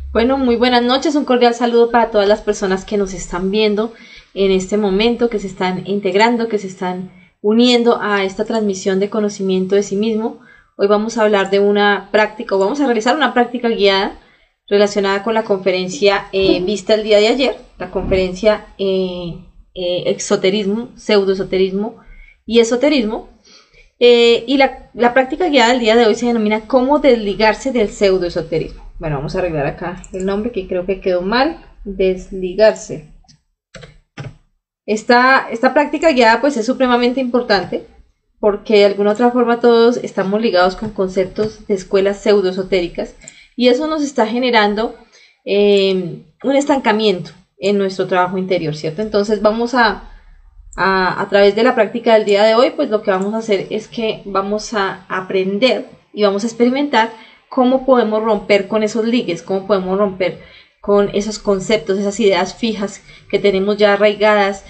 Bueno, muy buenas noches, un cordial saludo para todas las personas que nos están viendo en este momento, que se están integrando, que se están uniendo a esta transmisión de conocimiento de sí mismo. Hoy vamos a hablar de una práctica, o vamos a realizar una práctica guiada relacionada con la conferencia vista el día de ayer, la conferencia exoterismo, pseudoesoterismo y esoterismo. Y la práctica guiada del día de hoy se denomina cómo desligarse del pseudoesoterismo. Bueno, vamos a arreglar acá el nombre que creo que quedó mal. Desligarse. Esta práctica guiada pues es supremamente importante porque de alguna otra forma todos estamos ligados con conceptos de escuelas pseudoesotéricas y eso nos está generando un estancamiento en nuestro trabajo interior, ¿cierto? Entonces vamos a través de la práctica del día de hoy, pues lo que vamos a hacer es que vamos a aprender y vamos a experimentar cómo podemos romper con esos ligues, cómo podemos romper con esos conceptos, esas ideas fijas que tenemos ya arraigadas,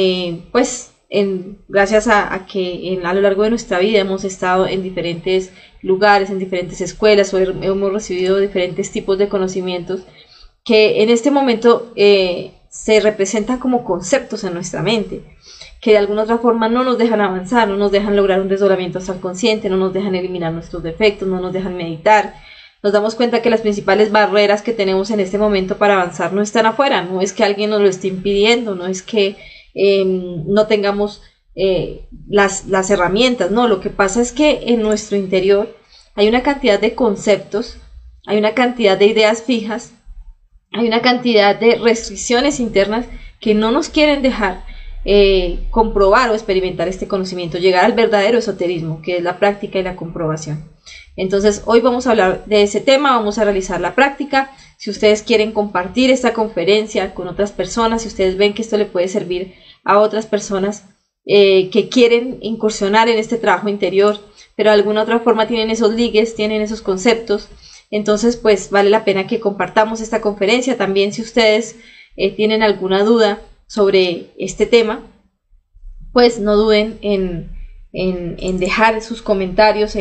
gracias a que a lo largo de nuestra vida hemos estado en diferentes lugares, en diferentes escuelas, o hemos recibido diferentes tipos de conocimientos que en este momento se representan como conceptos en nuestra mente, que de alguna otra forma no nos dejan avanzar, no nos dejan lograr un desdoblamiento hasta el consciente, no nos dejan eliminar nuestros defectos, no nos dejan meditar. Nos damos cuenta que las principales barreras que tenemos en este momento para avanzar no están afuera, no es que alguien nos lo esté impidiendo, no es que no tengamos las herramientas, no, lo que pasa es que en nuestro interior hay una cantidad de conceptos, hay una cantidad de ideas fijas, hay una cantidad de restricciones internas que no nos quieren dejar comprobar o experimentar este conocimiento, llegar al verdadero esoterismo, que es la práctica y la comprobación. Entonces hoy vamos a hablar de ese tema, vamos a realizar la práctica. Si ustedes quieren compartir esta conferencia con otras personas, si ustedes ven que esto le puede servir a otras personas que quieren incursionar en este trabajo interior, pero de alguna otra forma tienen esos ligues, tienen esos conceptos, entonces pues vale la pena que compartamos esta conferencia. También si ustedes tienen alguna duda sobre este tema, pues no duden en dejar sus comentarios,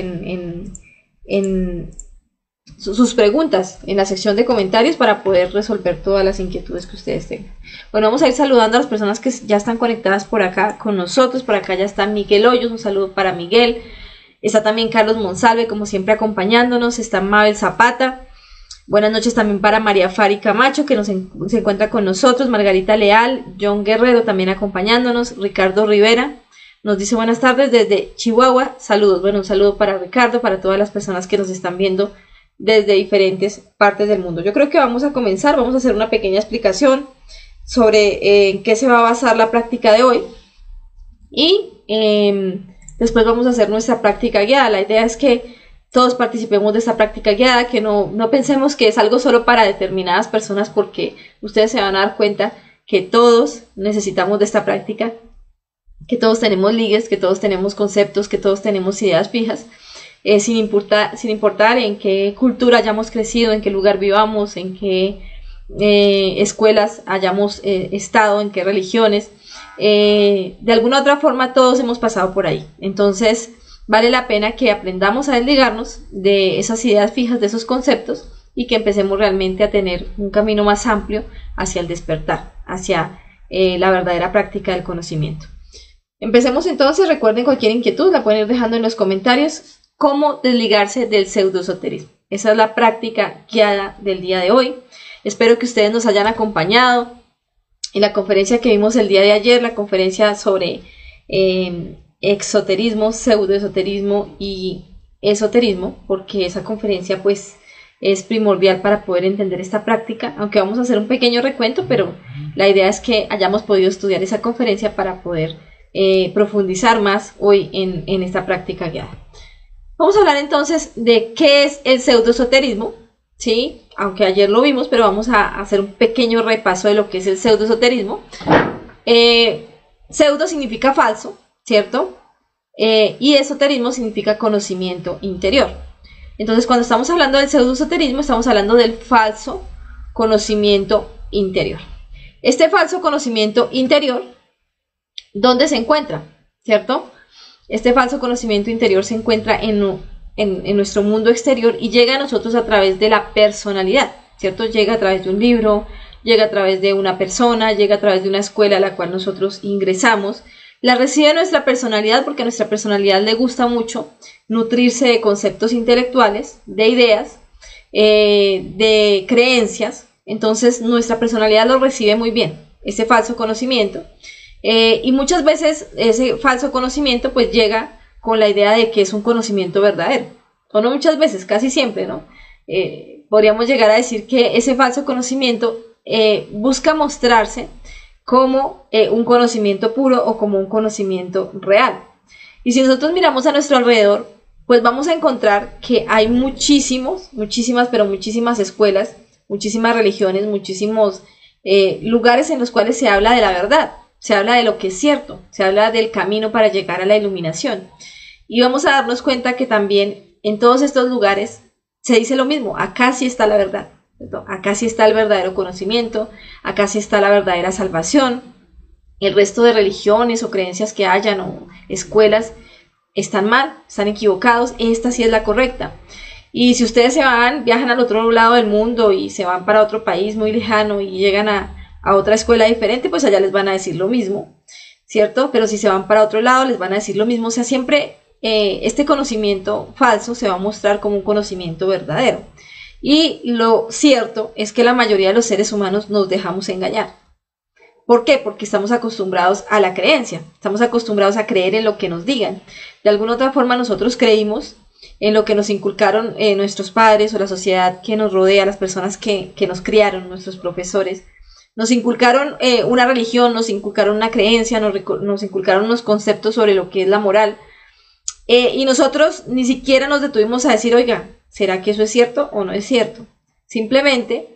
en sus preguntas en la sección de comentarios para poder resolver todas las inquietudes que ustedes tengan. Bueno, vamos a ir saludando a las personas que ya están conectadas por acá con nosotros. Por acá ya está Miguel Hoyos, un saludo para Miguel. Está también Carlos Monsalve, como siempre acompañándonos. Está Mabel Zapata. Buenas noches también para María Fari Camacho, que se encuentra con nosotros, Margarita Leal, John Guerrero también acompañándonos, Ricardo Rivera nos dice buenas tardes desde Chihuahua, saludos. Bueno, un saludo para Ricardo, para todas las personas que nos están viendo desde diferentes partes del mundo. Yo creo que vamos a comenzar, vamos a hacer una pequeña explicación sobre en qué se va a basar la práctica de hoy y después vamos a hacer nuestra práctica guiada. La idea es que todos participemos de esta práctica guiada, que no pensemos que es algo solo para determinadas personas, porque ustedes se van a dar cuenta que todos necesitamos de esta práctica, que todos tenemos ligues, que todos tenemos conceptos, que todos tenemos ideas fijas, sin importar en qué cultura hayamos crecido, en qué lugar vivamos, en qué escuelas hayamos estado, en qué religiones. De alguna otra forma todos hemos pasado por ahí. Entonces vale la pena que aprendamos a desligarnos de esas ideas fijas, de esos conceptos, y que empecemos realmente a tener un camino más amplio hacia el despertar, hacia la verdadera práctica del conocimiento. Empecemos entonces. Recuerden, cualquier inquietud la pueden ir dejando en los comentarios. Cómo desligarse del pseudoesoterismo. Esa es la práctica guiada del día de hoy. Espero que ustedes nos hayan acompañado en la conferencia que vimos el día de ayer, la conferencia sobre exoterismo, pseudoesoterismo y esoterismo, porque esa conferencia pues es primordial para poder entender esta práctica, aunque vamos a hacer un pequeño recuento, pero la idea es que hayamos podido estudiar esa conferencia para poder profundizar más hoy en esta práctica guiada. Vamos a hablar entonces de qué es el pseudoesoterismo, ¿sí? Aunque ayer lo vimos, pero vamos a hacer un pequeño repaso de lo que es el pseudoesoterismo. Pseudo significa falso, ¿cierto? Y esoterismo significa conocimiento interior. Entonces, cuando estamos hablando del pseudoesoterismo, estamos hablando del falso conocimiento interior. Este falso conocimiento interior, ¿dónde se encuentra? ¿Cierto? Este falso conocimiento interior se encuentra en nuestro mundo exterior y llega a nosotros a través de la personalidad. ¿cierto? Llega a través de un libro, llega a través de una persona, llega a través de una escuela a la cual nosotros ingresamos. La recibe nuestra personalidad porque a nuestra personalidad le gusta mucho nutrirse de conceptos intelectuales, de ideas, de creencias. Entonces nuestra personalidad lo recibe muy bien, ese falso conocimiento. Y muchas veces ese falso conocimiento pues llega con la idea de que es un conocimiento verdadero. O no muchas veces, casi siempre, ¿no? Podríamos llegar a decir que ese falso conocimiento busca mostrarse como un conocimiento puro o como un conocimiento real. Y si nosotros miramos a nuestro alrededor, pues vamos a encontrar que hay muchísimas escuelas, muchísimas religiones, muchísimos lugares en los cuales se habla de la verdad, se habla de lo que es cierto, se habla del camino para llegar a la iluminación. Y vamos a darnos cuenta que también en todos estos lugares se dice lo mismo, acá sí está la verdad. Acá sí está el verdadero conocimiento, acá sí está la verdadera salvación. El resto de religiones o creencias que hayan o escuelas están mal, están equivocados, esta sí es la correcta. Y si ustedes viajan al otro lado del mundo y se van para otro país muy lejano y llegan a otra escuela diferente, pues allá les van a decir lo mismo, ¿cierto? Pero si se van para otro lado les van a decir lo mismo, o sea, siempre este conocimiento falso se va a mostrar como un conocimiento verdadero. Y lo cierto es que la mayoría de los seres humanos nos dejamos engañar. ¿Por qué? Porque estamos acostumbrados a la creencia, estamos acostumbrados a creer en lo que nos digan. De alguna otra forma nosotros creímos en lo que nos inculcaron nuestros padres o la sociedad que nos rodea, las personas que nos criaron, nuestros profesores. Nos inculcaron una religión, nos inculcaron una creencia, nos inculcaron unos conceptos sobre lo que es la moral. Y nosotros ni siquiera nos detuvimos a decir, oiga, ¿será que eso es cierto o no es cierto? Simplemente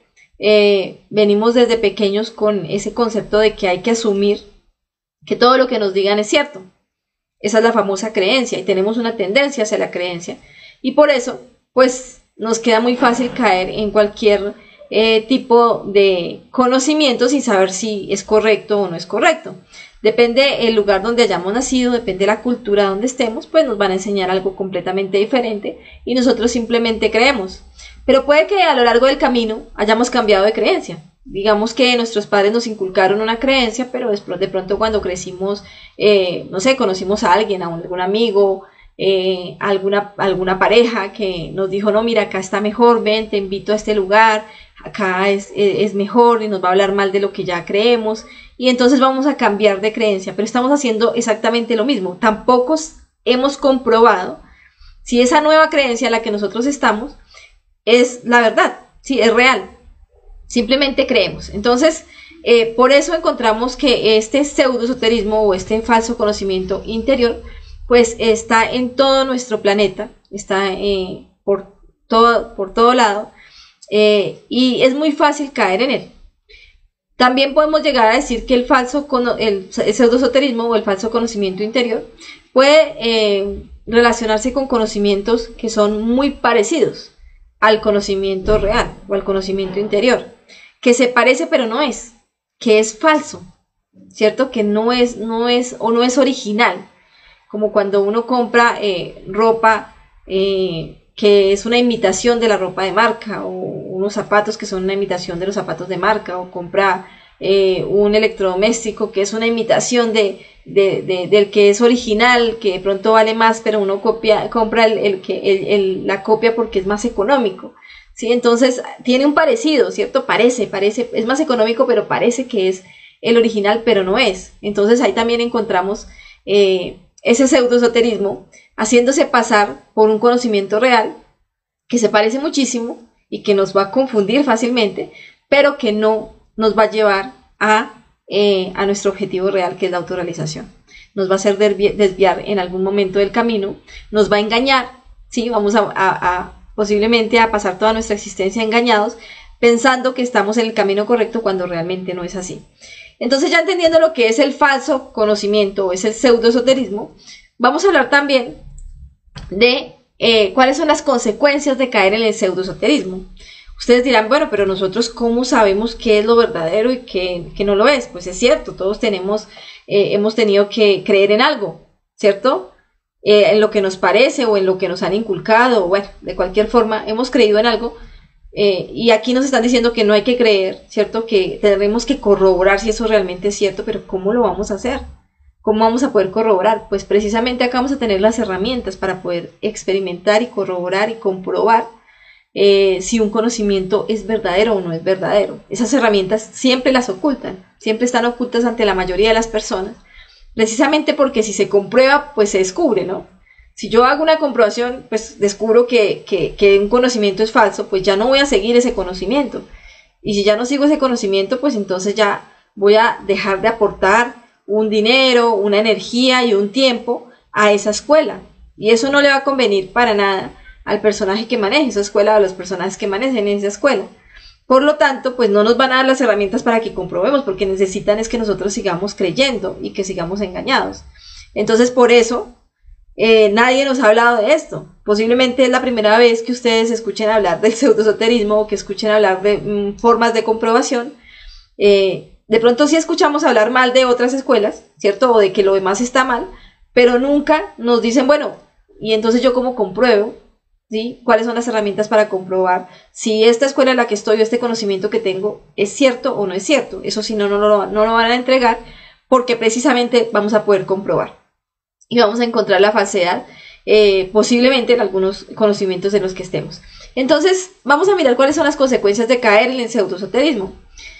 venimos desde pequeños con ese concepto de que hay que asumir que todo lo que nos digan es cierto. Esa es la famosa creencia y tenemos una tendencia hacia la creencia. Y por eso, pues, nos queda muy fácil caer en cualquier tipo de conocimiento sin saber si es correcto o no es correcto. Depende el lugar donde hayamos nacido, depende la cultura donde estemos, pues nos van a enseñar algo completamente diferente y nosotros simplemente creemos. Pero puede que a lo largo del camino hayamos cambiado de creencia. Digamos que nuestros padres nos inculcaron una creencia, pero de pronto cuando crecimos, no sé, conocimos a alguien, a algún amigo, alguna pareja que nos dijo, no, mira, acá está mejor, ven, te invito a este lugar, acá es mejor y nos va a hablar mal de lo que ya creemos y entonces vamos a cambiar de creencia, pero estamos haciendo exactamente lo mismo. Tampoco hemos comprobado si esa nueva creencia en la que nosotros estamos es la verdad, si es real. Simplemente creemos. Entonces, por eso encontramos que este pseudoesoterismo o este falso conocimiento interior, pues está en todo nuestro planeta, está por todo lado, y es muy fácil caer en él. También podemos llegar a decir que el pseudoesoterismo o el falso conocimiento interior puede relacionarse con conocimientos que son muy parecidos al conocimiento real o al conocimiento interior, que se parece pero no es, que es falso, ¿cierto? Que no es original, como cuando uno compra ropa que es una imitación de la ropa de marca, o unos zapatos que son una imitación de los zapatos de marca, o compra un electrodoméstico que es una imitación del que es original, que de pronto vale más, pero uno compra la copia porque es más económico, ¿sí? Entonces tiene un parecido, ¿cierto? Parece, es más económico, pero parece que es el original, pero no es. Entonces ahí también encontramos ese pseudoesoterismo haciéndose pasar por un conocimiento real que se parece muchísimo y que nos va a confundir fácilmente, pero que no nos va a llevar a nuestro objetivo real, que es la autorrealización. Nos va a hacer desviar en algún momento del camino, nos va a engañar, ¿sí? Vamos posiblemente a pasar toda nuestra existencia engañados, pensando que estamos en el camino correcto cuando realmente no es así. Entonces, ya entendiendo lo que es el falso conocimiento o es el pseudoesoterismo, vamos a hablar también de cuáles son las consecuencias de caer en el pseudoesoterismo. Ustedes dirán, bueno, pero nosotros ¿cómo sabemos qué es lo verdadero y qué no lo es? Pues es cierto, todos hemos tenido que creer en algo, ¿cierto? En lo que nos parece o en lo que nos han inculcado, o bueno, de cualquier forma hemos creído en algo, Y aquí nos están diciendo que no hay que creer, ¿cierto? Que tenemos que corroborar si eso realmente es cierto, pero ¿cómo lo vamos a hacer? ¿Cómo vamos a poder corroborar? Pues precisamente acá vamos a tener las herramientas para poder experimentar y corroborar y comprobar si un conocimiento es verdadero o no es verdadero. Esas herramientas siempre las ocultan, siempre están ocultas ante la mayoría de las personas, precisamente porque si se comprueba, pues se descubre, ¿no? Si yo hago una comprobación, pues descubro que un conocimiento es falso, pues ya no voy a seguir ese conocimiento. Y si ya no sigo ese conocimiento, pues entonces ya voy a dejar de aportar un dinero, una energía y un tiempo a esa escuela. Y eso no le va a convenir para nada al personaje que maneje esa escuela o a los personajes que manejen esa escuela. Por lo tanto, pues no nos van a dar las herramientas para que comprobemos, porque necesitan es que nosotros sigamos creyendo y que sigamos engañados. Entonces, por eso nadie nos ha hablado de esto. Posiblemente es la primera vez que ustedes escuchen hablar del pseudoesoterismo o que escuchen hablar de formas de comprobación. De pronto sí escuchamos hablar mal de otras escuelas, ¿cierto? O de que lo demás está mal, pero nunca nos dicen, bueno, y entonces yo cómo compruebo, ¿sí? ¿Cuáles son las herramientas para comprobar si esta escuela en la que estoy o este conocimiento que tengo es cierto o no es cierto? Eso sí, no lo van a entregar, porque precisamente vamos a poder comprobar. Y vamos a encontrar la falsedad posiblemente en algunos conocimientos en los que estemos. Entonces, vamos a mirar cuáles son las consecuencias de caer en el pseudoesoterismo.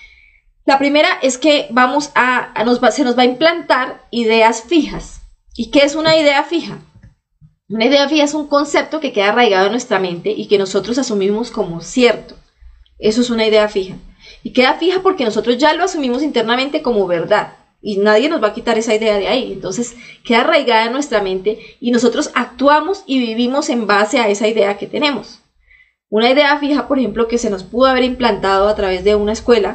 La primera es que se nos va a implantar ideas fijas. ¿Y qué es una idea fija? Una idea fija es un concepto que queda arraigado en nuestra mente y que nosotros asumimos como cierto. Eso es una idea fija. Y queda fija porque nosotros ya lo asumimos internamente como verdad. Y nadie nos va a quitar esa idea de ahí. Entonces queda arraigada en nuestra mente y nosotros actuamos y vivimos en base a esa idea que tenemos. Una idea fija, por ejemplo, que se nos pudo haber implantado a través de una escuela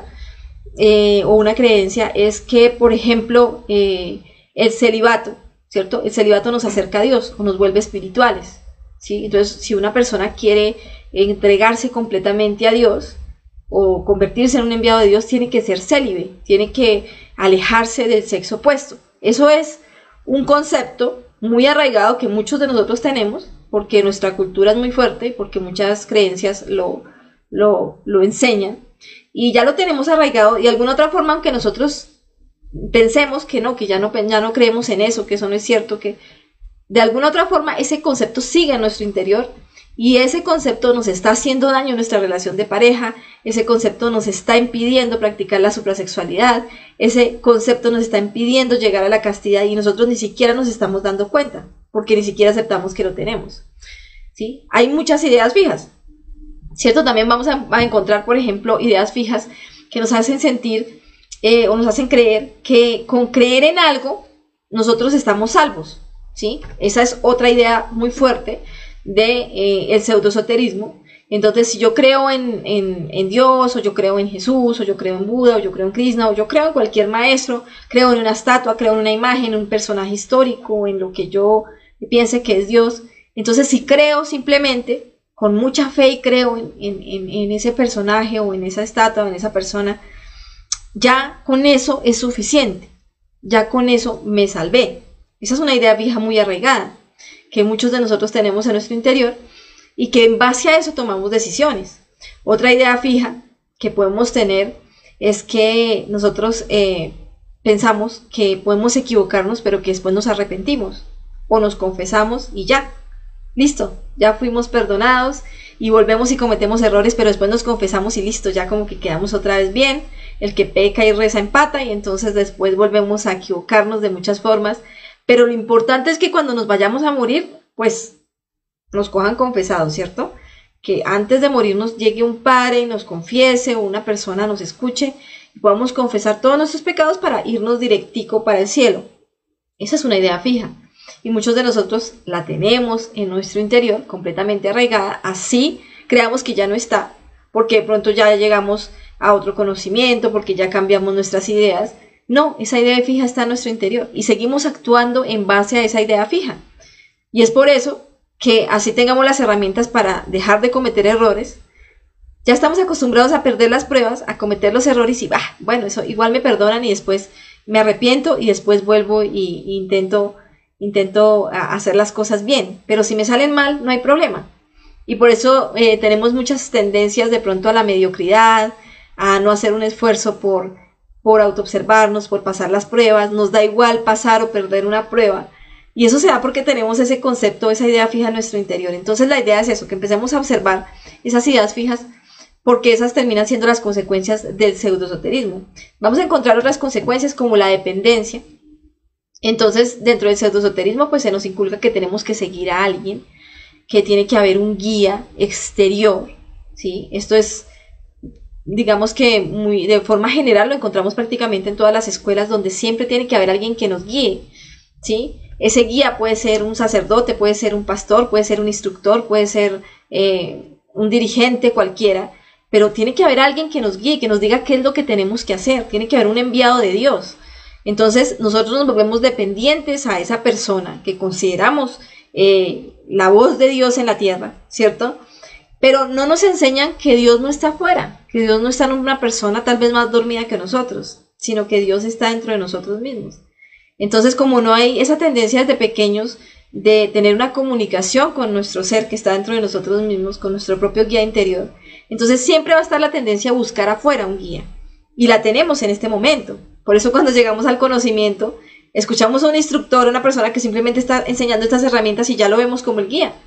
o una creencia es que, por ejemplo, el celibato, ¿cierto? El celibato nos acerca a Dios o nos vuelve espirituales, ¿sí? Entonces, si una persona quiere entregarse completamente a Dios o convertirse en un enviado de Dios, tiene que ser célibe, tiene que alejarse del sexo opuesto. Eso es un concepto muy arraigado que muchos de nosotros tenemos, porque nuestra cultura es muy fuerte, porque muchas creencias lo enseñan, y ya lo tenemos arraigado, y de alguna otra forma, aunque nosotros pensemos que no, ya no creemos en eso, que eso no es cierto, que de alguna otra forma ese concepto sigue en nuestro interior, y ese concepto nos está haciendo daño en nuestra relación de pareja, ese concepto nos está impidiendo practicar la suprasexualidad, ese concepto nos está impidiendo llegar a la castidad y nosotros ni siquiera nos estamos dando cuenta, porque ni siquiera aceptamos que lo tenemos, ¿sí? Hay muchas ideas fijas, ¿cierto? También vamos a encontrar, por ejemplo, ideas fijas que nos hacen sentir o nos hacen creer que con creer en algo nosotros estamos salvos, ¿sí? Esa es otra idea muy fuerte de el pseudoesoterismo. Entonces, si yo creo en Dios, o yo creo en Jesús, o yo creo en Buda, o yo creo en Krishna, o yo creo en cualquier maestro, creo en una estatua, creo en una imagen, en un personaje histórico, en lo que yo piense que es Dios, entonces si creo simplemente con mucha fe y creo en ese personaje, o en esa estatua, o en esa persona, ya con eso es suficiente, ya con eso me salvé. Esa es una idea vieja muy arraigada, que muchos de nosotros tenemos en nuestro interior, y que en base a eso tomamos decisiones. Otra idea fija que podemos tener es que nosotros pensamos que podemos equivocarnos, pero que después nos arrepentimos, o nos confesamos y ya, listo, ya fuimos perdonados, y volvemos y cometemos errores, pero después nos confesamos y listo, ya como que quedamos otra vez bien. El que peca y reza empata, y entonces después volvemos a equivocarnos de muchas formas. Pero lo importante es que cuando nos vayamos a morir, pues nos cojan confesados, ¿cierto? Que antes de morir nos llegue un padre y nos confiese, o una persona nos escuche, y podamos confesar todos nuestros pecados para irnos directico para el cielo. Esa es una idea fija, y muchos de nosotros la tenemos en nuestro interior, completamente arraigada, así creamos que ya no está, porque de pronto ya llegamos a otro conocimiento, porque ya cambiamos nuestras ideas. No, esa idea fija está en nuestro interior, y seguimos actuando en base a esa idea fija. Y es por eso que así tengamos las herramientas para dejar de cometer errores, ya estamos acostumbrados a perder las pruebas, a cometer los errores, y bueno, eso igual me perdonan, y después me arrepiento, y después vuelvo y intento hacer las cosas bien. Pero si me salen mal, no hay problema. Y por eso tenemos muchas tendencias de pronto a la mediocridad, a no hacer un esfuerzo por autoobservarnos, por pasar las pruebas, nos da igual pasar o perder una prueba. Y eso se da porque tenemos ese concepto, esa idea fija en nuestro interior. Entonces la idea es eso, que empecemos a observar esas ideas fijas, porque esas terminan siendo las consecuencias del pseudoesoterismo. Vamos a encontrar otras consecuencias como la dependencia. Entonces, dentro del pseudoesoterismo, pues se nos inculca que tenemos que seguir a alguien, que tiene que haber un guía exterior, ¿sí? Esto es, digamos que de forma general lo encontramos prácticamente en todas las escuelas, donde siempre tiene que haber alguien que nos guíe, ¿sí? Ese guía puede ser un sacerdote, puede ser un pastor, puede ser un instructor, puede ser un dirigente cualquiera, pero tiene que haber alguien que nos guíe, que nos diga qué es lo que tenemos que hacer, tiene que haber un enviado de Dios. Entonces nosotros nos volvemos dependientes a esa persona que consideramos la voz de Dios en la tierra, ¿cierto? Pero no nos enseñan que Dios no está afuera, que Dios no está en una persona tal vez más dormida que nosotros, sino que Dios está dentro de nosotros mismos. Entonces, como no hay esa tendencia desde pequeños de tener una comunicación con nuestro ser que está dentro de nosotros mismos, con nuestro propio guía interior, entonces siempre va a estar la tendencia a buscar afuera un guía. Y la tenemos en este momento. Por eso cuando llegamos al conocimiento, escuchamos a un instructor, una persona que simplemente está enseñando estas herramientas y ya lo vemos como el guía.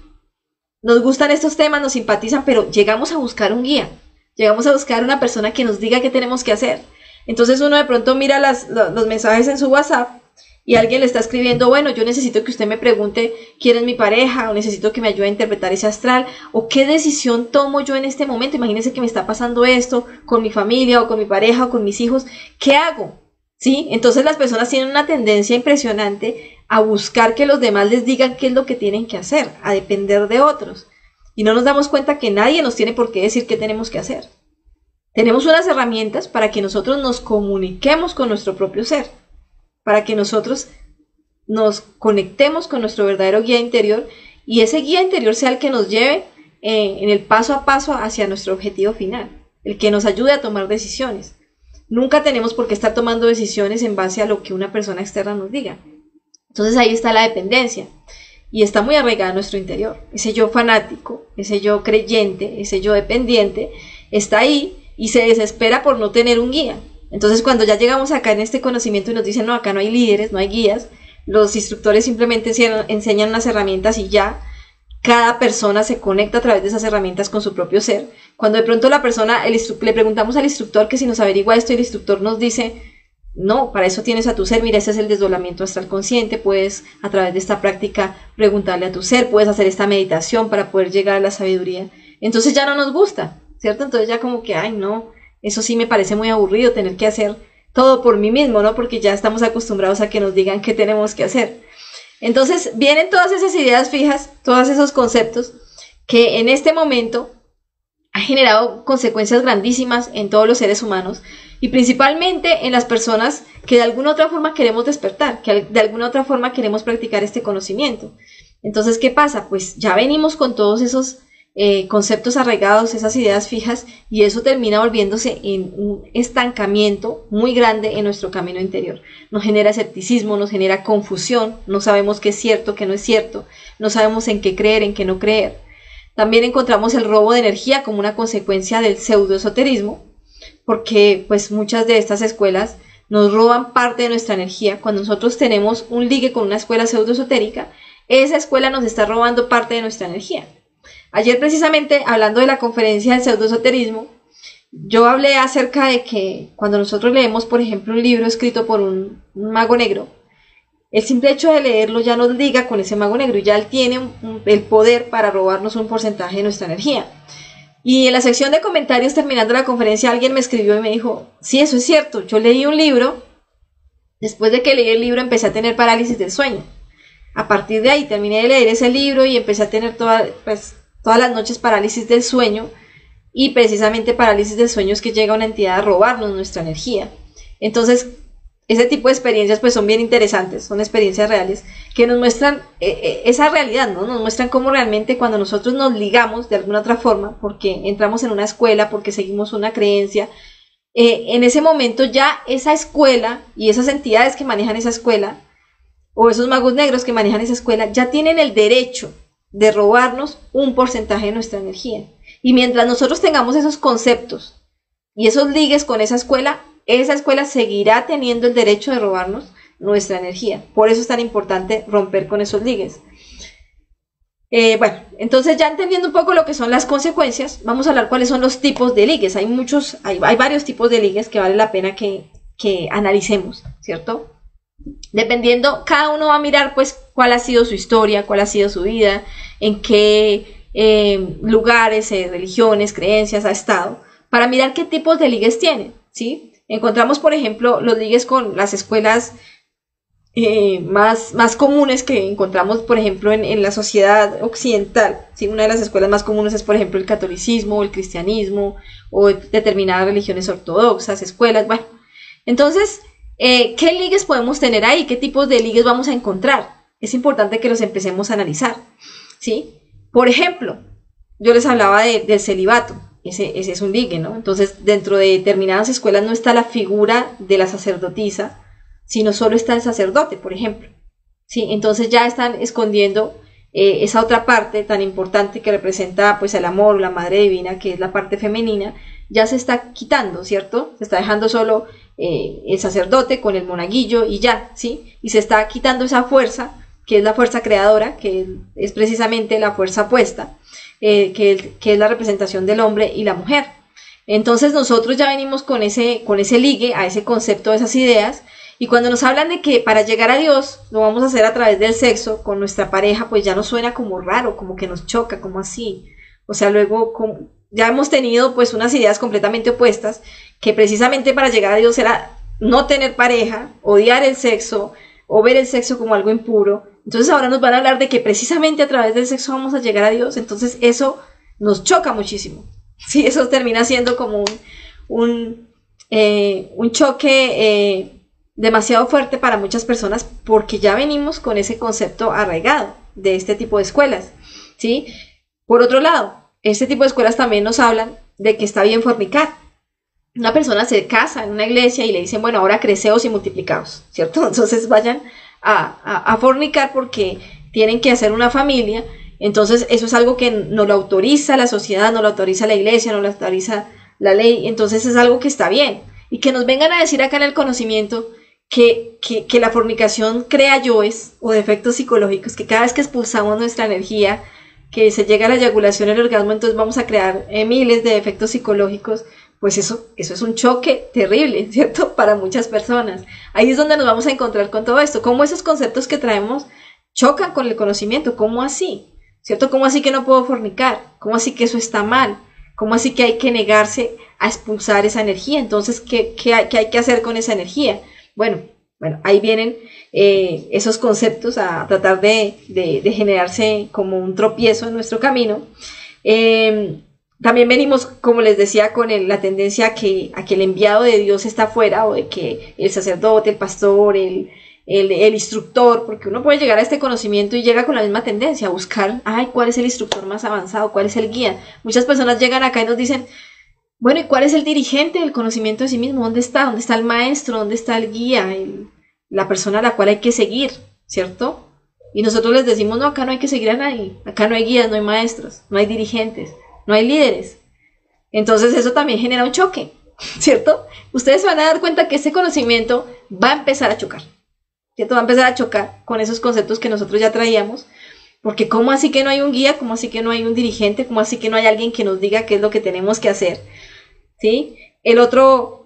Nos gustan estos temas, nos simpatizan, pero llegamos a buscar un guía. Llegamos a buscar una persona que nos diga qué tenemos que hacer. Entonces uno de pronto mira los mensajes en su WhatsApp y alguien le está escribiendo, bueno, yo necesito que usted me pregunte quién es mi pareja, o necesito que me ayude a interpretar ese astral, o qué decisión tomo yo en este momento. Imagínense que me está pasando esto con mi familia, o con mi pareja, o con mis hijos, ¿qué hago? ¿Sí? Entonces las personas tienen una tendencia impresionante a buscar que los demás les digan qué es lo que tienen que hacer, a depender de otros. Y no nos damos cuenta que nadie nos tiene por qué decir qué tenemos que hacer. Tenemos unas herramientas para que nosotros nos comuniquemos con nuestro propio ser, para que nosotros nos conectemos con nuestro verdadero guía interior y ese guía interior sea el que nos lleve en el paso a paso hacia nuestro objetivo final, el que nos ayude a tomar decisiones. Nunca tenemos por qué estar tomando decisiones en base a lo que una persona externa nos diga. Entonces ahí está la dependencia y está muy arraigada en nuestro interior. Ese yo fanático, ese yo creyente, ese yo dependiente está ahí y se desespera por no tener un guía. Entonces cuando ya llegamos acá en este conocimiento y nos dicen, no, acá no hay líderes, no hay guías, los instructores simplemente enseñan unas herramientas y ya cada persona se conecta a través de esas herramientas con su propio ser. Cuando de pronto la persona, le preguntamos al instructor que si nos averigua esto y el instructor nos dice, no, para eso tienes a tu ser, mira, ese es el desdoblamiento astral consciente, puedes a través de esta práctica preguntarle a tu ser, puedes hacer esta meditación para poder llegar a la sabiduría. Entonces ya no nos gusta, ¿cierto? Entonces ya como que, ay no, eso sí me parece muy aburrido tener que hacer todo por mí mismo, ¿no? Porque ya estamos acostumbrados a que nos digan qué tenemos que hacer. Entonces vienen todas esas ideas fijas, todos esos conceptos que en este momento ha generado consecuencias grandísimas en todos los seres humanos y principalmente en las personas que de alguna otra forma queremos despertar, que de alguna otra forma queremos practicar este conocimiento. Entonces, ¿qué pasa? Pues ya venimos con todos esos conceptos arraigados, esas ideas fijas, y eso termina volviéndose en un estancamiento muy grande en nuestro camino interior. Nos genera escepticismo, nos genera confusión, no sabemos qué es cierto, qué no es cierto, no sabemos en qué creer, en qué no creer. También encontramos el robo de energía como una consecuencia del pseudoesoterismo, porque pues muchas de estas escuelas nos roban parte de nuestra energía. Cuando nosotros tenemos un ligue con una escuela pseudoesotérica, esa escuela nos está robando parte de nuestra energía. Ayer precisamente, hablando de la conferencia del pseudoesoterismo, yo hablé acerca de que cuando nosotros leemos, por ejemplo, un libro escrito por un mago negro, el simple hecho de leerlo ya nos liga con ese mago negro y ya él tiene el poder para robarnos un porcentaje de nuestra energía. Y en la sección de comentarios terminando la conferencia alguien me escribió y me dijo, sí, eso es cierto, yo leí un libro, después de que leí el libro empecé a tener parálisis del sueño. A partir de ahí terminé de leer ese libro y empecé a tener todas las noches parálisis del sueño, y precisamente parálisis del sueño es que llega una entidad a robarnos nuestra energía. Entonces, ese tipo de experiencias pues son bien interesantes, son experiencias reales que nos muestran esa realidad, ¿no? Nos muestran cómo realmente cuando nosotros nos ligamos de alguna otra forma, porque entramos en una escuela, porque seguimos una creencia, en ese momento ya esa escuela y esas entidades que manejan esa escuela, o esos magos negros que manejan esa escuela, ya tienen el derecho de robarnos un porcentaje de nuestra energía. Y mientras nosotros tengamos esos conceptos y esos ligues con esa escuela seguirá teniendo el derecho de robarnos nuestra energía. Por eso es tan importante romper con esos ligues. Bueno, entonces ya entendiendo un poco lo que son las consecuencias, vamos a hablar cuáles son los tipos de ligues. Hay varios tipos de ligues que vale la pena que analicemos, ¿cierto? Dependiendo, cada uno va a mirar pues cuál ha sido su historia, cuál ha sido su vida, en qué lugares, religiones, creencias ha estado, para mirar qué tipos de ligues tienen, ¿sí? Encontramos, por ejemplo, los ligues con las escuelas más comunes que encontramos, por ejemplo, en la sociedad occidental, ¿sí? Una de las escuelas más comunes es, por ejemplo, el catolicismo, o el cristianismo, o determinadas religiones ortodoxas, escuelas, bueno. Entonces, ¿qué ligues podemos tener ahí? ¿Qué tipos de ligues vamos a encontrar? Es importante que los empecemos a analizar, ¿sí? Por ejemplo, yo les hablaba del celibato. Ese es un ligue, ¿no? Entonces, dentro de determinadas escuelas no está la figura de la sacerdotisa, sino solo está el sacerdote, por ejemplo, ¿sí? Entonces ya están escondiendo esa otra parte tan importante que representa pues el amor, la madre divina, que es la parte femenina, ya se está quitando, ¿cierto? Se está dejando solo el sacerdote con el monaguillo y ya, ¿sí? Y se está quitando esa fuerza, que es la fuerza creadora, que es precisamente la fuerza puesta, que es la representación del hombre y la mujer. Entonces nosotros ya venimos con ese ligue a ese concepto, de esas ideas, y cuando nos hablan de que para llegar a Dios lo vamos a hacer a través del sexo con nuestra pareja, pues ya nos suena como raro, como que nos choca, como así. O sea, luego ya hemos tenido pues unas ideas completamente opuestas, que precisamente para llegar a Dios era no tener pareja, odiar el sexo, o ver el sexo como algo impuro. Entonces ahora nos van a hablar de que precisamente a través del sexo vamos a llegar a Dios. Entonces eso nos choca muchísimo. Sí, eso termina siendo como un choque demasiado fuerte para muchas personas, porque ya venimos con ese concepto arraigado de este tipo de escuelas, ¿sí? Por otro lado, este tipo de escuelas también nos hablan de que está bien fornicar. Una persona se casa en una iglesia y le dicen, bueno, ahora creceos y multiplicaos, ¿cierto? Entonces vayan a fornicar porque tienen que hacer una familia. Entonces eso es algo que no lo autoriza la sociedad, no lo autoriza la iglesia, no lo autoriza la ley. Entonces es algo que está bien. Y que nos vengan a decir acá en el conocimiento que la fornicación crea yoes o defectos psicológicos, que cada vez que expulsamos nuestra energía, que se llega a la eyaculación, el orgasmo, entonces vamos a crear miles de defectos psicológicos. Pues eso es un choque terrible, ¿cierto? Para muchas personas. Ahí es donde nos vamos a encontrar con todo esto. Cómo esos conceptos que traemos chocan con el conocimiento. ¿Cómo así? ¿Cierto? ¿Cómo así que no puedo fornicar? ¿Cómo así que eso está mal? ¿Cómo así que hay que negarse a expulsar esa energía? Entonces, ¿qué hay que hacer con esa energía? Bueno, ahí vienen esos conceptos a tratar de generarse como un tropiezo en nuestro camino. También venimos, como les decía, con la tendencia a que el enviado de Dios está afuera, o de que el sacerdote, el pastor, el instructor, porque uno puede llegar a este conocimiento y llega con la misma tendencia a buscar, ¿cuál es el instructor más avanzado? ¿Cuál es el guía? Muchas personas llegan acá y nos dicen, bueno, ¿y cuál es el dirigente del conocimiento de sí mismo? ¿Dónde está? ¿Dónde está el maestro? ¿Dónde está el guía? La persona a la cual hay que seguir, ¿cierto? Y nosotros les decimos, no, acá no hay que seguir a nadie. Acá no hay guías, no hay maestros, no hay dirigentes, no hay líderes. Entonces eso también genera un choque, ¿cierto? Ustedes se van a dar cuenta que ese conocimiento va a empezar a chocar, ¿cierto? Va a empezar a chocar con esos conceptos que nosotros ya traíamos. Porque ¿cómo así que no hay un guía? ¿Cómo así que no hay un dirigente? ¿Cómo así que no hay alguien que nos diga qué es lo que tenemos que hacer? ¿Sí? El otro,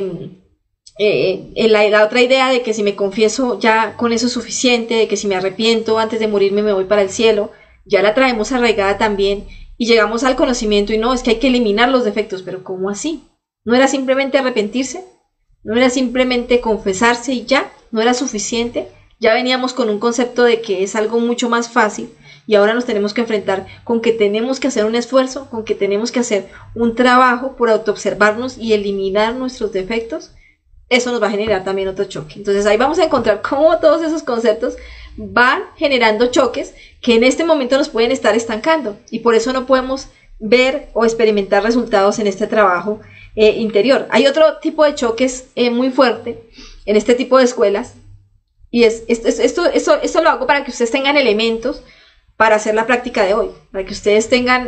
la otra idea de que si me confieso ya con eso es suficiente, de que si me arrepiento antes de morirme me voy para el cielo, ya la traemos arraigada también y llegamos al conocimiento y no, es que hay que eliminar los defectos, pero ¿cómo así? ¿No era simplemente arrepentirse? ¿No era simplemente confesarse y ya? ¿No era suficiente? Ya veníamos con un concepto de que es algo mucho más fácil y ahora nos tenemos que enfrentar con que tenemos que hacer un esfuerzo, con que tenemos que hacer un trabajo por autoobservarnos y eliminar nuestros defectos. Eso nos va a generar también otro choque. Entonces ahí vamos a encontrar cómo todos esos conceptos van generando choques que en este momento nos pueden estar estancando y por eso no podemos ver o experimentar resultados en este trabajo interior. Hay otro tipo de choques muy fuerte en este tipo de escuelas. Y esto lo hago para que ustedes tengan elementos para hacer la práctica de hoy, para que ustedes tengan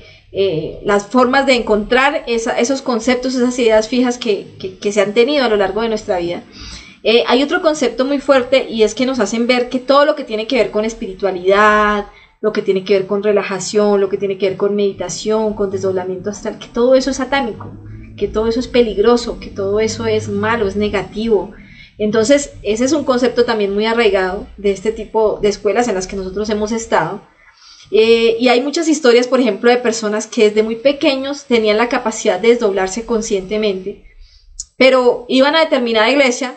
las formas de encontrar esos conceptos, esas ideas fijas que se han tenido a lo largo de nuestra vida. Hay otro concepto muy fuerte y es que nos hacen ver que todo lo que tiene que ver con espiritualidad, lo que tiene que ver con relajación, lo que tiene que ver con meditación, con desdoblamiento astral, que todo eso es satánico, que todo eso es peligroso, que todo eso es malo, es negativo. Entonces, ese es un concepto también muy arraigado de este tipo de escuelas en las que nosotros hemos estado. Y hay muchas historias, por ejemplo, de personas que desde muy pequeños tenían la capacidad de desdoblarse conscientemente, pero iban a determinada iglesia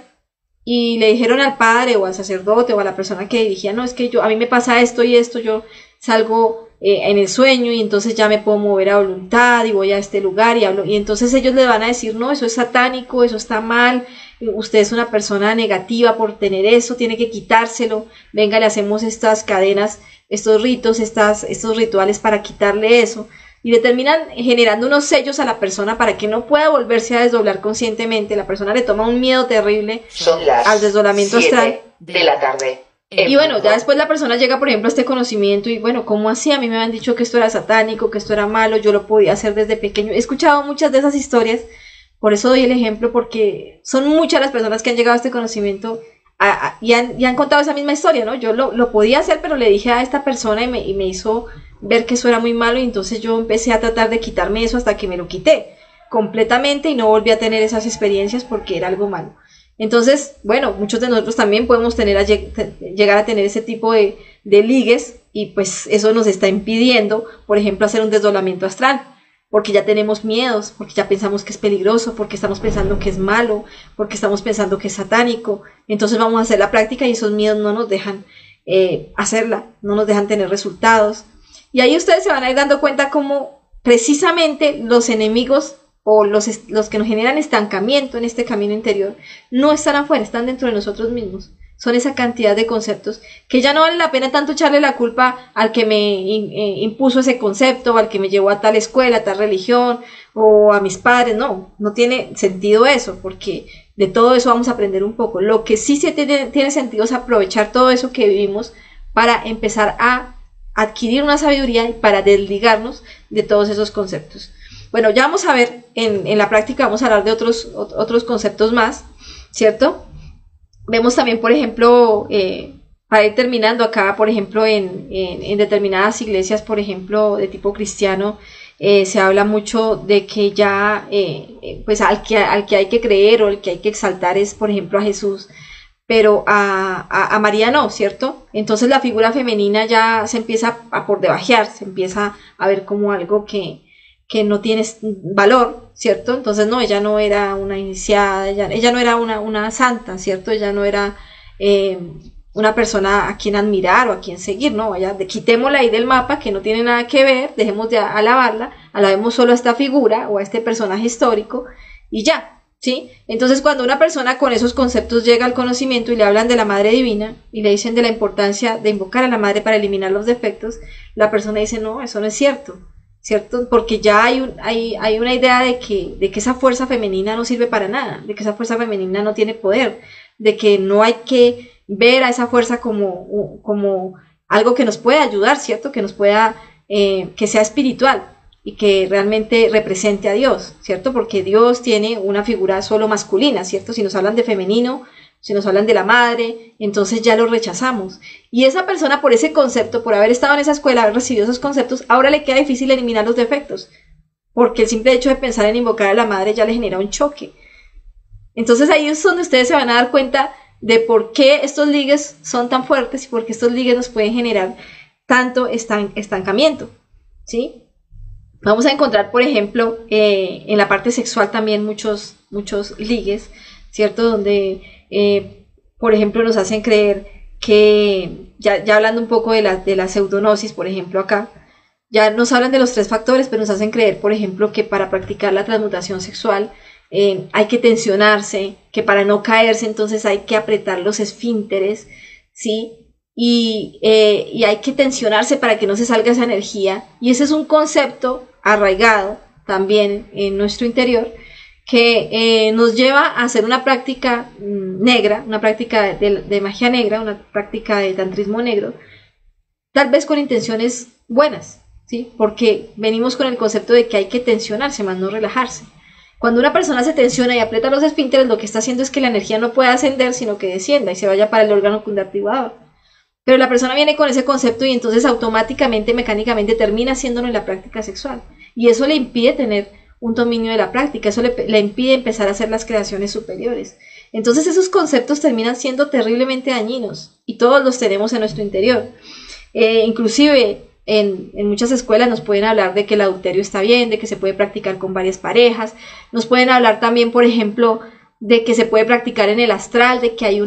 y le dijeron al padre o al sacerdote o a la persona que dirigía, no, es que a mí me pasa esto y esto, yo salgo en el sueño y entonces ya me puedo mover a voluntad y voy a este lugar y hablo, y entonces ellos le van a decir, no, eso es satánico, eso está mal, usted es una persona negativa por tener eso, tiene que quitárselo, venga, le hacemos estas cadenas, estos ritos, estos rituales para quitarle eso, y le terminan generando unos sellos a la persona para que no pueda volverse a desdoblar conscientemente. La persona le toma un miedo terrible al desdoblamiento astral de la tarde. Y bueno, ya después la persona llega, por ejemplo, a este conocimiento y bueno, ¿cómo así? A mí me habían dicho que esto era satánico, que esto era malo, yo lo podía hacer desde pequeño. He escuchado muchas de esas historias, por eso doy el ejemplo, porque son muchas las personas que han llegado a este conocimiento y han contado esa misma historia, ¿no? Yo lo podía hacer, pero le dije a esta persona y me hizo ver que eso era muy malo y entonces yo empecé a tratar de quitarme eso hasta que me lo quité completamente y no volví a tener esas experiencias porque era algo malo. Entonces, bueno, muchos de nosotros también podemos llegar a tener ese tipo de ligues y pues eso nos está impidiendo, por ejemplo, hacer un desdoblamiento astral, porque ya tenemos miedos, porque ya pensamos que es peligroso, porque estamos pensando que es malo, porque estamos pensando que es satánico. Entonces vamos a hacer la práctica y esos miedos no nos dejan hacerla, no nos dejan tener resultados. Y ahí ustedes se van a ir dando cuenta cómo precisamente los enemigos o los que nos generan estancamiento en este camino interior no están afuera, están dentro de nosotros mismos. Son esa cantidad de conceptos que ya no vale la pena tanto echarle la culpa al que me impuso ese concepto, o al que me llevó a tal escuela, a tal religión, o a mis padres. No tiene sentido eso, porque de todo eso vamos a aprender un poco. Lo que sí tiene sentido es aprovechar todo eso que vivimos para empezar a adquirir una sabiduría y para desligarnos de todos esos conceptos. Bueno, ya vamos a ver en la práctica, vamos a hablar de otros conceptos más, ¿cierto? Vemos también, por ejemplo, para ir terminando acá, por ejemplo, en determinadas iglesias, por ejemplo, de tipo cristiano, se habla mucho de que ya, pues al que hay que creer o al que hay que exaltar es, por ejemplo, a Jesús, pero a María no, ¿cierto? Entonces la figura femenina ya se empieza a por debajear, se empieza a ver como algo que no tiene valor, ¿cierto? Entonces no, ella no era una iniciada, ella no era una santa, ¿cierto? Ella no era una persona a quien admirar o a quien seguir, ¿no? Quitémosla ahí del mapa, que no tiene nada que ver, dejemos de alabarla, alabemos solo a esta figura o a este personaje histórico y ya, ¿sí? Entonces cuando una persona con esos conceptos llega al conocimiento y le hablan de la Madre Divina y le dicen de la importancia de invocar a la Madre para eliminar los defectos, la persona dice, no, eso no es cierto, ¿cierto? Porque ya hay una idea de que esa fuerza femenina no sirve para nada, de que esa fuerza femenina no tiene poder, de que no hay que ver a esa fuerza como algo que nos pueda ayudar, ¿cierto? Que nos pueda, que sea espiritual y que realmente represente a Dios, ¿cierto? Porque Dios tiene una figura solo masculina, ¿cierto? Si nos hablan de femenino, si nos hablan de la madre, entonces ya lo rechazamos. Y esa persona, por ese concepto, por haber estado en esa escuela, haber recibido esos conceptos, ahora le queda difícil eliminar los defectos, porque el simple hecho de pensar en invocar a la madre ya le genera un choque. Entonces ahí es donde ustedes se van a dar cuenta de por qué estos ligues son tan fuertes y por qué estos ligues nos pueden generar tanto estancamiento, ¿sí? Vamos a encontrar, por ejemplo, en la parte sexual también muchos ligues, ¿cierto? Donde, por ejemplo, nos hacen creer que, ya hablando un poco de la pseudonosis, por ejemplo, acá, ya nos hablan de los 3 factores, pero nos hacen creer, por ejemplo, que para practicar la transmutación sexual hay que tensionarse, que para no caerse entonces hay que apretar los esfínteres, ¿sí? Y hay que tensionarse para que no se salga esa energía, y ese es un concepto arraigado también en nuestro interior que nos lleva a hacer una práctica negra, una práctica de magia negra, una práctica de tantrismo negro, tal vez con intenciones buenas, ¿sí? Porque venimos con el concepto de que hay que tensionarse, más no relajarse. Cuando una persona se tensiona y aprieta los esfínteres, lo que está haciendo es que la energía no pueda ascender, sino que descienda y se vaya para el órgano conductivador. Pero la persona viene con ese concepto y entonces automáticamente, mecánicamente termina haciéndolo en la práctica sexual. Y eso le impide tener un dominio de la práctica, eso le impide empezar a hacer las creaciones superiores. Entonces esos conceptos terminan siendo terriblemente dañinos y todos los tenemos en nuestro interior. Inclusive en muchas escuelas nos pueden hablar de que el adulterio está bien, de que se puede practicar con varias parejas, nos pueden hablar también, por ejemplo, de que se puede practicar en el astral, de que hay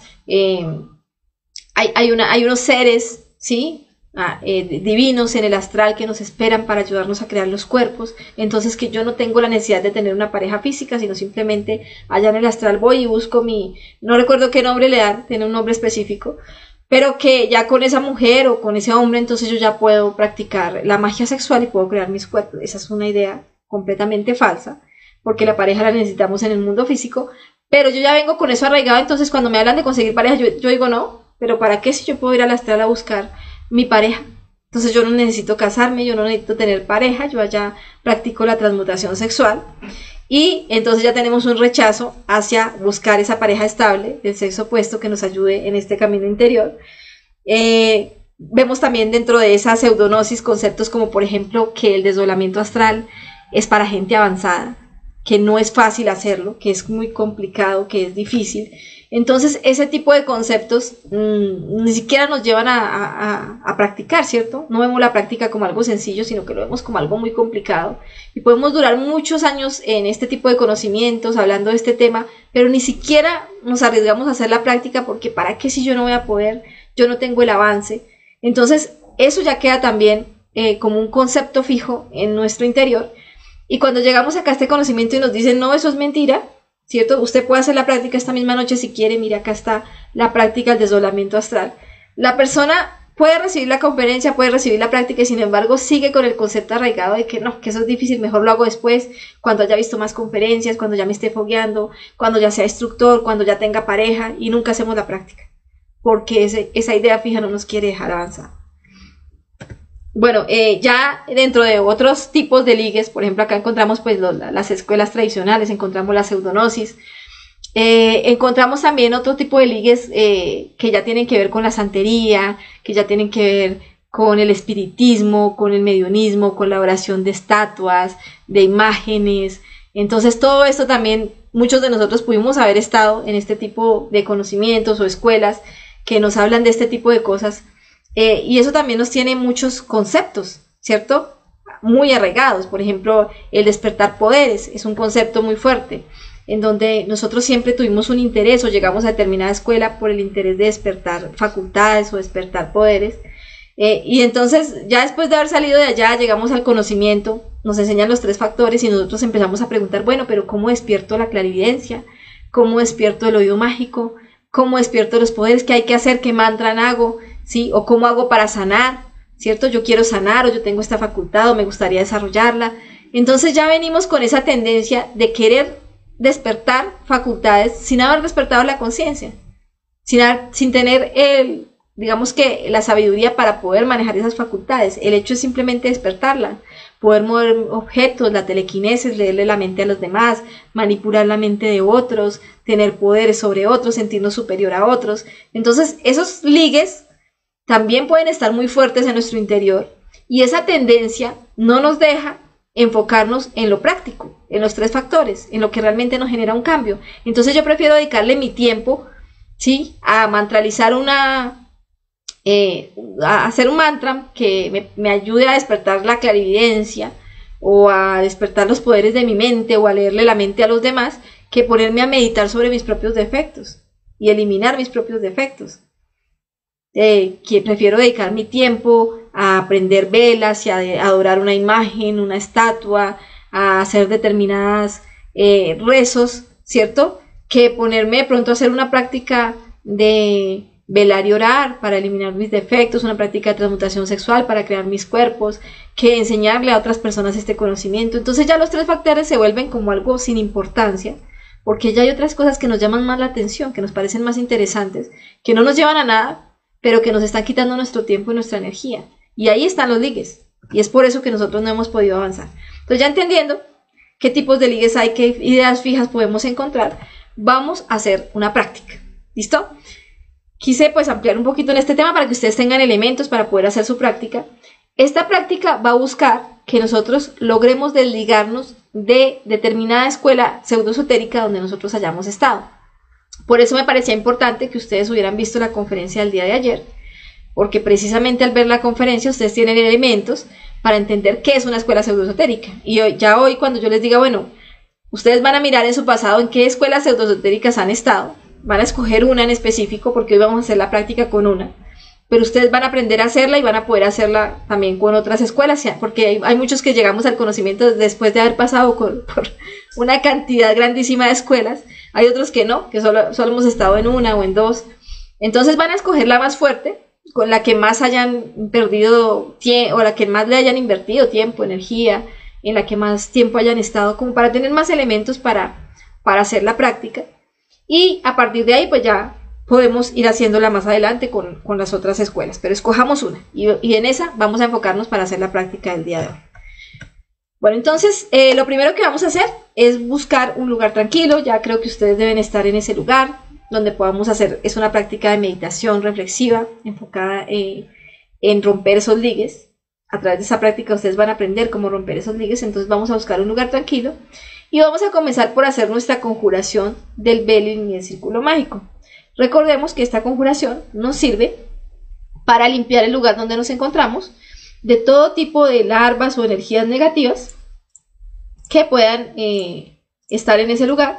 hay unos seres, ¿sí? Divinos en el astral que nos esperan para ayudarnos a crear los cuerpos, entonces que yo no tengo la necesidad de tener una pareja física, sino simplemente allá en el astral voy y busco no recuerdo qué nombre le dan, tiene un nombre específico, pero que ya con esa mujer o con ese hombre entonces yo ya puedo practicar la magia sexual y puedo crear mis cuerpos. Esa es una idea completamente falsa, porque la pareja la necesitamos en el mundo físico, pero yo ya vengo con eso arraigado, entonces cuando me hablan de conseguir pareja yo digo no, pero ¿para qué si yo puedo ir al astral a buscar mi pareja? Entonces yo no necesito casarme, yo no necesito tener pareja, yo allá practico la transmutación sexual y entonces ya tenemos un rechazo hacia buscar esa pareja estable del sexo opuesto que nos ayude en este camino interior. Vemos también dentro de esa pseudonosis conceptos como por ejemplo que el desdoblamiento astral es para gente avanzada, que no es fácil hacerlo, que es muy complicado, que es difícil. Entonces ese tipo de conceptos ni siquiera nos llevan a practicar, ¿cierto? No vemos la práctica como algo sencillo, sino que lo vemos como algo muy complicado. Y podemos durar muchos años en este tipo de conocimientos, hablando de este tema, pero ni siquiera nos arriesgamos a hacer la práctica porque ¿para qué si yo no voy a poder? Yo no tengo el avance. Entonces eso ya queda también como un concepto fijo en nuestro interior. Y cuando llegamos acá a este conocimiento y nos dicen, no, eso es mentira, ¿cierto? Usted puede hacer la práctica esta misma noche si quiere, mira, acá está la práctica del desdoblamiento astral. La persona puede recibir la conferencia, puede recibir la práctica y sin embargo sigue con el concepto arraigado de que no, que eso es difícil, mejor lo hago después, cuando haya visto más conferencias, cuando ya me esté fogueando, cuando ya sea instructor, cuando ya tenga pareja y nunca hacemos la práctica, porque esa idea fija no nos quiere dejar avanzar. Bueno, ya dentro de otros tipos de ligues, por ejemplo, acá encontramos pues las escuelas tradicionales, encontramos la pseudonosis, encontramos también otro tipo de ligues que ya tienen que ver con la santería, que ya tienen que ver con el espiritismo, con el mediunismo, con la oración de estatuas, de imágenes. Entonces todo esto también, muchos de nosotros pudimos haber estado en este tipo de conocimientos o escuelas que nos hablan de este tipo de cosas. Y eso también nos tiene muchos conceptos, ¿cierto? Muy arraigados. Por ejemplo, el despertar poderes es un concepto muy fuerte, en donde nosotros siempre tuvimos un interés o llegamos a determinada escuela por el interés de despertar facultades o despertar poderes. Y entonces, ya después de haber salido de allá, llegamos al conocimiento, nos enseñan los 3 factores y nosotros empezamos a preguntar, bueno, pero ¿cómo despierto la clarividencia? ¿Cómo despierto el oído mágico? ¿Cómo despierto los poderes? ¿Qué hay que hacer? ¿Qué mantra hago? ¿Sí? O cómo hago para sanar, ¿cierto? Yo quiero sanar o yo tengo esta facultad o me gustaría desarrollarla. Entonces ya venimos con esa tendencia de querer despertar facultades sin haber despertado la conciencia, sin tener digamos que la sabiduría para poder manejar esas facultades. El hecho es simplemente despertarla, poder mover objetos, la telequinesis, leerle la mente a los demás, manipular la mente de otros, tener poderes sobre otros, sentirnos superior a otros. Entonces esos ligues también pueden estar muy fuertes en nuestro interior y esa tendencia no nos deja enfocarnos en lo práctico, en los 3 factores, en lo que realmente nos genera un cambio. Entonces yo prefiero dedicarle mi tiempo, ¿sí?, a mantralizar a hacer un mantra que me ayude a despertar la clarividencia o a despertar los poderes de mi mente o a leerle la mente a los demás, que ponerme a meditar sobre mis propios defectos y eliminar mis propios defectos. Que prefiero dedicar mi tiempo a prender velas y a adorar una imagen, una estatua, a hacer determinadas rezos, ¿cierto? Que ponerme de pronto a hacer una práctica de velar y orar para eliminar mis defectos, una práctica de transmutación sexual para crear mis cuerpos, que enseñarle a otras personas este conocimiento. Entonces ya los 3 factores se vuelven como algo sin importancia, porque ya hay otras cosas que nos llaman más la atención, que nos parecen más interesantes, que no nos llevan a nada, pero que nos están quitando nuestro tiempo y nuestra energía. Y ahí están los ligues. Y es por eso que nosotros no hemos podido avanzar. Entonces, ya entendiendo qué tipos de ligues hay, qué ideas fijas podemos encontrar, vamos a hacer una práctica. ¿Listo? Quise pues ampliar un poquito en este tema para que ustedes tengan elementos para poder hacer su práctica. Esta práctica va a buscar que nosotros logremos desligarnos de determinada escuela pseudoesotérica donde nosotros hayamos estado. Por eso me parecía importante que ustedes hubieran visto la conferencia del día de ayer, porque precisamente al ver la conferencia ustedes tienen elementos para entender qué es una escuela pseudoesotérica. Y hoy cuando yo les diga, bueno, ustedes van a mirar en su pasado en qué escuelas pseudoesotéricas han estado, van a escoger una en específico porque hoy vamos a hacer la práctica con una, pero ustedes van a aprender a hacerla y van a poder hacerla también con otras escuelas, porque hay muchos que llegamos al conocimiento después de haber pasado por una cantidad grandísima de escuelas, hay otros que no, que solo hemos estado en una o en dos. Entonces van a escoger la más fuerte, con la que más hayan perdido tiempo, o la que más le hayan invertido tiempo, energía, en la que más tiempo hayan estado, como para tener más elementos para hacer la práctica. Y a partir de ahí, pues ya podemos ir haciéndola más adelante con las otras escuelas, pero escojamos una y en esa vamos a enfocarnos para hacer la práctica del día de hoy. Bueno, entonces lo primero que vamos a hacer es buscar un lugar tranquilo. Ya creo que ustedes deben estar en ese lugar donde podamos hacer, es una práctica de meditación reflexiva enfocada en romper esos ligues. A través de esa práctica ustedes van a aprender cómo romper esos ligues, entonces vamos a buscar un lugar tranquilo y vamos a comenzar por hacer nuestra conjuración del Belin y el círculo mágico. Recordemos que esta conjuración nos sirve para limpiar el lugar donde nos encontramos de todo tipo de larvas o energías negativas que puedan estar en ese lugar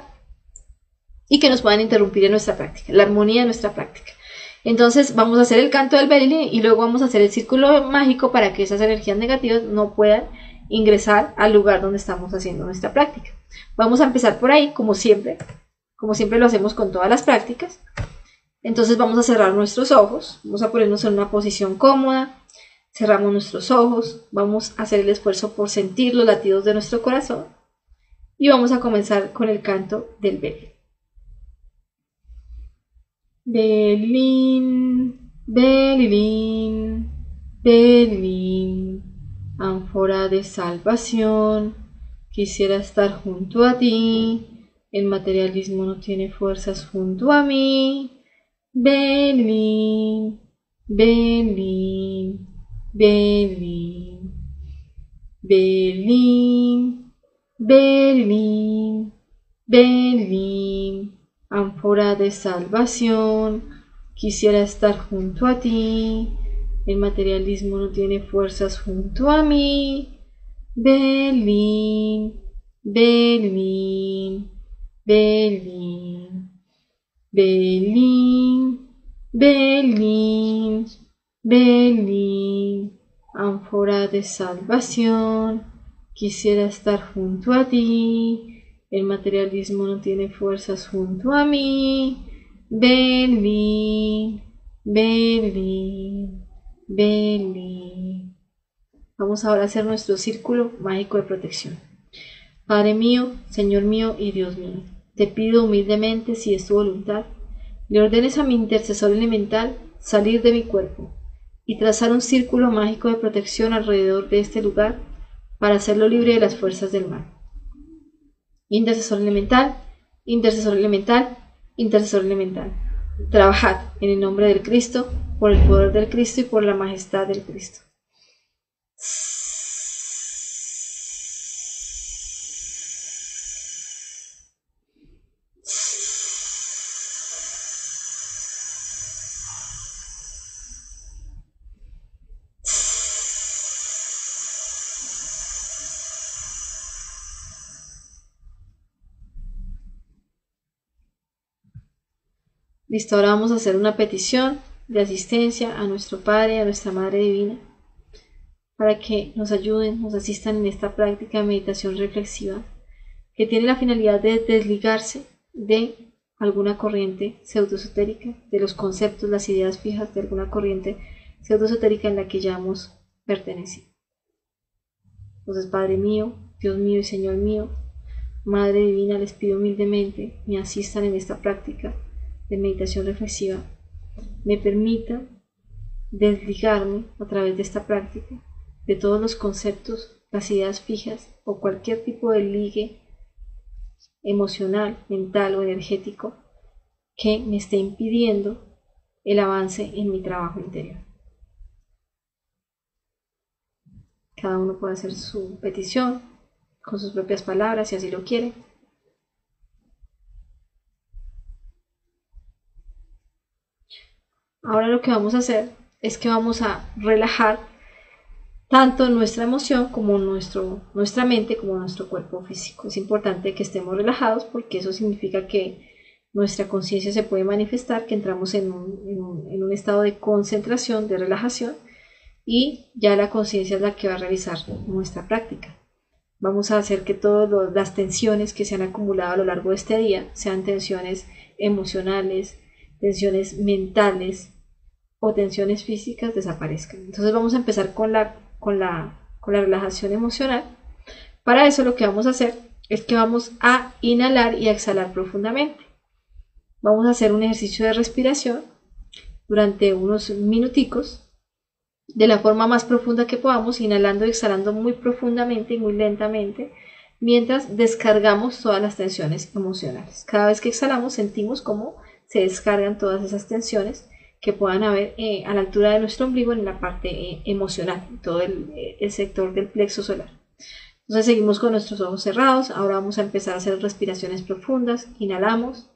y que nos puedan interrumpir en nuestra práctica, la armonía de nuestra práctica. Entonces vamos a hacer el canto del Belin y luego vamos a hacer el círculo mágico para que esas energías negativas no puedan ingresar al lugar donde estamos haciendo nuestra práctica. Vamos a empezar por ahí, como siempre lo hacemos con todas las prácticas. Entonces vamos a cerrar nuestros ojos, vamos a ponernos en una posición cómoda, cerramos nuestros ojos, vamos a hacer el esfuerzo por sentir los latidos de nuestro corazón y vamos a comenzar con el canto del Belin. Belin, Belin, Belin, ánfora de salvación, quisiera estar junto a ti, el materialismo no tiene fuerzas junto a mí. Belin, Belin, Belin, Belin, Belin, Belin, ánfora de salvación, quisiera estar junto a ti, el materialismo no tiene fuerzas junto a mí. Belin, Belin, Belin, Belin, Belin, Belin, ánfora de salvación, quisiera estar junto a ti, el materialismo no tiene fuerzas junto a mí. Belin, Belin, Belin. Vamos ahora a hacer nuestro círculo mágico de protección. Padre mío, Señor mío y Dios mío, te pido humildemente, si es tu voluntad, le ordenes a mi intercesor elemental salir de mi cuerpo y trazar un círculo mágico de protección alrededor de este lugar para hacerlo libre de las fuerzas del mal. Intercesor elemental, intercesor elemental, intercesor elemental. Trabajad en el nombre del Cristo, por el poder del Cristo y por la majestad del Cristo. Listo, ahora vamos a hacer una petición de asistencia a nuestro Padre, a nuestra Madre Divina, para que nos ayuden, nos asistan en esta práctica de meditación reflexiva, que tiene la finalidad de desligarse de alguna corriente pseudoesotérica, de los conceptos, las ideas fijas de alguna corriente pseudoesotérica en la que ya hemos pertenecido. Entonces, Padre mío, Dios mío y Señor mío, Madre Divina, les pido humildemente me asistan en esta práctica de meditación reflexiva, me permita desligarme a través de esta práctica de todos los conceptos, las ideas fijas o cualquier tipo de ligue emocional, mental o energético que me esté impidiendo el avance en mi trabajo interior. Cada uno puede hacer su petición con sus propias palabras si así lo quiere. Ahora lo que vamos a hacer es que vamos a relajar tanto nuestra emoción como nuestra mente como nuestro cuerpo físico. Es importante que estemos relajados porque eso significa que nuestra conciencia se puede manifestar, que entramos en un estado de concentración, de relajación, y ya la conciencia es la que va a realizar nuestra práctica. Vamos a hacer que todas las tensiones que se han acumulado a lo largo de este día, sean tensiones emocionales, tensiones mentales o tensiones físicas, desaparezcan. Entonces vamos a empezar con la relajación emocional. Para eso lo que vamos a hacer es que vamos a inhalar y a exhalar profundamente. Vamos a hacer un ejercicio de respiración durante unos minuticos de la forma más profunda que podamos, inhalando y exhalando muy profundamente y muy lentamente, mientras descargamos todas las tensiones emocionales. Cada vez que exhalamos sentimos cómo se descargan todas esas tensiones que puedan haber a la altura de nuestro ombligo en la parte emocional, todo el sector del plexo solar. Entonces seguimos con nuestros ojos cerrados. Ahora vamos a empezar a hacer respiraciones profundas. Inhalamos.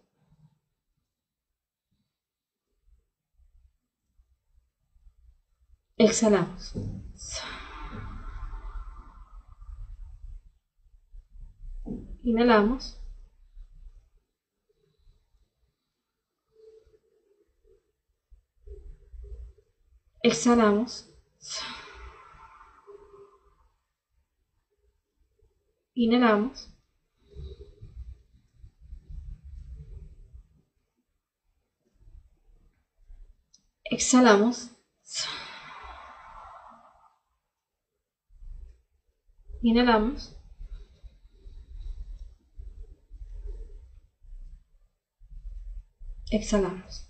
Exhalamos. Inhalamos. Exhalamos. Inhalamos. Exhalamos. Inhalamos. Exhalamos.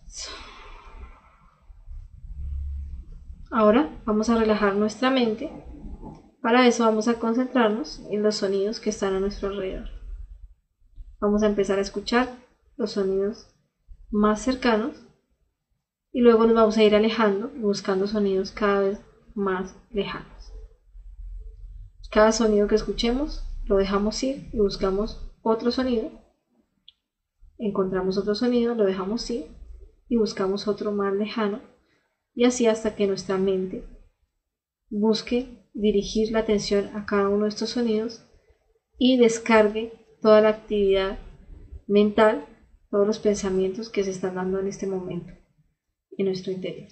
Ahora vamos a relajar nuestra mente. Para eso vamos a concentrarnos en los sonidos que están a nuestro alrededor. Vamos a empezar a escuchar los sonidos más cercanos y luego nos vamos a ir alejando y buscando sonidos cada vez más lejanos. Cada sonido que escuchemos lo dejamos ir y buscamos otro sonido. Encontramos otro sonido, lo dejamos ir y buscamos otro más lejano, y así hasta que nuestra mente busque dirigir la atención a cada uno de estos sonidos y descargue toda la actividad mental, todos los pensamientos que se están dando en este momento en nuestro interior.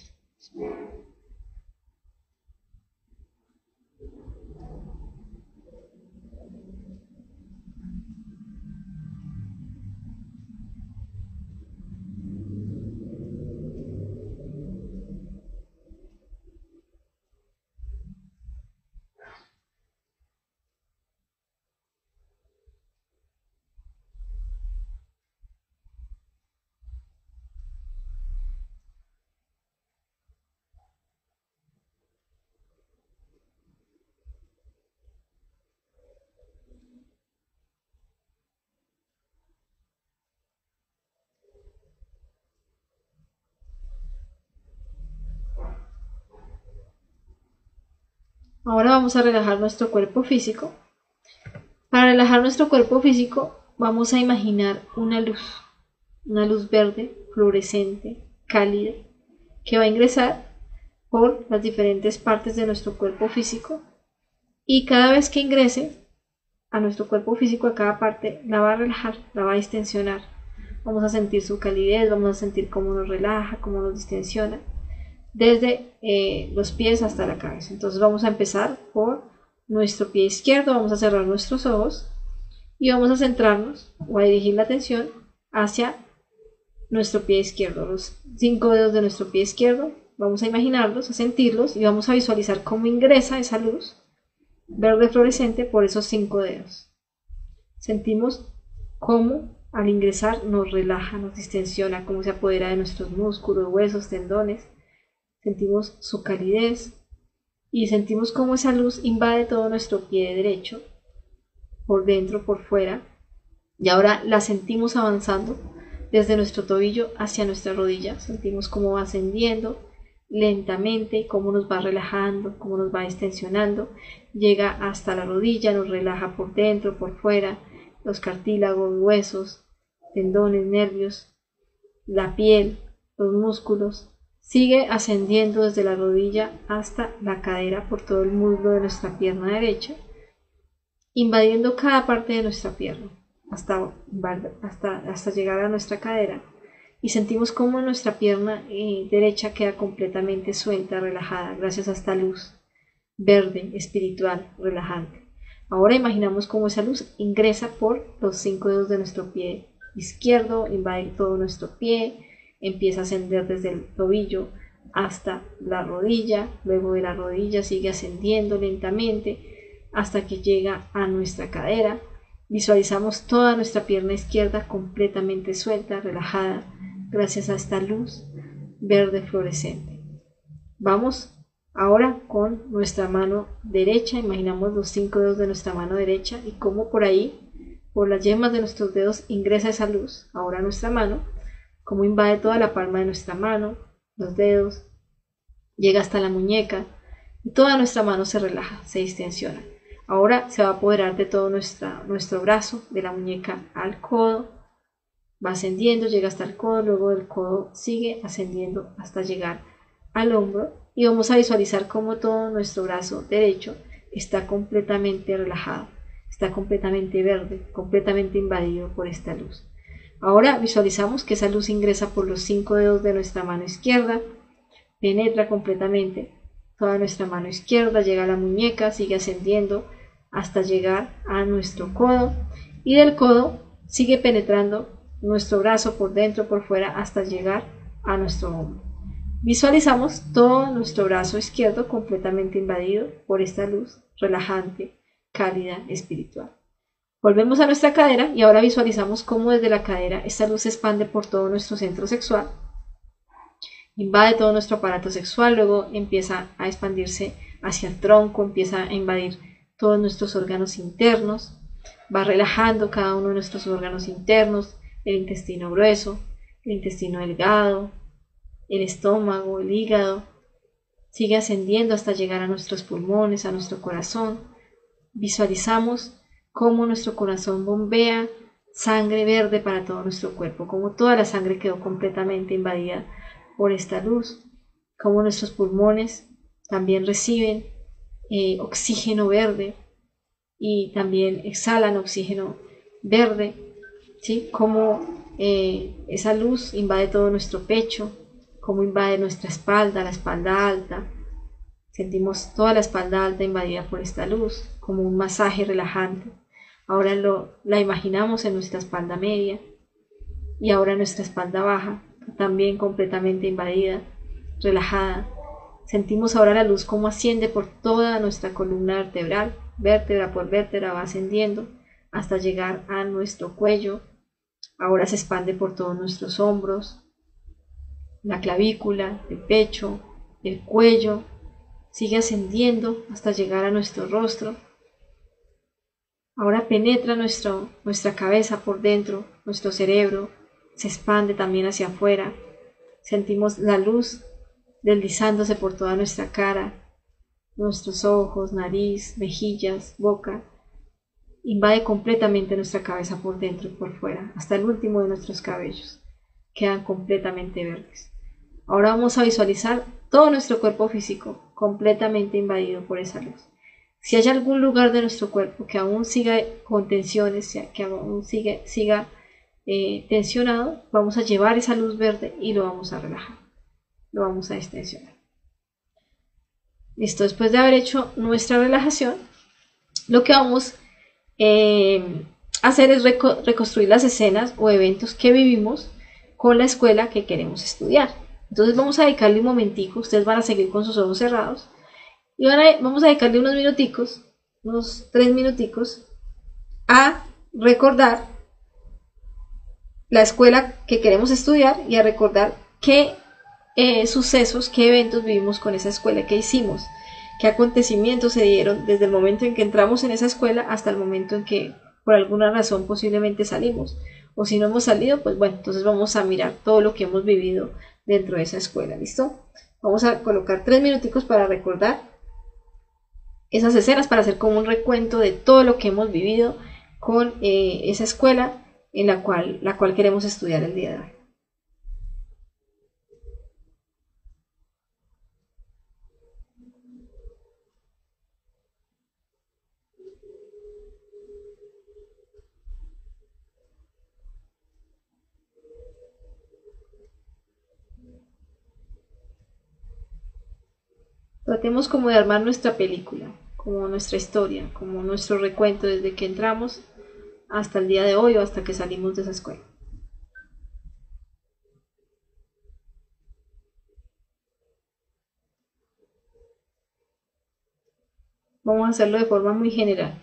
Ahora vamos a relajar nuestro cuerpo físico. Para relajar nuestro cuerpo físico vamos a imaginar una luz verde, fluorescente, cálida, que va a ingresar por las diferentes partes de nuestro cuerpo físico, y cada vez que ingrese a nuestro cuerpo físico, a cada parte, la va a relajar, la va a distensionar. Vamos a sentir su calidez, vamos a sentir cómo nos relaja, cómo nos distensiona, desde los pies hasta la cabeza. Entonces vamos a empezar por nuestro pie izquierdo, vamos a cerrar nuestros ojos y vamos a centrarnos o a dirigir la atención hacia nuestro pie izquierdo, los 5 dedos de nuestro pie izquierdo. Vamos a imaginarlos, a sentirlos y vamos a visualizar cómo ingresa esa luz verde fluorescente por esos 5 dedos. Sentimos cómo al ingresar nos relaja, nos distensiona, cómo se apodera de nuestros músculos, huesos, tendones. sentimos su calidez y sentimos cómo esa luz invade todo nuestro pie derecho, por dentro, por fuera, y ahora la sentimos avanzando desde nuestro tobillo hacia nuestra rodilla. Sentimos cómo va ascendiendo lentamente, cómo nos va relajando, cómo nos va extensionando, llega hasta la rodilla, nos relaja por dentro, por fuera, los cartílagos, huesos, tendones, nervios, la piel, los músculos. Sigue ascendiendo desde la rodilla hasta la cadera por todo el muslo de nuestra pierna derecha, invadiendo cada parte de nuestra pierna hasta llegar a nuestra cadera, y sentimos cómo nuestra pierna derecha queda completamente suelta, relajada, gracias a esta luz verde, espiritual, relajante. Ahora imaginamos cómo esa luz ingresa por los 5 dedos de nuestro pie izquierdo, invade todo nuestro pie, empieza a ascender desde el tobillo hasta la rodilla, luego de la rodilla sigue ascendiendo lentamente hasta que llega a nuestra cadera. Visualizamos toda nuestra pierna izquierda completamente suelta, relajada, gracias a esta luz verde fluorescente. Vamos ahora con nuestra mano derecha. Imaginamos los 5 dedos de nuestra mano derecha y cómo por ahí, por las yemas de nuestros dedos, ingresa esa luz ahora a nuestra mano, cómo invade toda la palma de nuestra mano, los dedos, llega hasta la muñeca y toda nuestra mano se relaja, se distensiona. Ahora se va a apoderar de todo nuestro brazo, de la muñeca al codo, va ascendiendo, llega hasta el codo, luego del codo sigue ascendiendo hasta llegar al hombro, y vamos a visualizar cómo todo nuestro brazo derecho está completamente relajado, está completamente verde, completamente invadido por esta luz. Ahora visualizamos que esa luz ingresa por los 5 dedos de nuestra mano izquierda, penetra completamente toda nuestra mano izquierda, llega a la muñeca, sigue ascendiendo hasta llegar a nuestro codo, y del codo sigue penetrando nuestro brazo por dentro, por fuera, hasta llegar a nuestro hombro. Visualizamos todo nuestro brazo izquierdo completamente invadido por esta luz relajante, cálida, espiritual. Volvemos a nuestra cadera y ahora visualizamos cómo desde la cadera esta luz se expande por todo nuestro centro sexual, invade todo nuestro aparato sexual, luego empieza a expandirse hacia el tronco, empieza a invadir todos nuestros órganos internos, va relajando cada uno de nuestros órganos internos, el intestino grueso, el intestino delgado, el estómago, el hígado, sigue ascendiendo hasta llegar a nuestros pulmones, a nuestro corazón. Visualizamos cómo nuestro corazón bombea sangre verde para todo nuestro cuerpo, cómo toda la sangre quedó completamente invadida por esta luz, cómo nuestros pulmones también reciben oxígeno verde y también exhalan oxígeno verde, ¿sí? Cómo esa luz invade todo nuestro pecho, cómo invade nuestra espalda, la espalda alta. Sentimos toda la espalda alta invadida por esta luz, como un masaje relajante. Ahora la imaginamos en nuestra espalda media y ahora en nuestra espalda baja, también completamente invadida, relajada. Sentimos ahora la luz como asciende por toda nuestra columna vertebral, vértebra por vértebra va ascendiendo hasta llegar a nuestro cuello. Ahora se expande por todos nuestros hombros, la clavícula, el pecho, el cuello, sigue ascendiendo hasta llegar a nuestro rostro. Ahora penetra nuestra cabeza por dentro, nuestro cerebro se expande también hacia afuera. Sentimos la luz deslizándose por toda nuestra cara, nuestros ojos, nariz, mejillas, boca. Invade completamente nuestra cabeza por dentro y por fuera, hasta el último de nuestros cabellos. Quedan completamente verdes. Ahora vamos a visualizar todo nuestro cuerpo físico completamente invadido por esa luz. Si hay algún lugar de nuestro cuerpo que aún siga con tensiones, que aún siga tensionado, vamos a llevar esa luz verde y lo vamos a relajar, lo vamos a extensionar. Listo, después de haber hecho nuestra relajación, lo que vamos a hacer es reconstruir las escenas o eventos que vivimos con la escuela que queremos estudiar. Entonces vamos a dedicarle un momentico, ustedes van a seguir con sus ojos cerrados y vamos a dedicarle unos minuticos, unos 3 minuticos a recordar la escuela que queremos estudiar y a recordar qué sucesos, qué eventos vivimos con esa escuela, qué hicimos, qué acontecimientos se dieron desde el momento en que entramos en esa escuela hasta el momento en que por alguna razón posiblemente salimos. O si no hemos salido, pues bueno, entonces vamos a mirar todo lo que hemos vivido dentro de esa escuela, ¿listo? Vamos a colocar 3 minuticos para recordar esas escenas, para hacer como un recuento de todo lo que hemos vivido con esa escuela en la cual queremos estudiar el día de hoy. Tratemos como de armar nuestra película, como nuestra historia, como nuestro recuento desde que entramos hasta el día de hoy o hasta que salimos de esa escuela. Vamos a hacerlo de forma muy general.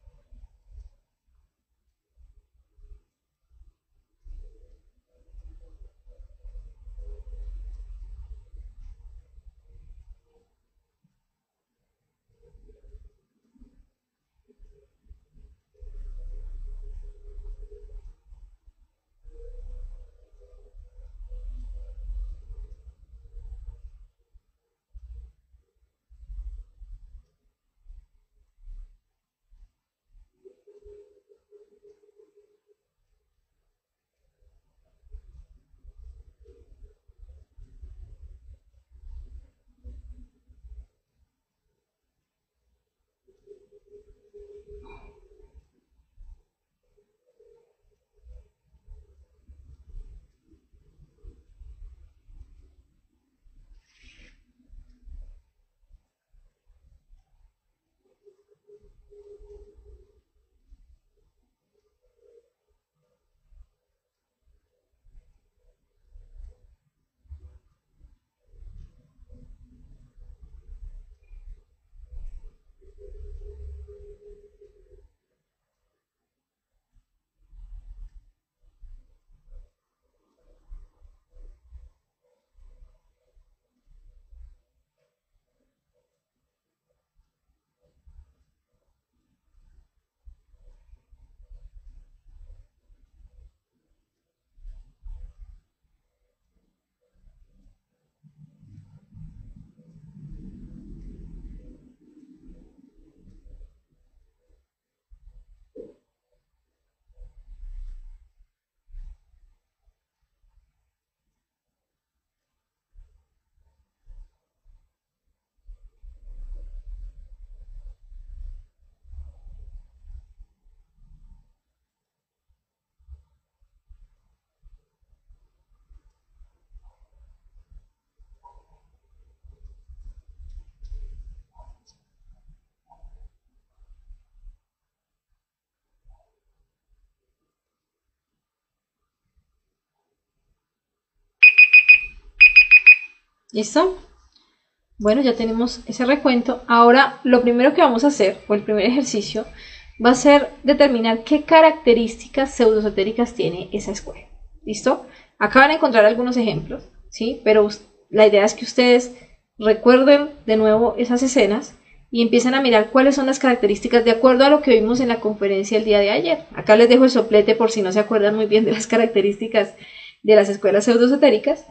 ¿Listo? Bueno, ya tenemos ese recuento. Ahora, lo primero que vamos a hacer, o el primer ejercicio, va a ser determinar qué características pseudoesotéricas tiene esa escuela. ¿Listo? Acá van a encontrar algunos ejemplos, ¿sí? Pero la idea es que ustedes recuerden de nuevo esas escenas y empiezan a mirar cuáles son las características de acuerdo a lo que vimos en la conferencia el día de ayer. Acá les dejo el soplete por si no se acuerdan muy bien de las características de las escuelas pseudoesotéricas.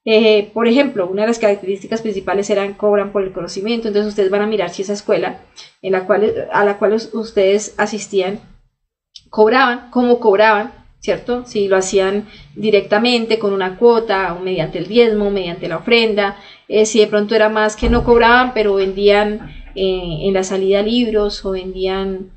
Por ejemplo, una de las características principales eran cobran por el conocimiento. Entonces ustedes van a mirar si esa escuela a la cual ustedes asistían cobraban, cómo cobraban, ¿cierto? Si lo hacían directamente con una cuota, o mediante el diezmo, mediante la ofrenda, si de pronto era más que no cobraban, pero vendían en la salida libros o vendían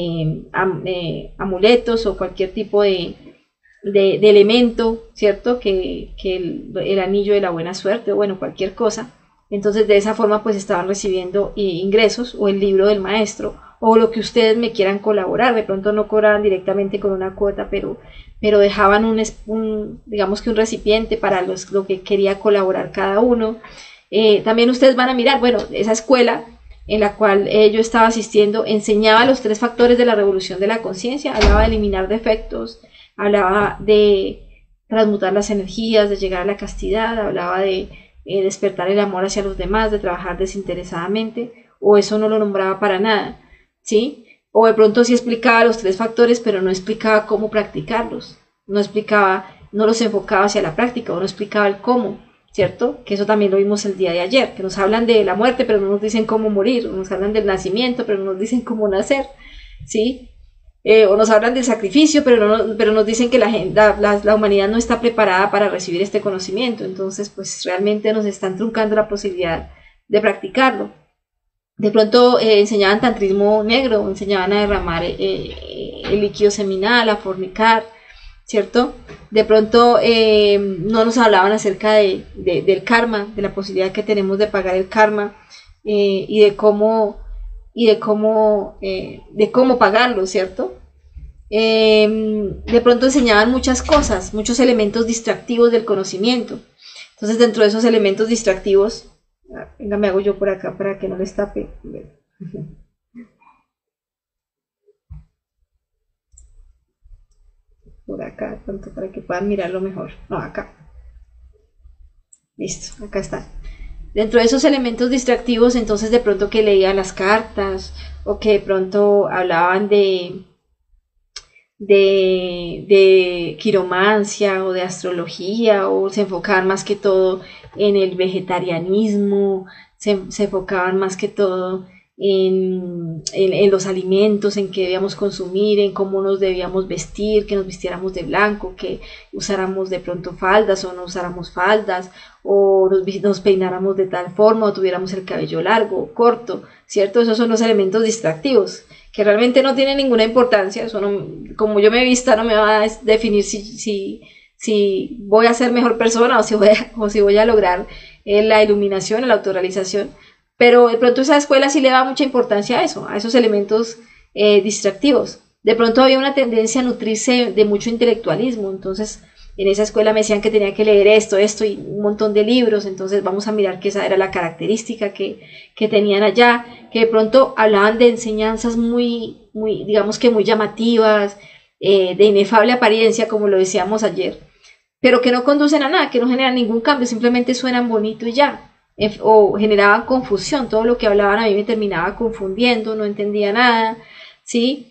amuletos o cualquier tipo de elemento, ¿cierto? Que el anillo de la buena suerte o bueno, cualquier cosa. Entonces de esa forma pues estaban recibiendo ingresos o el libro del maestro o lo que ustedes me quieran colaborar. De pronto no cobraban directamente con una cuota, pero dejaban digamos que un recipiente para lo que quería colaborar cada uno. También ustedes van a mirar, bueno, esa escuela en la cual yo estaba asistiendo enseñaba los 3 factores de la revolución de la conciencia, hablaba de eliminar defectos, hablaba de transmutar las energías, de llegar a la castidad, hablaba de despertar el amor hacia los demás, de trabajar desinteresadamente, o eso no lo nombraba para nada, ¿sí? O de pronto sí explicaba los 3 factores, pero no explicaba cómo practicarlos, no los enfocaba hacia la práctica, o no explicaba el cómo, ¿cierto? Que eso también lo vimos el día de ayer, que nos hablan de la muerte, pero no nos dicen cómo morir, o nos hablan del nacimiento, pero no nos dicen cómo nacer, ¿sí? O nos hablan del sacrificio, pero nos dicen que la humanidad no está preparada para recibir este conocimiento, entonces pues realmente nos están truncando la posibilidad de practicarlo. De pronto enseñaban tantrismo negro, enseñaban a derramar el líquido seminal, a fornicar, ¿cierto? De pronto no nos hablaban acerca del karma, de la posibilidad que tenemos de pagar el karma y de cómo pagarlo, ¿cierto? De pronto enseñaban muchas cosas, muchos elementos distractivos del conocimiento. Entonces dentro de esos elementos distractivos, venga, me hago yo por acá para que no les tape. Por acá, tanto para que puedan mirarlo mejor. No, acá. Listo, acá está. Dentro de esos elementos distractivos, entonces de pronto que leían las cartas o que de pronto hablaban de quiromancia o de astrología, o se enfocaban más que todo en el vegetarianismo, se enfocaban más que todo en los alimentos, en qué debíamos consumir, en cómo nos debíamos vestir, que nos vistiéramos de blanco, que usáramos de pronto faldas o no usáramos faldas, o nos peináramos de tal forma, o tuviéramos el cabello largo o corto, ¿cierto? Esos son los elementos distractivos, que realmente no tienen ninguna importancia. Eso no, como yo me vista, no me va a definir si voy a ser mejor persona o si voy a lograr la iluminación, la autorrealización. Pero de pronto esa escuela sí le da mucha importancia a eso, a esos elementos distractivos. De pronto había una tendencia a nutrirse de mucho intelectualismo, entonces en esa escuela me decían que tenía que leer esto y un montón de libros, entonces vamos a mirar que esa era la característica que tenían allá, que de pronto hablaban de enseñanzas muy digamos que muy llamativas, de inefable apariencia, como lo decíamos ayer, pero que no conducen a nada, que no generan ningún cambio, simplemente suenan bonito y ya, o generaban confusión. Todo lo que hablaban a mí me terminaba confundiendo, no entendía nada, ¿sí?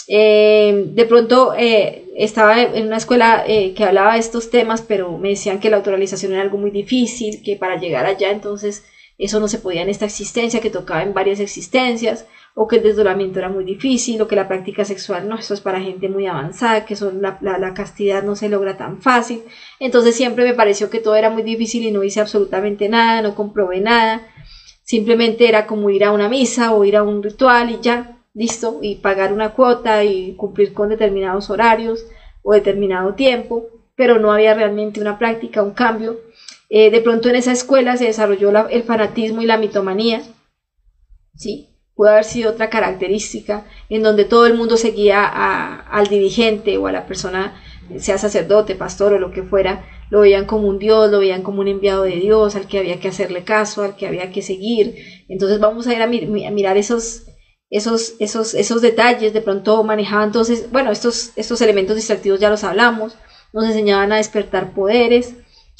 De pronto estaba en una escuela que hablaba de estos temas, pero me decían que la autorrealización era algo muy difícil, que para llegar allá entonces eso no se podía en esta existencia, que tocaba en varias existencias, o que el desdoblamiento era muy difícil, o que la práctica sexual no, eso es para gente muy avanzada, que la castidad no se logra tan fácil. Entonces siempre me pareció que todo era muy difícil y no hice absolutamente nada, no comprobé nada, simplemente era como ir a una misa o ir a un ritual y ya, listo, y pagar una cuota y cumplir con determinados horarios o determinado tiempo, pero no había realmente una práctica, un cambio. De pronto en esa escuela se desarrolló el fanatismo y la mitomanía, ¿sí? Puede haber sido otra característica en donde todo el mundo seguía al dirigente o a la persona, sea sacerdote, pastor o lo que fuera, lo veían como un Dios, lo veían como un enviado de Dios, al que había que hacerle caso, al que había que seguir. Entonces vamos a ir a mirar esos detalles. De pronto manejaban entonces, bueno, estos elementos distractivos ya los hablamos, nos enseñaban a despertar poderes,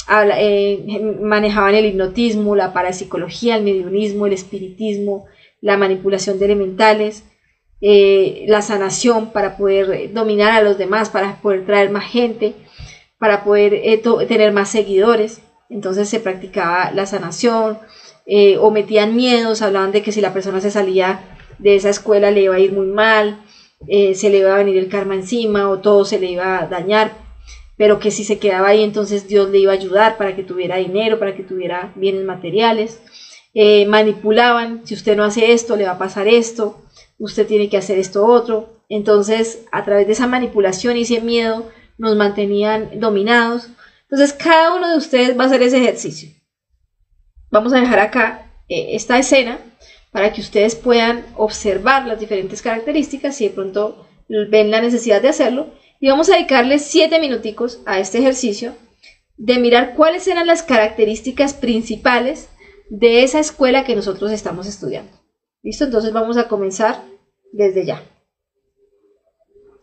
manejaban el hipnotismo, la parapsicología, el mediunismo, el espiritismo, la manipulación de elementales, la sanación para poder dominar a los demás, para poder traer más gente, para poder tener más seguidores. Entonces se practicaba la sanación, o metían miedos, hablaban de que si la persona se salía de esa escuela le iba a ir muy mal, se le iba a venir el karma encima o todo se le iba a dañar, pero que si se quedaba ahí entonces Dios le iba a ayudar para que tuviera dinero, para que tuviera bienes materiales. Manipulaban, si usted no hace esto le va a pasar esto, usted tiene que hacer esto otro. Entonces a través de esa manipulación y ese miedo nos mantenían dominados. Entonces cada uno de ustedes va a hacer ese ejercicio. Vamos a dejar acá esta escena para que ustedes puedan observar las diferentes características si de pronto ven la necesidad de hacerlo, y vamos a dedicarles 7 minuticos a este ejercicio de mirar cuáles eran las características principales de esa escuela que nosotros estamos estudiando. ¿Listo? Entonces vamos a comenzar desde ya.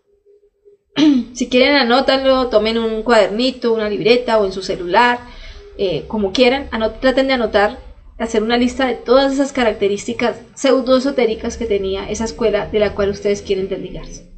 Si quieren anótanlo, tomen un cuadernito, una libreta o en su celular, como quieran, traten de anotar, hacer una lista de todas esas características pseudo-esotéricas que tenía esa escuela de la cual ustedes quieren desligarse.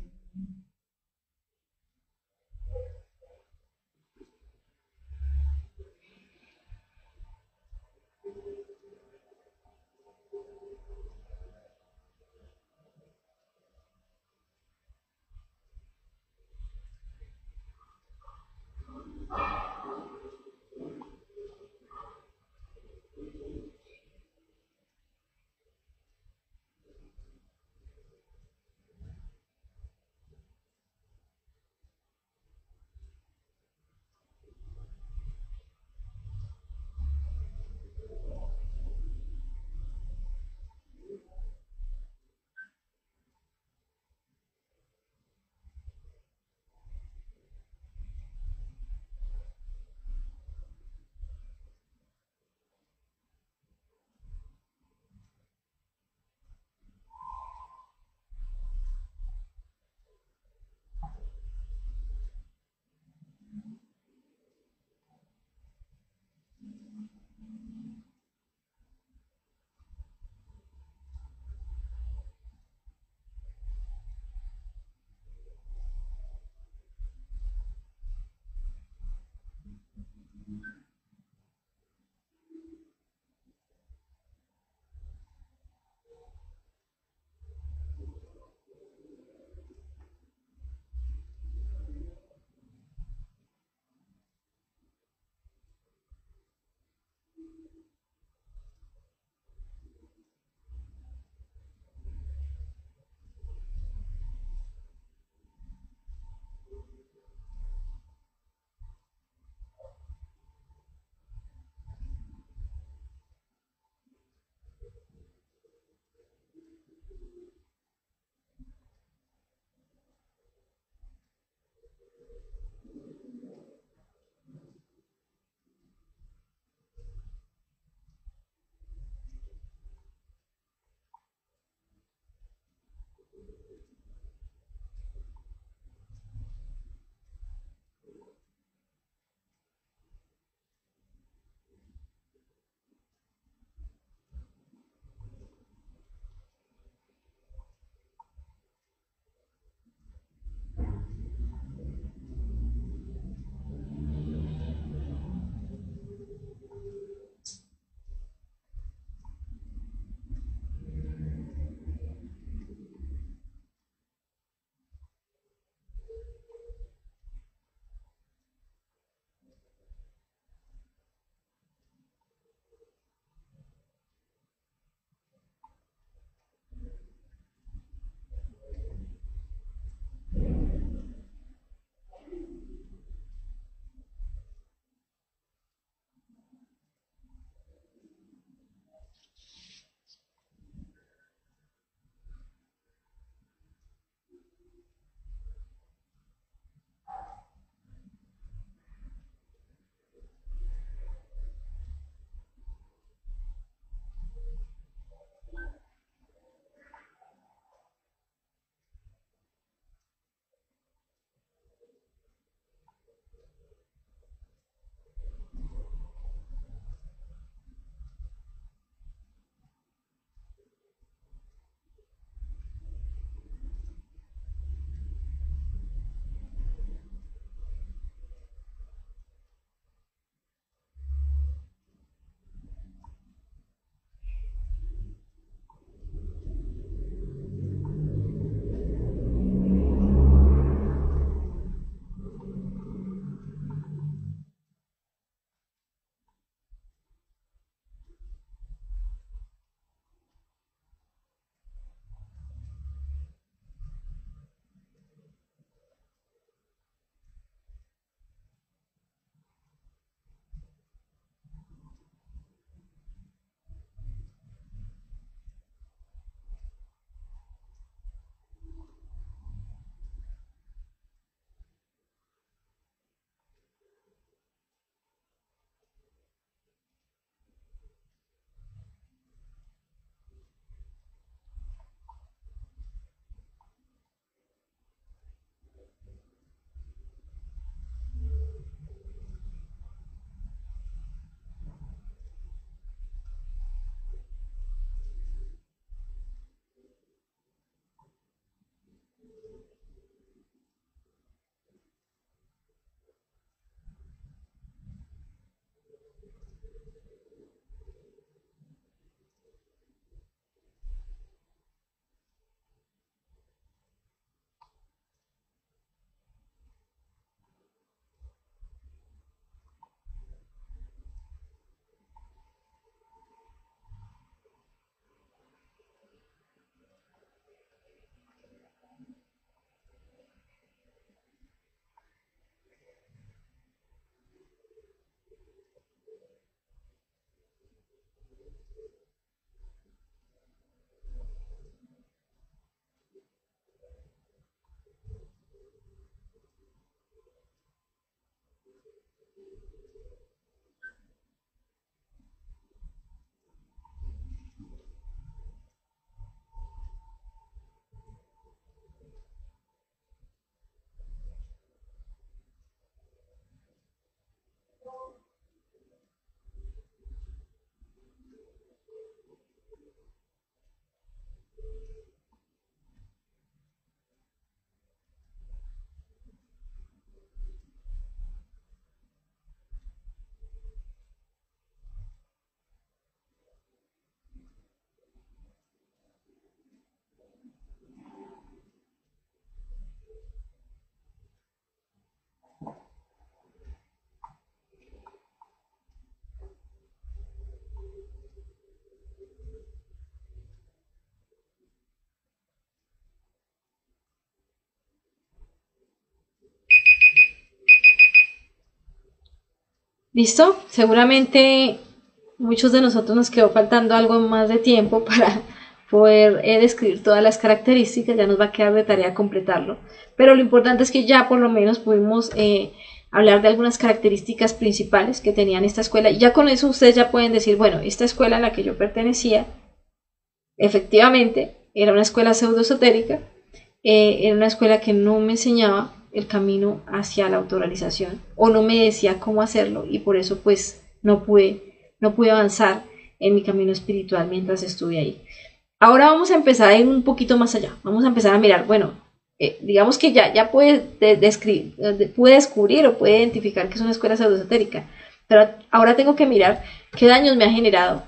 ¿Listo? Seguramente muchos de nosotros nos quedó faltando algo más de tiempo para poder describir todas las características, ya nos va a quedar de tarea completarlo, pero lo importante es que ya por lo menos pudimos hablar de algunas características principales que tenían esta escuela, y ya con eso ustedes ya pueden decir, bueno, esta escuela a la que yo pertenecía, efectivamente, era una escuela pseudo-esotérica, era una escuela que no me enseñaba el camino hacia la autorrealización o no me decía cómo hacerlo, y por eso pues no pude avanzar en mi camino espiritual mientras estuve ahí. Ahora vamos a empezar a ir un poquito más allá, vamos a empezar a mirar, bueno, digamos que ya puede descubrir o puede identificar que es una escuela pseudoesotérica, pero ahora tengo que mirar qué daños me ha generado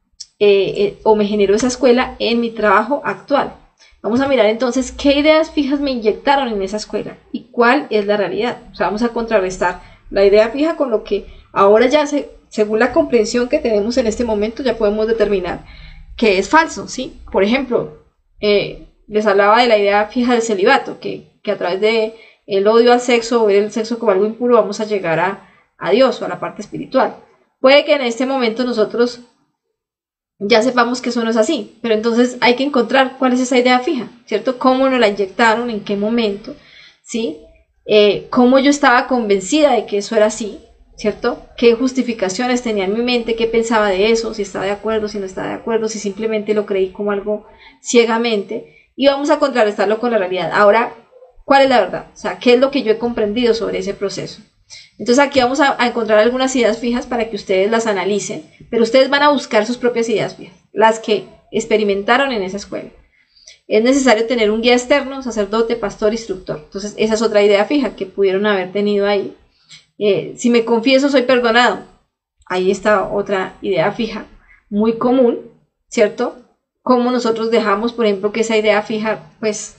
o me generó esa escuela en mi trabajo actual. Vamos a mirar entonces qué ideas fijas me inyectaron en esa escuela y cuál es la realidad. O sea, vamos a contrarrestar la idea fija con lo que ahora ya según la comprensión que tenemos en este momento ya podemos determinar que es falso, ¿sí? Por ejemplo, les hablaba de la idea fija del celibato, que a través de el odio al sexo o ver el sexo como algo impuro vamos a llegar a Dios o a la parte espiritual. Puede que en este momento nosotros ya sepamos que eso no es así, pero entonces hay que encontrar cuál es esa idea fija, ¿cierto? Cómo nos la inyectaron, en qué momento, ¿sí? Cómo yo estaba convencida de que eso era así, ¿cierto? Qué justificaciones tenía en mi mente, qué pensaba de eso, si estaba de acuerdo, si no estaba de acuerdo, si simplemente lo creí como algo ciegamente, y vamos a contrarrestarlo con la realidad. Ahora, ¿cuál es la verdad? O sea, ¿qué es lo que yo he comprendido sobre ese proceso? Entonces aquí vamos a encontrar algunas ideas fijas para que ustedes las analicen, pero ustedes van a buscar sus propias ideas fijas, las que experimentaron en esa escuela. Es necesario tener un guía externo, sacerdote, pastor, instructor. Entonces esa es otra idea fija que pudieron haber tenido ahí. Si me confieso soy perdonado. Ahí está otra idea fija, muy común, ¿cierto? Cómo nosotros dejamos, por ejemplo, que esa idea fija, pues,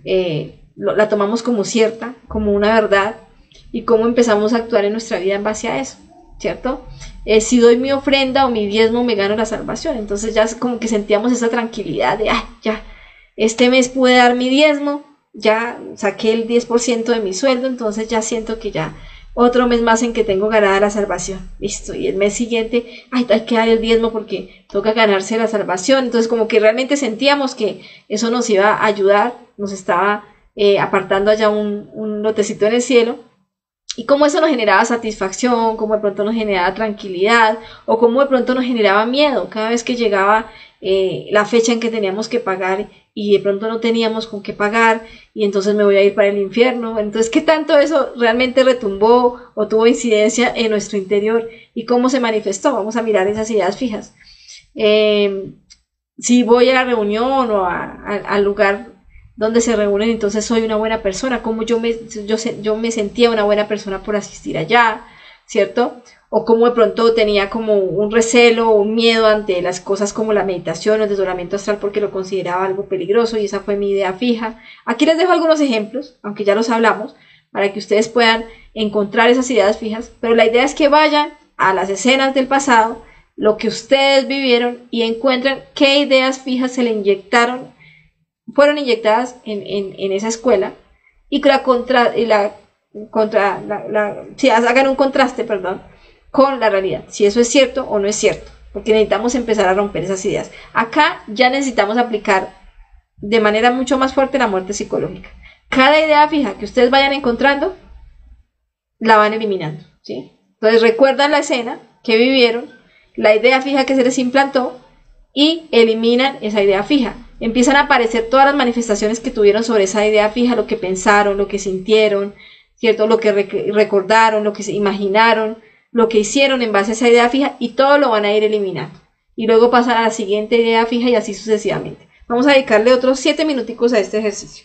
la tomamos como cierta, como una verdad, y cómo empezamos a actuar en nuestra vida en base a eso, ¿cierto? Si doy mi ofrenda o mi diezmo me gano la salvación, entonces ya como que sentíamos esa tranquilidad de, ya, este mes pude dar mi diezmo, ya saqué el 10% de mi sueldo, entonces ya siento que ya otro mes más en que tengo ganada la salvación, listo, y el mes siguiente, hay que dar el diezmo porque toca ganarse la salvación, entonces como que realmente sentíamos que eso nos iba a ayudar, nos estaba apartando allá un lotecito en el cielo, y cómo eso nos generaba satisfacción, cómo de pronto nos generaba tranquilidad, o cómo de pronto nos generaba miedo cada vez que llegaba la fecha en que teníamos que pagar y de pronto no teníamos con qué pagar y entonces me voy a ir para el infierno. Entonces, ¿qué tanto eso realmente retumbó o tuvo incidencia en nuestro interior y cómo se manifestó? Vamos a mirar esas ideas fijas. Si voy a la reunión o al lugar donde se reúnen, entonces soy una buena persona, como yo me sentía una buena persona por asistir allá, ¿cierto? O como de pronto tenía como un recelo o un miedo ante las cosas como la meditación o el desdoblamiento astral porque lo consideraba algo peligroso y esa fue mi idea fija. Aquí les dejo algunos ejemplos, aunque ya los hablamos, para que ustedes puedan encontrar esas ideas fijas, pero la idea es que vayan a las escenas del pasado, lo que ustedes vivieron y encuentren qué ideas fijas se le inyectaron, fueron inyectadas en esa escuela y si hagan un contraste, perdón, con la realidad, si eso es cierto o no es cierto, porque necesitamos empezar a romper esas ideas. Acá ya necesitamos aplicar de manera mucho más fuerte la muerte psicológica. Cada idea fija que ustedes vayan encontrando, la van eliminando. ¿sí? Entonces recuerdan la escena que vivieron, la idea fija que se les implantó y eliminan esa idea fija. Empiezan a aparecer todas las manifestaciones que tuvieron sobre esa idea fija, lo que pensaron, lo que sintieron, ¿cierto? Lo que recordaron, lo que se imaginaron, lo que hicieron en base a esa idea fija y todo lo van a ir eliminando. Y luego pasan a la siguiente idea fija y así sucesivamente. Vamos a dedicarle otros 7 minuticos a este ejercicio.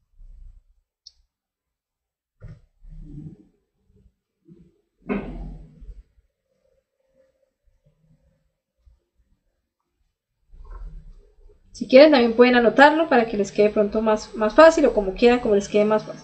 Si quieren también pueden anotarlo para que les quede pronto más fácil o como quieran, como les quede más fácil.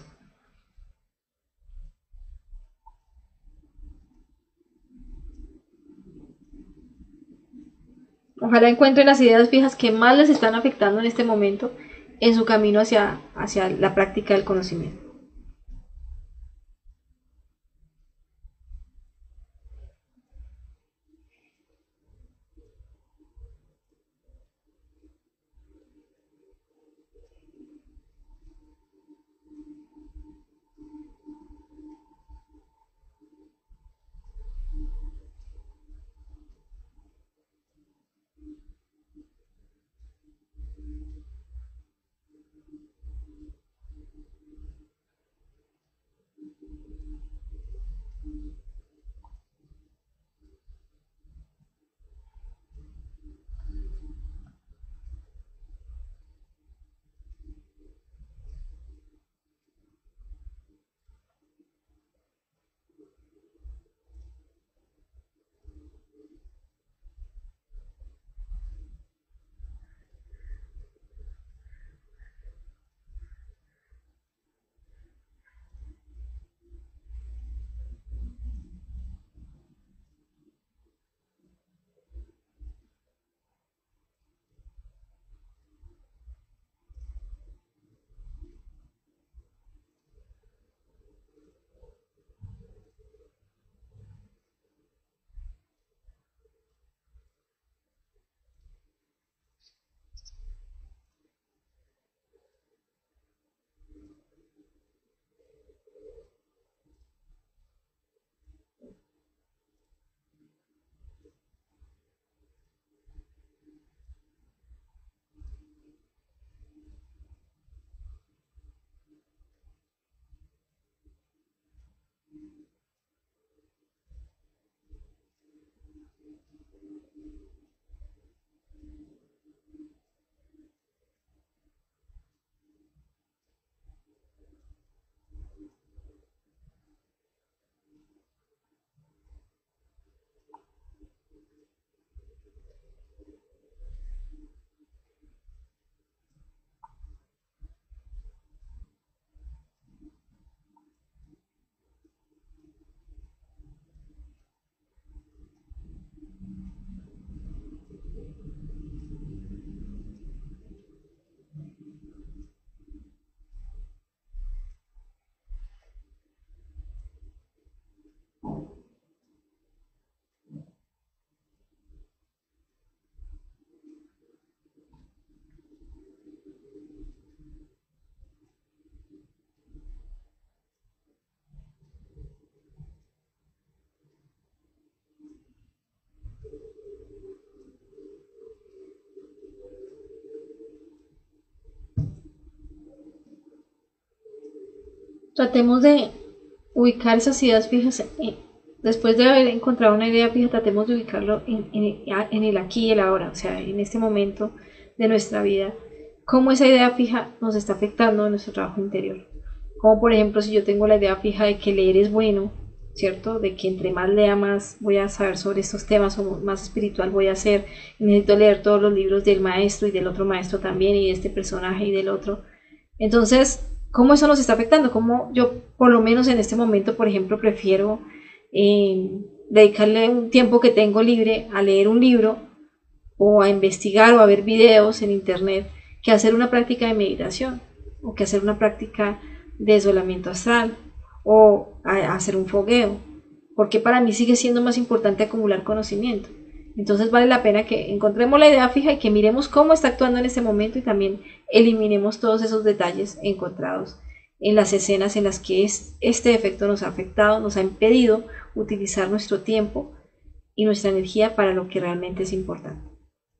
Ojalá encuentren las ideas fijas que más les están afectando en este momento en su camino hacia la práctica del conocimiento. Tratemos de ubicar esas ideas fijas. Después de haber encontrado una idea fija, tratemos de ubicarlo en el aquí y el ahora, o sea, en este momento de nuestra vida. Cómo esa idea fija nos está afectando en nuestro trabajo interior. Como por ejemplo, si yo tengo la idea fija de que leer es bueno, ¿cierto? De que entre más lea, más voy a saber sobre estos temas, o más espiritual voy a ser. Necesito leer todos los libros del maestro y del otro maestro también, y de este personaje y del otro. Entonces, ¿cómo eso nos está afectando? ¿Cómo yo, por lo menos en este momento, por ejemplo, prefiero dedicarle un tiempo que tengo libre a leer un libro o a investigar o a ver videos en internet que hacer una práctica de meditación o que hacer una práctica de desolamiento astral o a hacer un fogueo? Porque para mí sigue siendo más importante acumular conocimiento. Entonces vale la pena que encontremos la idea fija y que miremos cómo está actuando en este momento y también eliminemos todos esos detalles encontrados en las escenas en las que este efecto nos ha afectado, nos ha impedido utilizar nuestro tiempo y nuestra energía para lo que realmente es importante.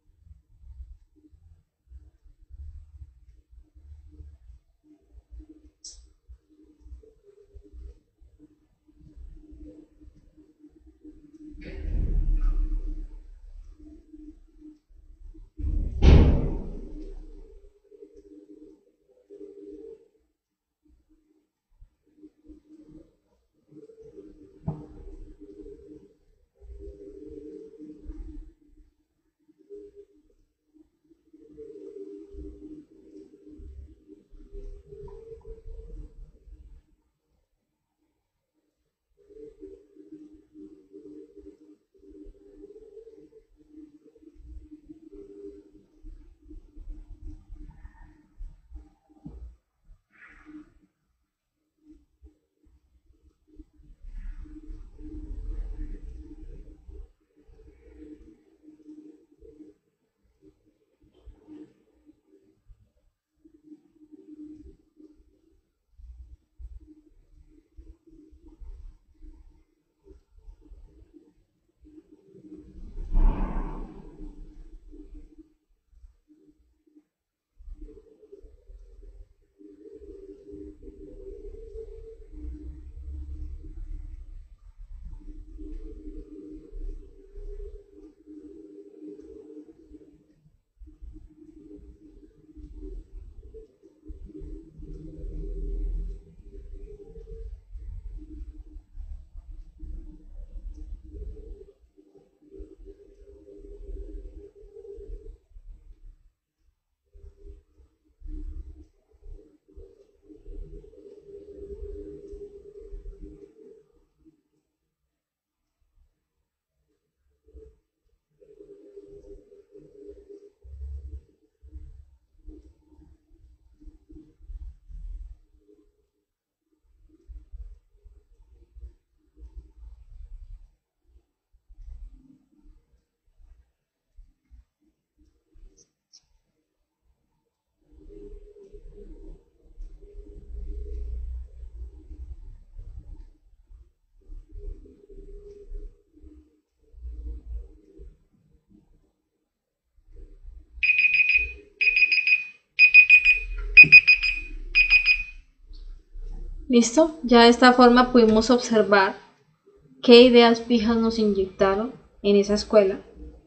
¿Listo? Ya de esta forma pudimos observar qué ideas fijas nos inyectaron en esa escuela,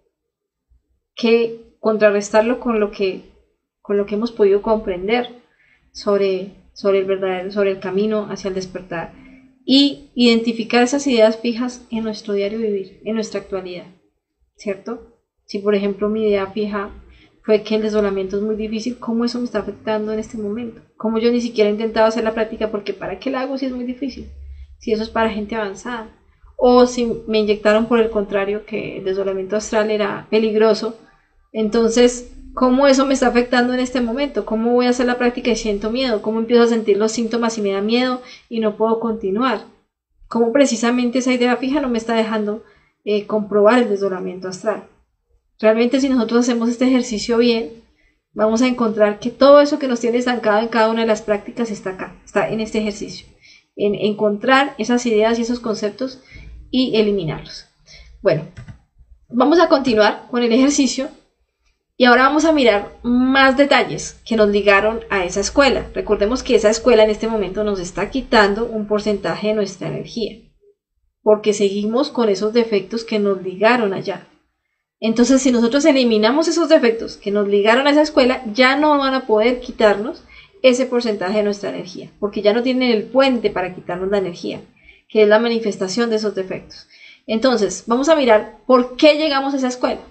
que contrarrestarlo con lo que hemos podido comprender sobre el verdadero, sobre el camino hacia el despertar, y identificar esas ideas fijas en nuestro diario vivir, en nuestra actualidad, ¿cierto? Si por ejemplo mi idea fija fue que el desdoblamiento es muy difícil, ¿cómo eso me está afectando en este momento? ¿Cómo yo ni siquiera he intentado hacer la práctica? Porque ¿para qué la hago si es muy difícil? Si eso es para gente avanzada. O si me inyectaron por el contrario que el desdoblamiento astral era peligroso, entonces ¿cómo eso me está afectando en este momento? ¿Cómo voy a hacer la práctica y siento miedo? ¿Cómo empiezo a sentir los síntomas y me da miedo y no puedo continuar? ¿Cómo precisamente esa idea fija no me está dejando comprobar el desdoblamiento astral? Realmente si nosotros hacemos este ejercicio bien, vamos a encontrar que todo eso que nos tiene estancado en cada una de las prácticas está acá, está en este ejercicio, en encontrar esas ideas y esos conceptos y eliminarlos. Bueno, vamos a continuar con el ejercicio y ahora vamos a mirar más detalles que nos ligaron a esa escuela. Recordemos que esa escuela en este momento nos está quitando un porcentaje de nuestra energía, porque seguimos con esos defectos que nos ligaron allá. Entonces, si nosotros eliminamos esos defectos que nos ligaron a esa escuela, ya no van a poder quitarnos ese porcentaje de nuestra energía, porque ya no tienen el puente para quitarnos la energía, que es la manifestación de esos defectos. Entonces, vamos a mirar por qué llegamos a esa escuela.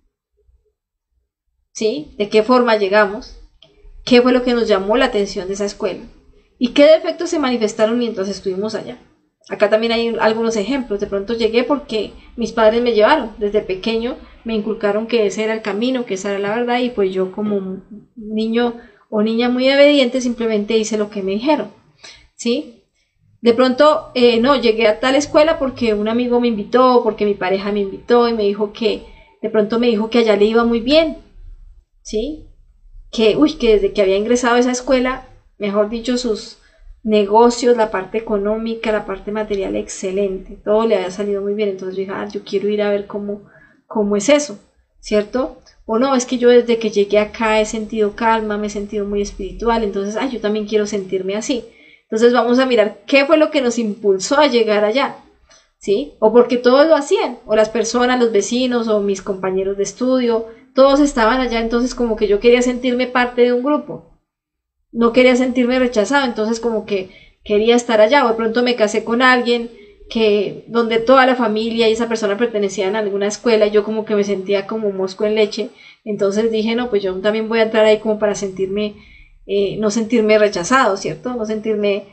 ¿Sí? ¿De qué forma llegamos? ¿Qué fue lo que nos llamó la atención de esa escuela? ¿Y qué defectos se manifestaron mientras estuvimos allá? Acá también hay algunos ejemplos. De pronto llegué porque mis padres me llevaron. Desde pequeño me inculcaron que ese era el camino, que esa era la verdad, y pues yo como niño o niña muy obediente simplemente hice lo que me dijeron. ¿Sí? De pronto, no, llegué a tal escuela porque un amigo me invitó, porque mi pareja me invitó y me dijo que, de pronto me dijo que allá le iba muy bien. ¿Sí? Que desde que había ingresado a esa escuela, mejor dicho, sus negocios, la parte económica, la parte material excelente, todo le había salido muy bien, entonces yo dije, yo quiero ir a ver cómo es eso, ¿cierto? O no, es que yo desde que llegué acá he sentido calma, me he sentido muy espiritual, entonces, yo también quiero sentirme así. Entonces vamos a mirar qué fue lo que nos impulsó a llegar allá, ¿sí? O porque todos lo hacían, o las personas, los vecinos, o mis compañeros de estudio, todos estaban allá, entonces como que yo quería sentirme parte de un grupo, no quería sentirme rechazado, entonces como que quería estar allá, o de pronto me casé con alguien que donde toda la familia y esa persona pertenecían a alguna escuela, y yo como que me sentía como mosco en leche, entonces dije, no, pues yo también voy a entrar ahí como para sentirme, no sentirme rechazado, ¿cierto? No sentirme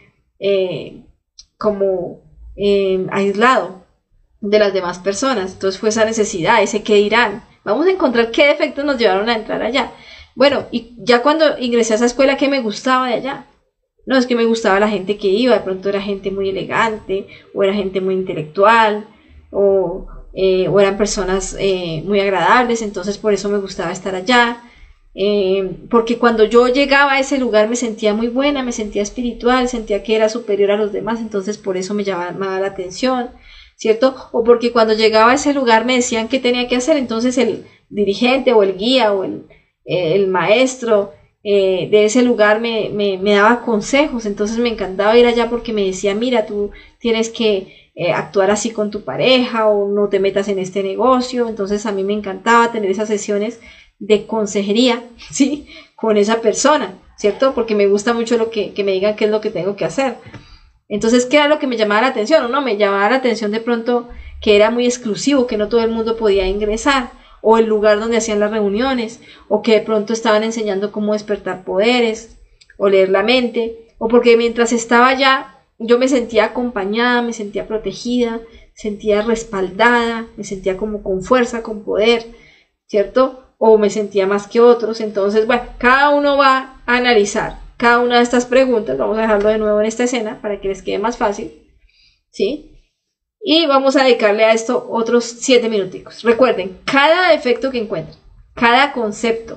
como aislado de las demás personas. Entonces fue esa necesidad, ese qué dirán. Vamos a encontrar qué defectos nos llevaron a entrar allá. Bueno, y ya cuando ingresé a esa escuela, ¿qué me gustaba de allá? No, es que me gustaba la gente que iba, de pronto era gente muy elegante, o era gente muy intelectual, o eran personas muy agradables, entonces por eso me gustaba estar allá. Porque cuando yo llegaba a ese lugar me sentía muy buena, me sentía espiritual, sentía que era superior a los demás, entonces por eso me llamaba la atención, ¿cierto? O porque cuando llegaba a ese lugar me decían qué tenía que hacer, entonces el dirigente o el guía o el maestro de ese lugar me daba consejos, entonces me encantaba ir allá porque me decía, mira, tú tienes que actuar así con tu pareja o no te metas en este negocio, entonces a mí me encantaba tener esas sesiones de consejería, ¿sí? Con esa persona, ¿cierto? Porque me gusta mucho que me digan qué es lo que tengo que hacer. Entonces, ¿qué era lo que me llamaba la atención? ¿O no? Me llamaba la atención de pronto que era muy exclusivo, que no todo el mundo podía ingresar, o el lugar donde hacían las reuniones, o que de pronto estaban enseñando cómo despertar poderes, o leer la mente, o porque mientras estaba allá yo me sentía acompañada, me sentía protegida, sentía respaldada, me sentía como con fuerza, con poder, ¿cierto? O me sentía más que otros. Entonces, bueno, cada uno va a analizar cada una de estas preguntas. Vamos a dejarlo de nuevo en esta escena para que les quede más fácil, ¿sí? Y vamos a dedicarle a esto otros 7 minuticos. Recuerden, cada defecto que encuentren, cada concepto,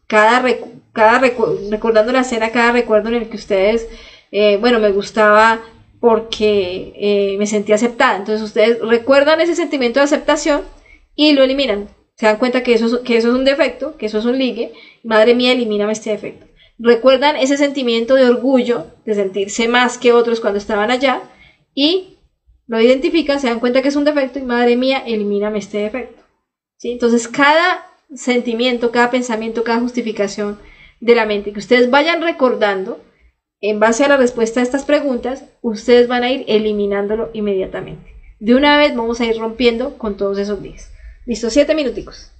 recordando la escena, cada recuerdo en el que ustedes, bueno, me gustaba porque me sentía aceptada. Entonces ustedes recuerdan ese sentimiento de aceptación y lo eliminan. Se dan cuenta que eso es un defecto, que eso es un ligue. Madre mía, elimíname este defecto. Recuerdan ese sentimiento de orgullo, de sentirse más que otros cuando estaban allá y lo identifican, se dan cuenta que es un defecto y madre mía, elimíname este defecto. ¿Sí? Entonces, cada sentimiento, cada pensamiento, cada justificación de la mente que ustedes vayan recordando, en base a la respuesta a estas preguntas, ustedes van a ir eliminándolo inmediatamente. De una vez vamos a ir rompiendo con todos esos días. Listo, 7 minuticos.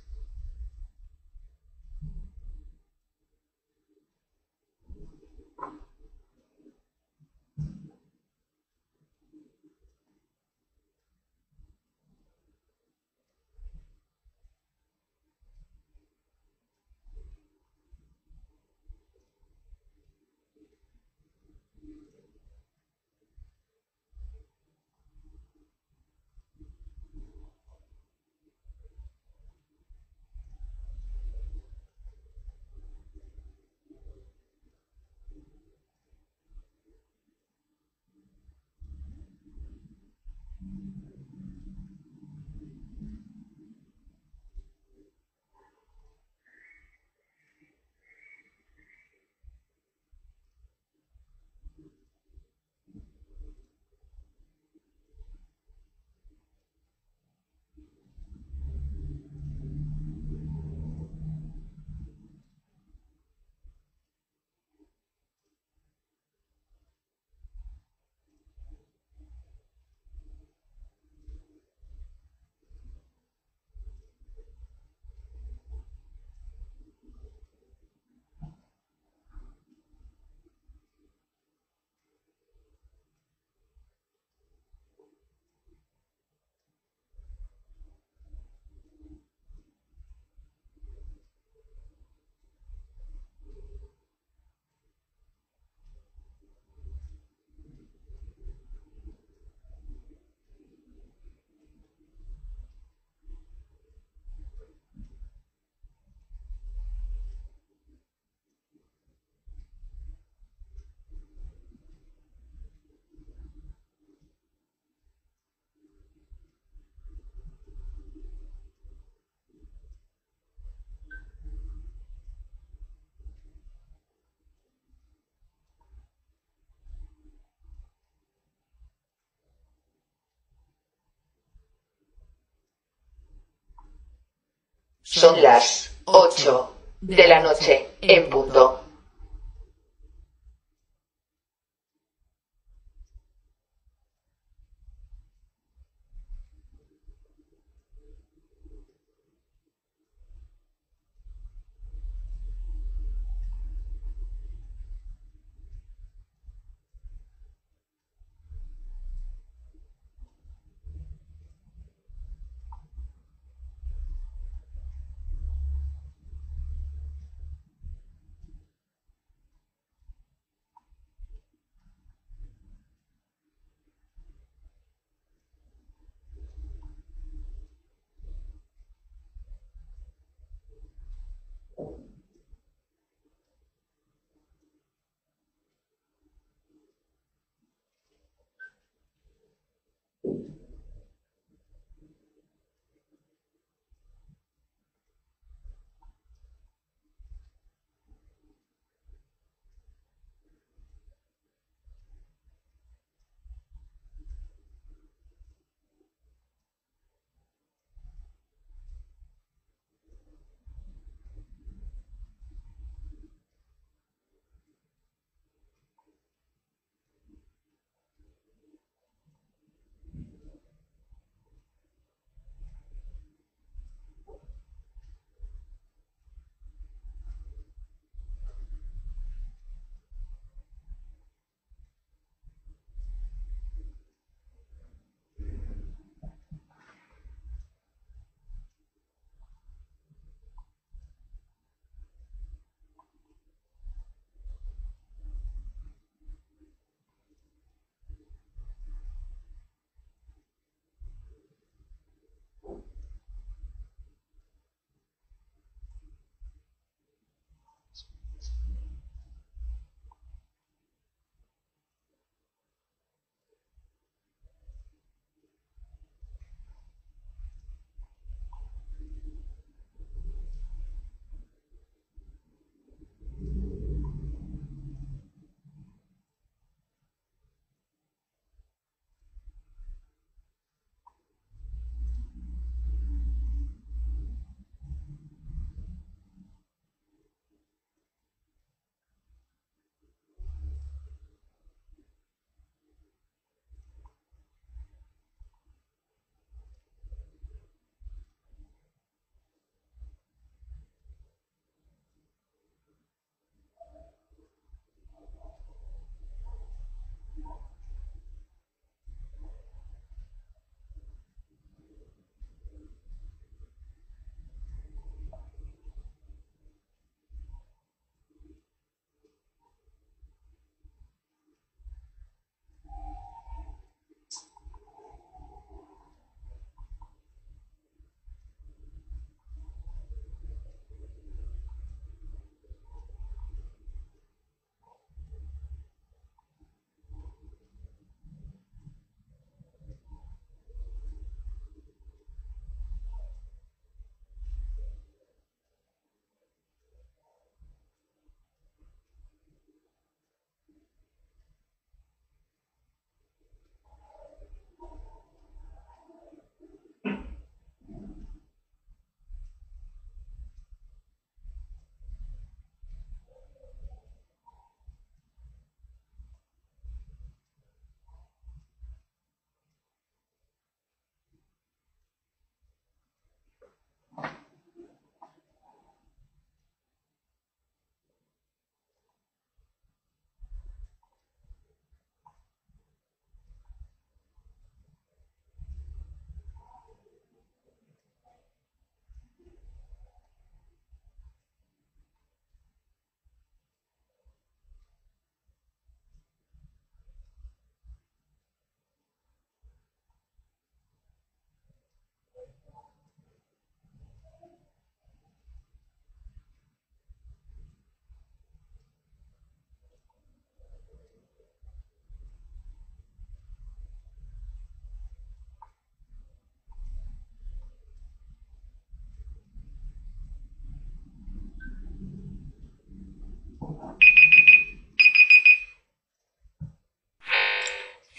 Son las 8 de la noche en punto.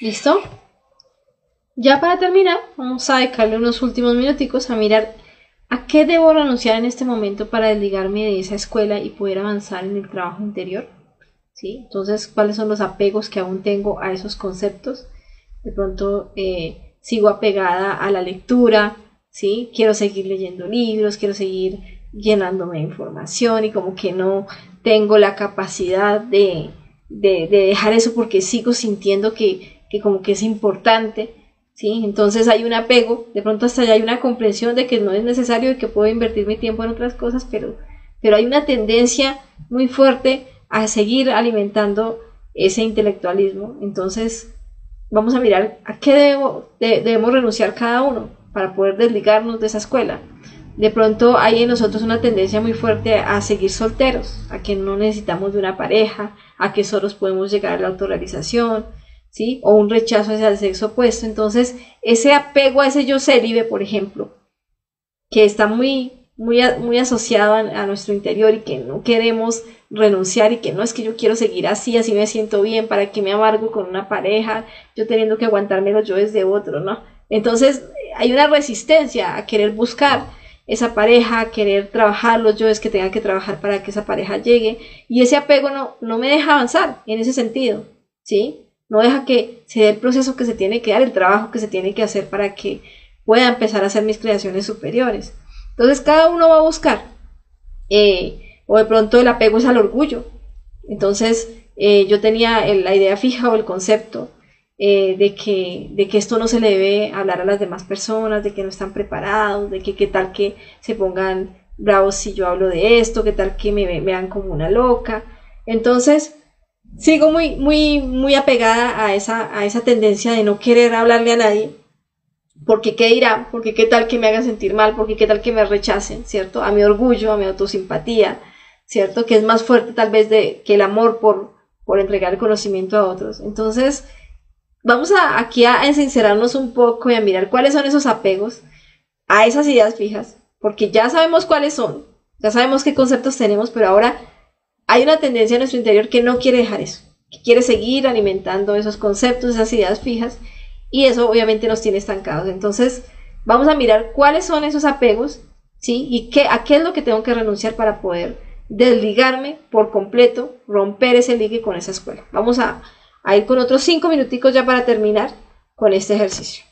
¿Listo? Ya para terminar, vamos a dedicarle unos últimos minuticos a mirar ¿A qué debo renunciar en este momento para desligarme de esa escuela y poder avanzar en el trabajo interior? ¿Sí? Entonces, ¿cuáles son los apegos que aún tengo a esos conceptos? De pronto sigo apegada a la lectura, ¿sí? Quiero seguir leyendo libros, quiero seguir llenándome de información y como que no tengo la capacidad de dejar eso porque sigo sintiendo que como que es importante, ¿sí? Entonces hay un apego, de pronto hasta ya hay una comprensión de que no es necesario y que puedo invertir mi tiempo en otras cosas, pero hay una tendencia muy fuerte a seguir alimentando ese intelectualismo. Entonces vamos a mirar a qué debemos renunciar cada uno para poder desligarnos de esa escuela. De pronto hay en nosotros una tendencia muy fuerte a seguir solteros, a que no necesitamos de una pareja, a que solos podemos llegar a la autorrealización, ¿sí? O un rechazo hacia el sexo opuesto. Entonces, ese apego a ese yo célibe, por ejemplo, que está muy asociado a nuestro interior y que no queremos renunciar y que no es que yo quiero seguir así, así me siento bien, para que me amargo con una pareja, yo teniendo que aguantarme los yoes de otro, ¿no? Entonces hay una resistencia a querer buscar esa pareja, a querer trabajar los yoes que tengan que trabajar para que esa pareja llegue, y ese apego no me deja avanzar en ese sentido, ¿sí? No deja que se dé el proceso que se tiene que dar, el trabajo que se tiene que hacer para que pueda empezar a hacer mis creaciones superiores. Entonces cada uno va a buscar, o de pronto el apego es al orgullo. Entonces yo tenía la idea fija o el concepto de que esto no se le debe hablar a las demás personas, de que no están preparados, de que qué tal que se pongan bravos si yo hablo de esto, qué tal que me vean como una loca. Entonces sigo muy apegada a esa tendencia de no querer hablarle a nadie, porque qué dirán, porque qué tal que me hagan sentir mal, porque qué tal que me rechacen, ¿cierto? A mi orgullo, a mi autosimpatía, ¿cierto? Que es más fuerte tal vez que el amor por entregar el conocimiento a otros. Entonces, vamos aquí a sincerarnos un poco y a mirar cuáles son esos apegos a esas ideas fijas, porque ya sabemos cuáles son, ya sabemos qué conceptos tenemos, pero ahora hay una tendencia en nuestro interior que no quiere dejar eso, que quiere seguir alimentando esos conceptos, esas ideas fijas, y eso obviamente nos tiene estancados. Entonces, vamos a mirar cuáles son esos apegos, ¿sí? Y a qué es lo que tengo que renunciar para poder desligarme por completo, romper ese ligue con esa escuela. Vamos a ir con otros 5 minuticos ya para terminar con este ejercicio.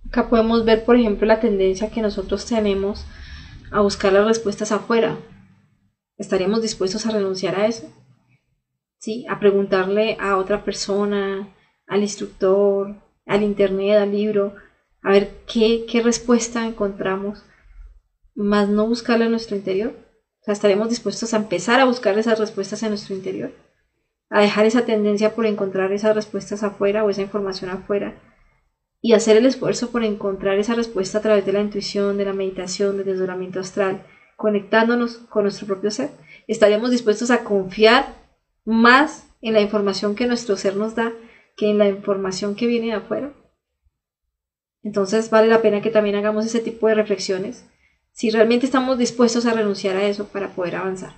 Acá podemos ver, por ejemplo, la tendencia que nosotros tenemos a buscar las respuestas afuera. ¿Estaríamos dispuestos a renunciar a eso? ¿Sí? A preguntarle a otra persona, al instructor, al internet, al libro, a ver qué respuesta encontramos, más no buscarla en nuestro interior. O sea, ¿estaremos dispuestos a empezar a buscar esas respuestas en nuestro interior? A dejar esa tendencia por encontrar esas respuestas afuera o esa información afuera y hacer el esfuerzo por encontrar esa respuesta a través de la intuición, de la meditación, del desdoblamiento astral, conectándonos con nuestro propio ser. ¿Estaríamos dispuestos a confiar más en la información que nuestro ser nos da que en la información que viene de afuera? Entonces vale la pena que también hagamos ese tipo de reflexiones si realmente estamos dispuestos a renunciar a eso para poder avanzar.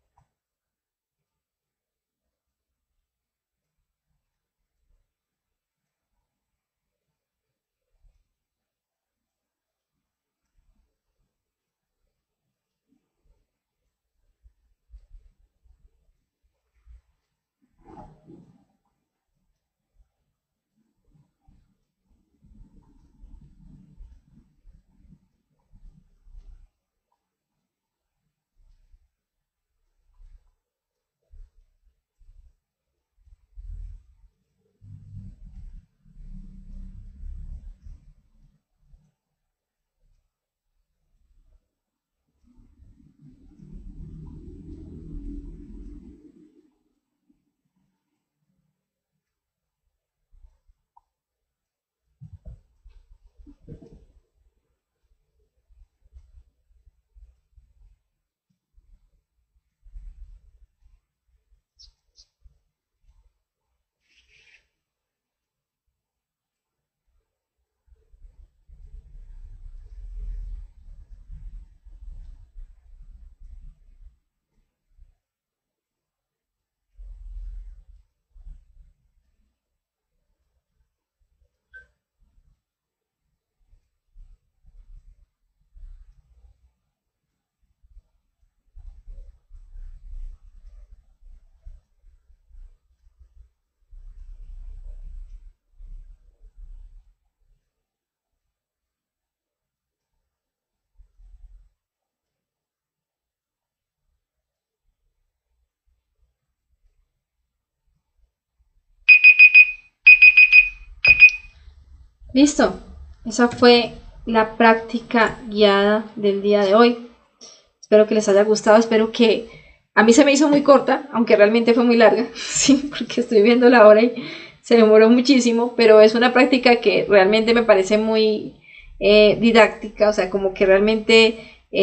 Listo, esa fue la práctica guiada del día de hoy. Espero que les haya gustado, espero que a mí se me hizo muy corta, aunque realmente fue muy larga, sí, porque estoy viendo la hora y se demoró muchísimo, pero es una práctica que realmente me parece muy didáctica, o sea, como que realmente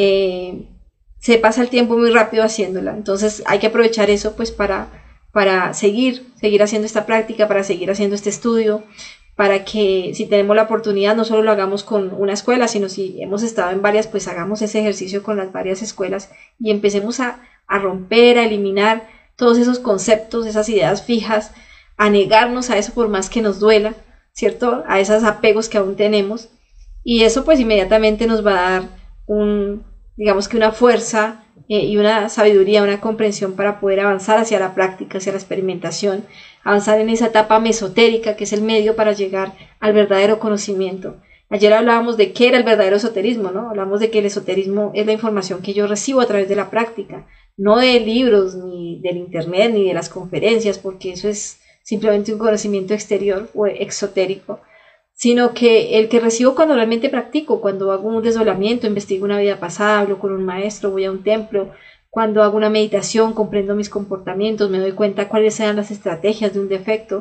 se pasa el tiempo muy rápido haciéndola, entonces hay que aprovechar eso pues para seguir haciendo esta práctica, para seguir haciendo este estudio, para que si tenemos la oportunidad no solo lo hagamos con una escuela, sino si hemos estado en varias, pues hagamos ese ejercicio con las varias escuelas y empecemos a romper, a eliminar todos esos conceptos, esas ideas fijas, a negarnos a eso por más que nos duela, ¿cierto? A esos apegos que aún tenemos y eso pues inmediatamente nos va a dar digamos que una fuerza y una sabiduría, una comprensión para poder avanzar hacia la práctica, hacia la experimentación, avanzar en esa etapa mesotérica que es el medio para llegar al verdadero conocimiento. Ayer hablábamos de qué era el verdadero esoterismo, ¿no? Hablamos de que el esoterismo es la información que yo recibo a través de la práctica, no de libros, ni del internet, ni de las conferencias, porque eso es simplemente un conocimiento exterior o exotérico, sino que el que recibo cuando realmente practico, cuando hago un desdoblamiento, investigo una vida pasada, hablo con un maestro, voy a un templo, cuando hago una meditación, comprendo mis comportamientos, me doy cuenta cuáles sean las estrategias de un defecto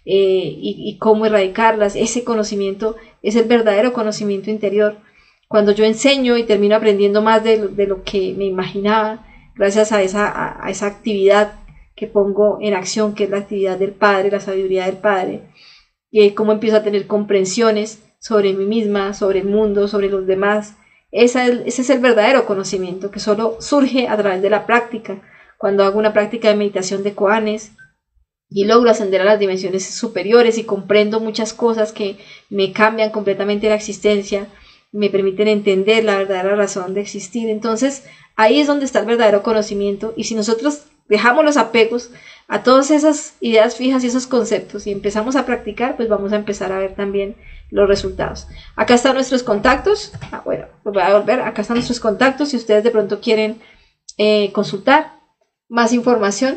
y cómo erradicarlas. Ese conocimiento es el verdadero conocimiento interior. Cuando yo enseño y termino aprendiendo más de lo que me imaginaba, gracias a esa actividad que pongo en acción, que es la actividad del Padre, la sabiduría del Padre, cómo empiezo a tener comprensiones sobre mí misma, sobre el mundo, sobre los demás. Ese es el verdadero conocimiento que solo surge a través de la práctica. Cuando hago una práctica de meditación de koanes y logro ascender a las dimensiones superiores y comprendo muchas cosas que me cambian completamente la existencia, me permiten entender la verdadera razón de existir. Entonces ahí es donde está el verdadero conocimiento y si nosotros dejamos los apegos, a todas esas ideas fijas y esos conceptos y empezamos a practicar, pues vamos a empezar a ver también los resultados. Acá están nuestros contactos. Bueno, pues voy a volver. Acá están nuestros contactos. Si ustedes de pronto quieren consultar más información.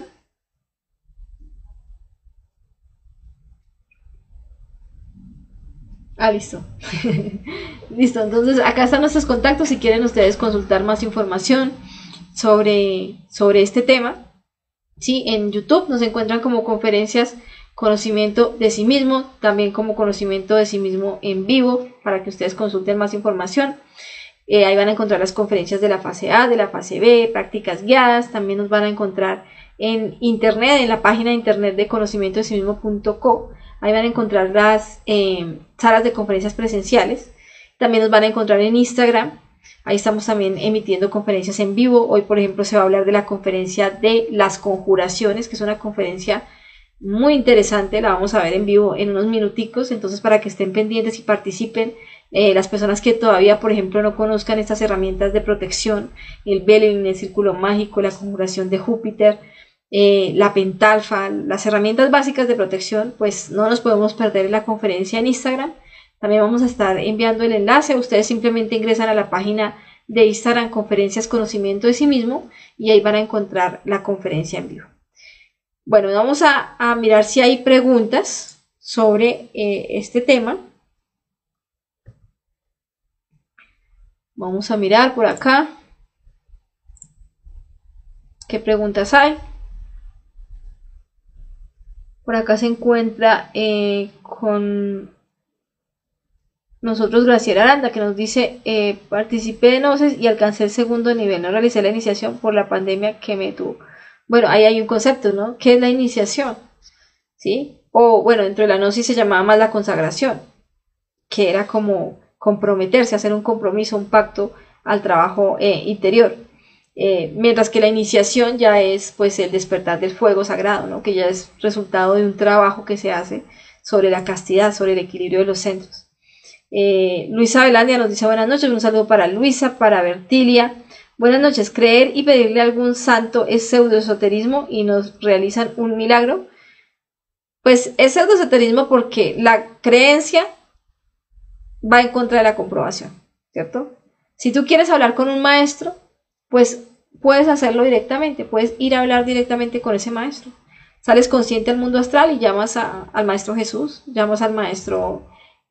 Listo. Listo, entonces acá están nuestros contactos si quieren ustedes consultar más información sobre este tema. Sí, en YouTube nos encuentran como conferencias conocimiento de sí mismo, también como conocimiento de sí mismo en vivo, para que ustedes consulten más información. Ahí van a encontrar las conferencias de la fase A, de la fase B, prácticas guiadas. También nos van a encontrar en internet, en la página de internet de conocimientodesimismo.co. Ahí van a encontrar las salas de conferencias presenciales. También nos van a encontrar en Instagram. Ahí estamos también emitiendo conferencias en vivo. Hoy, por ejemplo, se va a hablar de la conferencia de las conjuraciones, que es una conferencia muy interesante. La vamos a ver en vivo en unos minuticos. Entonces, para que estén pendientes y participen, las personas que todavía, por ejemplo, no conozcan estas herramientas de protección, el Belén, el círculo mágico, la conjuración de Júpiter, la pentalfa, las herramientas básicas de protección, pues no nos podemos perder en la conferencia en Instagram. También vamos a estar enviando el enlace. Ustedes simplemente ingresan a la página de Instagram Conferencias Conocimiento de sí mismo y ahí van a encontrar la conferencia en vivo. Bueno, vamos a mirar si hay preguntas sobre este tema. Vamos a mirar por acá qué preguntas hay. Por acá se encuentra con nosotros Graciela Aranda, que nos dice, participé de Gnosis y alcancé el segundo nivel, no realicé la iniciación por la pandemia que me tuvo. Bueno, ahí hay un concepto, ¿no? ¿Qué es la iniciación? ¿Sí? O bueno, dentro de la Gnosis se llamaba más la consagración, que era como comprometerse, hacer un compromiso, un pacto al trabajo interior. Mientras que la iniciación ya es pues el despertar del fuego sagrado, ¿no? Que ya es resultado de un trabajo que se hace sobre la castidad, sobre el equilibrio de los centros. Luisa Velandia nos dice buenas noches, un saludo para Luisa, para Bertilia. Buenas noches, creer y pedirle a algún santo es pseudoesoterismo y nos realizan un milagro. Pues es pseudoesoterismo porque la creencia va en contra de la comprobación, ¿cierto? Si tú quieres hablar con un maestro, pues puedes hacerlo directamente, puedes ir a hablar directamente con ese maestro. Sales consciente al mundo astral y llamas al maestro Jesús, llamas al maestro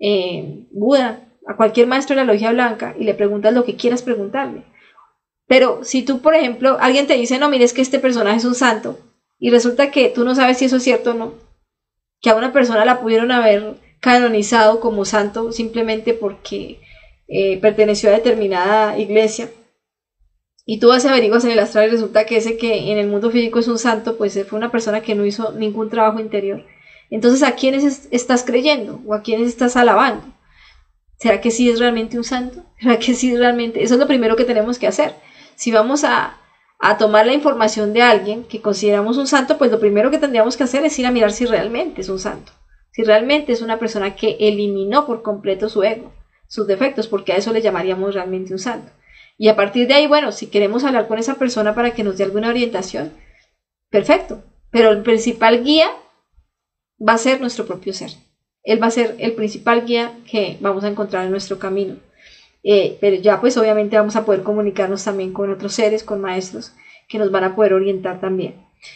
Buda, a cualquier maestro de la logia blanca y le preguntas lo que quieras preguntarle. Pero si tú, por ejemplo, alguien te dice, no, mire, es que este personaje es un santo, y resulta que tú no sabes si eso es cierto o no, que a una persona la pudieron haber canonizado como santo simplemente porque perteneció a determinada iglesia, y tú vas y averiguas en el astral y resulta que ese que en el mundo físico es un santo, pues fue una persona que no hizo ningún trabajo interior. Entonces, ¿a quiénes estás creyendo? ¿O a quiénes estás alabando? ¿Será que sí es realmente un santo? ¿Será que sí es realmente? Eso es lo primero que tenemos que hacer. Si vamos a tomar la información de alguien que consideramos un santo, pues lo primero que tendríamos que hacer es ir a mirar si realmente es un santo. Si realmente es una persona que eliminó por completo su ego, sus defectos, porque a eso le llamaríamos realmente un santo. Y a partir de ahí, bueno, si queremos hablar con esa persona para que nos dé alguna orientación, perfecto. Pero el principal guía va a ser nuestro propio ser. Él va a ser el principal guía que vamos a encontrar en nuestro camino. Pero ya pues obviamente vamos a poder comunicarnos también con otros seres, con maestros que nos van a poder orientar también.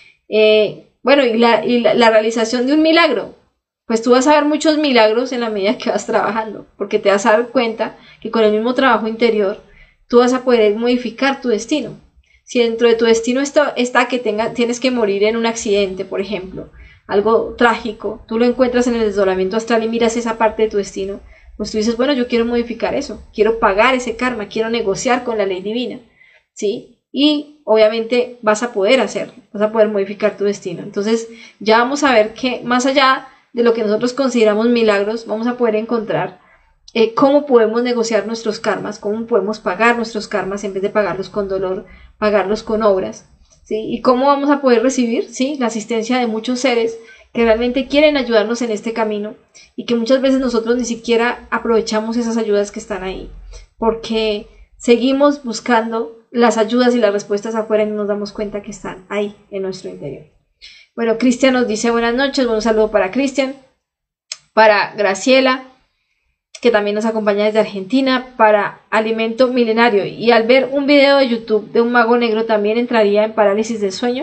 Bueno, y la realización de un milagro. Pues tú vas a ver muchos milagros en la medida que vas trabajando, porque te vas a dar cuenta que con el mismo trabajo interior tú vas a poder modificar tu destino. Si dentro de tu destino está que tienes que morir en un accidente, por ejemplo, algo trágico, tú lo encuentras en el desdoblamiento astral y miras esa parte de tu destino, pues tú dices, bueno, yo quiero modificar eso, quiero pagar ese karma, quiero negociar con la ley divina, ¿sí? Y obviamente vas a poder hacerlo, vas a poder modificar tu destino. Entonces ya vamos a ver que más allá de lo que nosotros consideramos milagros, vamos a poder encontrar cómo podemos negociar nuestros karmas, cómo podemos pagar nuestros karmas en vez de pagarlos con dolor, pagarlos con obras, ¿sí? Y cómo vamos a poder recibir, ¿sí?, la asistencia de muchos seres que realmente quieren ayudarnos en este camino y que muchas veces nosotros ni siquiera aprovechamos esas ayudas que están ahí, porque seguimos buscando las ayudas y las respuestas afuera y no nos damos cuenta que están ahí en nuestro interior. Bueno, Cristian nos dice buenas noches, un saludo para Cristian, para Graciela, que también nos acompaña desde Argentina, para Alimento Milenario. Y al ver un video de YouTube de un mago negro, ¿también entraría en parálisis del sueño?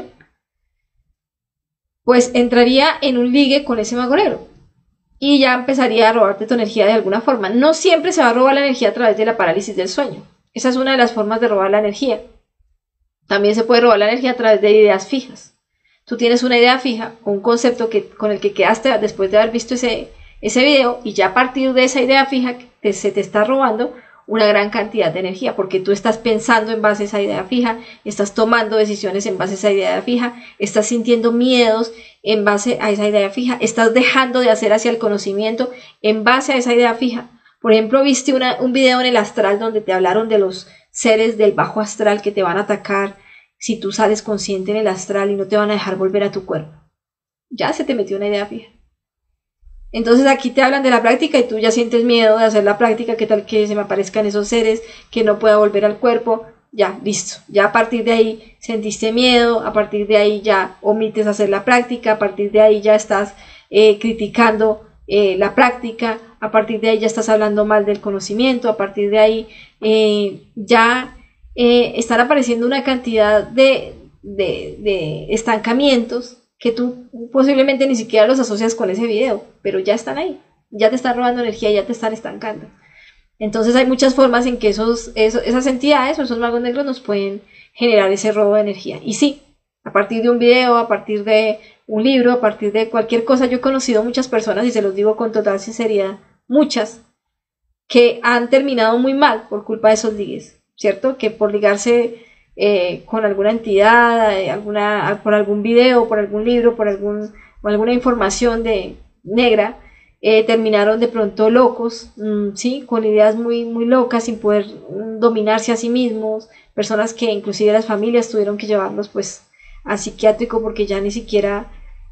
Pues entraría en un ligue con ese mago negro y ya empezaría a robarte tu energía de alguna forma. No siempre se va a robar la energía a través de la parálisis del sueño. Esa es una de las formas de robar la energía. También se puede robar la energía a través de ideas fijas. Tú tienes una idea fija, un concepto con el que quedaste después de haber visto ese video, y ya a partir de esa idea fija se te está robando una gran cantidad de energía, porque tú estás pensando en base a esa idea fija, estás tomando decisiones en base a esa idea fija, estás sintiendo miedos en base a esa idea fija, estás dejando de hacer hacia el conocimiento en base a esa idea fija. Por ejemplo, viste un video en el astral donde te hablaron de los seres del bajo astral que te van a atacar si tú sales consciente en el astral y no te van a dejar volver a tu cuerpo. Ya se te metió una idea fija. Entonces aquí te hablan de la práctica y tú ya sientes miedo de hacer la práctica, que tal que se me aparezcan esos seres, que no pueda volver al cuerpo. Ya, listo. Ya a partir de ahí sentiste miedo, a partir de ahí ya omites hacer la práctica, a partir de ahí ya estás criticando la práctica, a partir de ahí ya estás hablando mal del conocimiento, a partir de ahí ya están apareciendo una cantidad de estancamientos que tú posiblemente ni siquiera los asocias con ese video, pero ya están ahí, ya te están robando energía, ya te están estancando. Entonces hay muchas formas en que esas entidades o esos magos negros nos pueden generar ese robo de energía. Y sí, a partir de un video, a partir de un libro, a partir de cualquier cosa, yo he conocido muchas personas, y se los digo con total sinceridad, muchas, que han terminado muy mal por culpa de esos ligues, ¿cierto? Que por ligarse con alguna entidad, por algún video, por algún libro, por alguna información negra, terminaron de pronto locos, ¿sí? Con ideas muy, muy locas, sin poder dominarse a sí mismos, personas que inclusive las familias tuvieron que llevarlos pues al psiquiátrico porque ya ni siquiera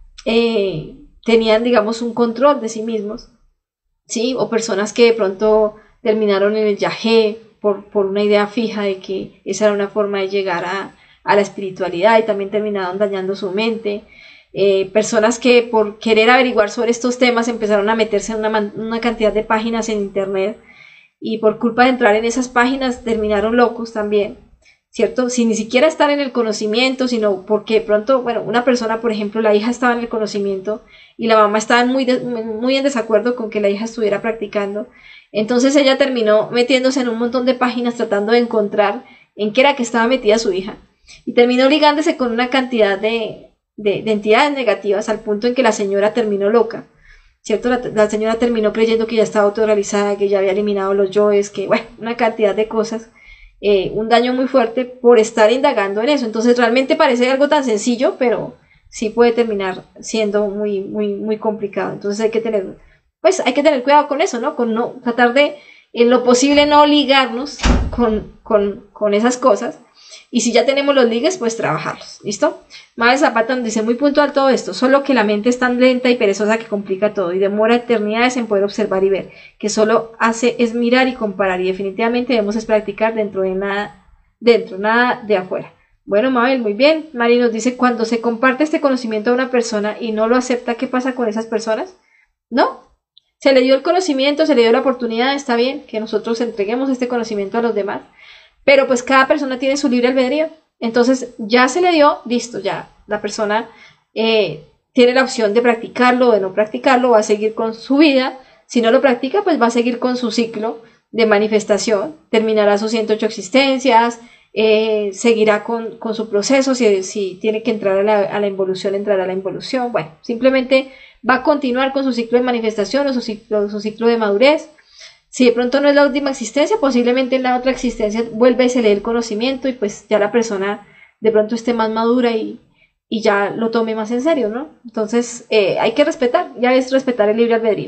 tenían, digamos, un control de sí mismos, ¿sí? O personas que de pronto terminaron en el yagé por una idea fija de que esa era una forma de llegar a la espiritualidad, y también terminaron dañando su mente. Personas que por querer averiguar sobre estos temas empezaron a meterse en una cantidad de páginas en internet, y por culpa de entrar en esas páginas terminaron locos también, ¿cierto? Sin ni siquiera estar en el conocimiento, sino porque de pronto, bueno, una persona, por ejemplo, la hija estaba en el conocimiento y la mamá estaba muy en desacuerdo con que la hija estuviera practicando. Entonces ella terminó metiéndose en un montón de páginas tratando de encontrar en qué era que estaba metida su hija, y terminó ligándose con una cantidad de entidades negativas, al punto en que la señora terminó loca, ¿cierto? La señora terminó creyendo que ya estaba autorrealizada, que ya había eliminado los yoes, que bueno, una cantidad de cosas, un daño muy fuerte por estar indagando en eso. Entonces realmente parece algo tan sencillo, pero sí puede terminar siendo muy, muy, muy complicado. Entonces hay que tener cuidado con eso, ¿no? Con no tratar de, en lo posible, no ligarnos con esas cosas. Y si ya tenemos los ligues, pues trabajarlos, ¿listo? Mabel Zapata nos dice, muy puntual todo esto, solo que la mente es tan lenta y perezosa que complica todo y demora eternidades en poder observar y ver, que solo hace es mirar y comparar, y definitivamente debemos es practicar nada de afuera. Bueno, Mabel, muy bien. Mari nos dice, cuando se comparte este conocimiento a una persona y no lo acepta, ¿qué pasa con esas personas? ¿No? Se le dio el conocimiento, se le dio la oportunidad, está bien que nosotros entreguemos este conocimiento a los demás, pero pues cada persona tiene su libre albedrío. Entonces ya se le dio, listo, ya la persona tiene la opción de practicarlo o de no practicarlo, va a seguir con su vida. Si no lo practica, pues va a seguir con su ciclo de manifestación, terminará sus 108 existencias, seguirá con su proceso. Si tiene que entrar a la involución, entrará a la involución. Bueno, simplemente va a continuar con su ciclo de manifestación o su ciclo de madurez. Si de pronto no es la última existencia, posiblemente en la otra existencia vuelve y se lee el conocimiento, y pues ya la persona de pronto esté más madura y ya lo tome más en serio, ¿no? Entonces hay que respetar, ya es respetar el libre albedrío.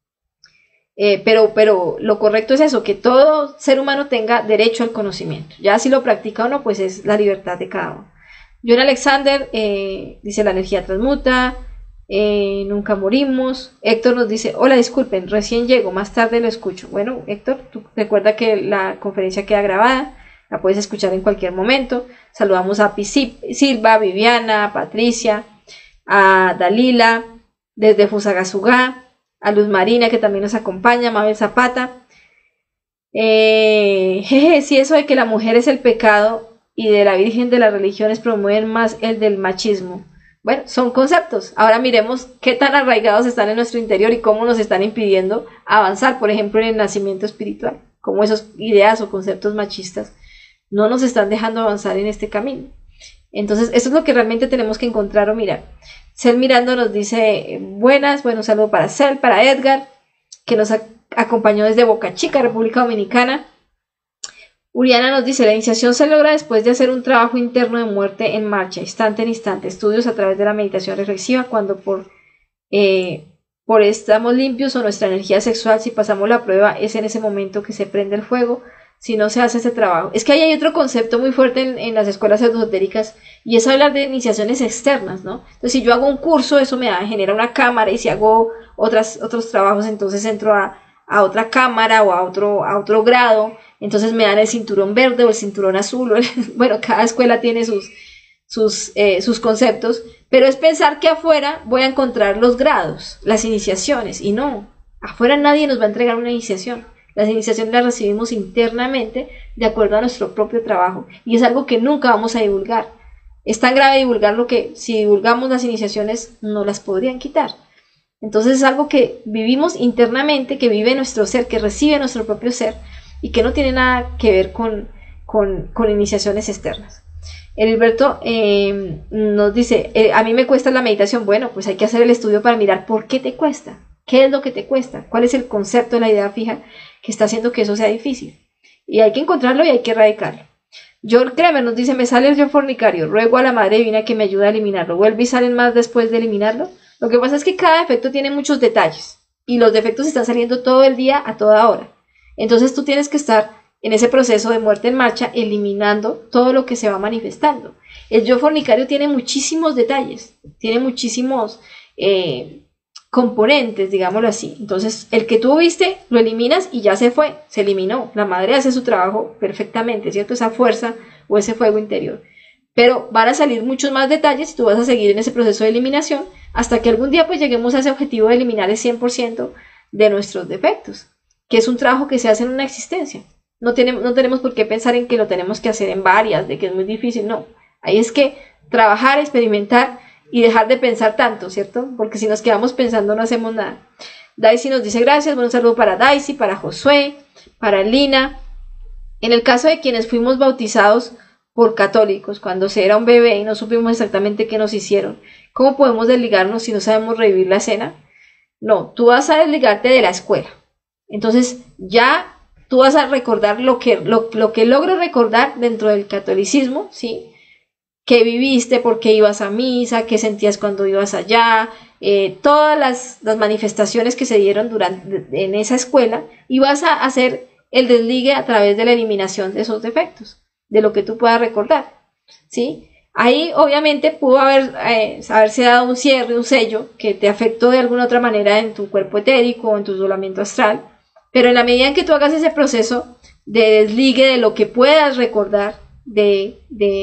Pero lo correcto es eso, que todo ser humano tenga derecho al conocimiento. Ya si lo practica o no, pues es la libertad de cada uno. John Alexander dice, la energía transmuta. Nunca morimos. Héctor nos dice, hola, disculpen, recién llego, más tarde lo escucho. Bueno, Héctor, tú recuerda que la conferencia queda grabada, la puedes escuchar en cualquier momento. Saludamos a Silva, Viviana, Patricia, a Dalila, desde Fusagasugá, a Luz Marina, que también nos acompaña, Mabel Zapata. Sí, eso de que la mujer es el pecado y de la Virgen de las religiones promueven más el del machismo. Bueno, son conceptos. Ahora miremos qué tan arraigados están en nuestro interior y cómo nos están impidiendo avanzar, por ejemplo, en el nacimiento espiritual, cómo esas ideas o conceptos machistas no nos están dejando avanzar en este camino. Entonces, eso es lo que realmente tenemos que encontrar o mirar. Cel Mirando nos dice buenas, bueno, un saludo para Cel, para Edgar, que nos acompañó desde Boca Chica, República Dominicana. Uriana nos dice, la iniciación se logra después de hacer un trabajo interno de muerte en marcha, instante en instante, estudios a través de la meditación reflexiva, cuando por estamos limpios o nuestra energía sexual, si pasamos la prueba, es en ese momento que se prende el fuego, si no se hace ese trabajo. Es que ahí hay otro concepto muy fuerte en las escuelas esotéricas, y es hablar de iniciaciones externas, ¿no? Entonces, si yo hago un curso, eso me genera una cámara, y si hago otros trabajos, entonces entro a otra cámara o a otro grado, entonces me dan el cinturón verde o el cinturón azul, bueno, cada escuela tiene sus conceptos, pero es pensar que afuera voy a encontrar los grados, las iniciaciones, y no, afuera nadie nos va a entregar una iniciación. Las iniciaciones las recibimos internamente de acuerdo a nuestro propio trabajo, y es algo que nunca vamos a divulgar. Es tan grave divulgarlo que si divulgamos las iniciaciones no las podrían quitar. Entonces es algo que vivimos internamente, que vive nuestro ser, que recibe nuestro propio ser y que no tiene nada que ver con iniciaciones externas. Heriberto nos dice, a mí me cuesta la meditación. Bueno, pues hay que hacer el estudio para mirar por qué te cuesta, qué es lo que te cuesta, cuál es el concepto de la idea fija que está haciendo que eso sea difícil. Y hay que encontrarlo y hay que erradicarlo. George Kramer nos dice, me sale el yo fornicario, ruego a la Madre Divina que me ayude a eliminarlo. ¿Vuelve y salen más después de eliminarlo? Lo que pasa es que cada defecto tiene muchos detalles y los defectos están saliendo todo el día a toda hora. Entonces tú tienes que estar en ese proceso de muerte en marcha eliminando todo lo que se va manifestando. El yo fornicario tiene muchísimos detalles, tiene muchísimos componentes, digámoslo así. Entonces el que tú viste lo eliminas y ya se fue, se eliminó. La madre hace su trabajo perfectamente, ¿cierto? Esa fuerza o ese fuego interior. Pero van a salir muchos más detalles y tú vas a seguir en ese proceso de eliminación hasta que algún día pues lleguemos a ese objetivo de eliminar el 100% de nuestros defectos, que es un trabajo que se hace en una existencia. No tenemos por qué pensar en que lo tenemos que hacer en varias, de que es muy difícil, no. Ahí es que trabajar, experimentar y dejar de pensar tanto, ¿cierto? Porque si nos quedamos pensando no hacemos nada. Daisy nos dice gracias, bueno, un saludo para Daisy, para Josué, para Lina. En el caso de quienes fuimos bautizados por católicos, cuando se era un bebé y no supimos exactamente qué nos hicieron, ¿cómo podemos desligarnos si no sabemos revivir la escena? No, tú vas a desligarte de la escuela. Entonces ya tú vas a recordar lo que logres recordar dentro del catolicismo, ¿sí? Qué viviste, por qué ibas a misa, qué sentías cuando ibas allá, todas las manifestaciones que se dieron en esa escuela, y vas a hacer el desligue a través de la eliminación de esos defectos, de lo que tú puedas recordar, ¿sí? Ahí obviamente pudo haberse dado un cierre, un sello que te afectó de alguna otra manera en tu cuerpo etérico o en tu isolamiento astral, pero en la medida en que tú hagas ese proceso de desligue de lo que puedas recordar del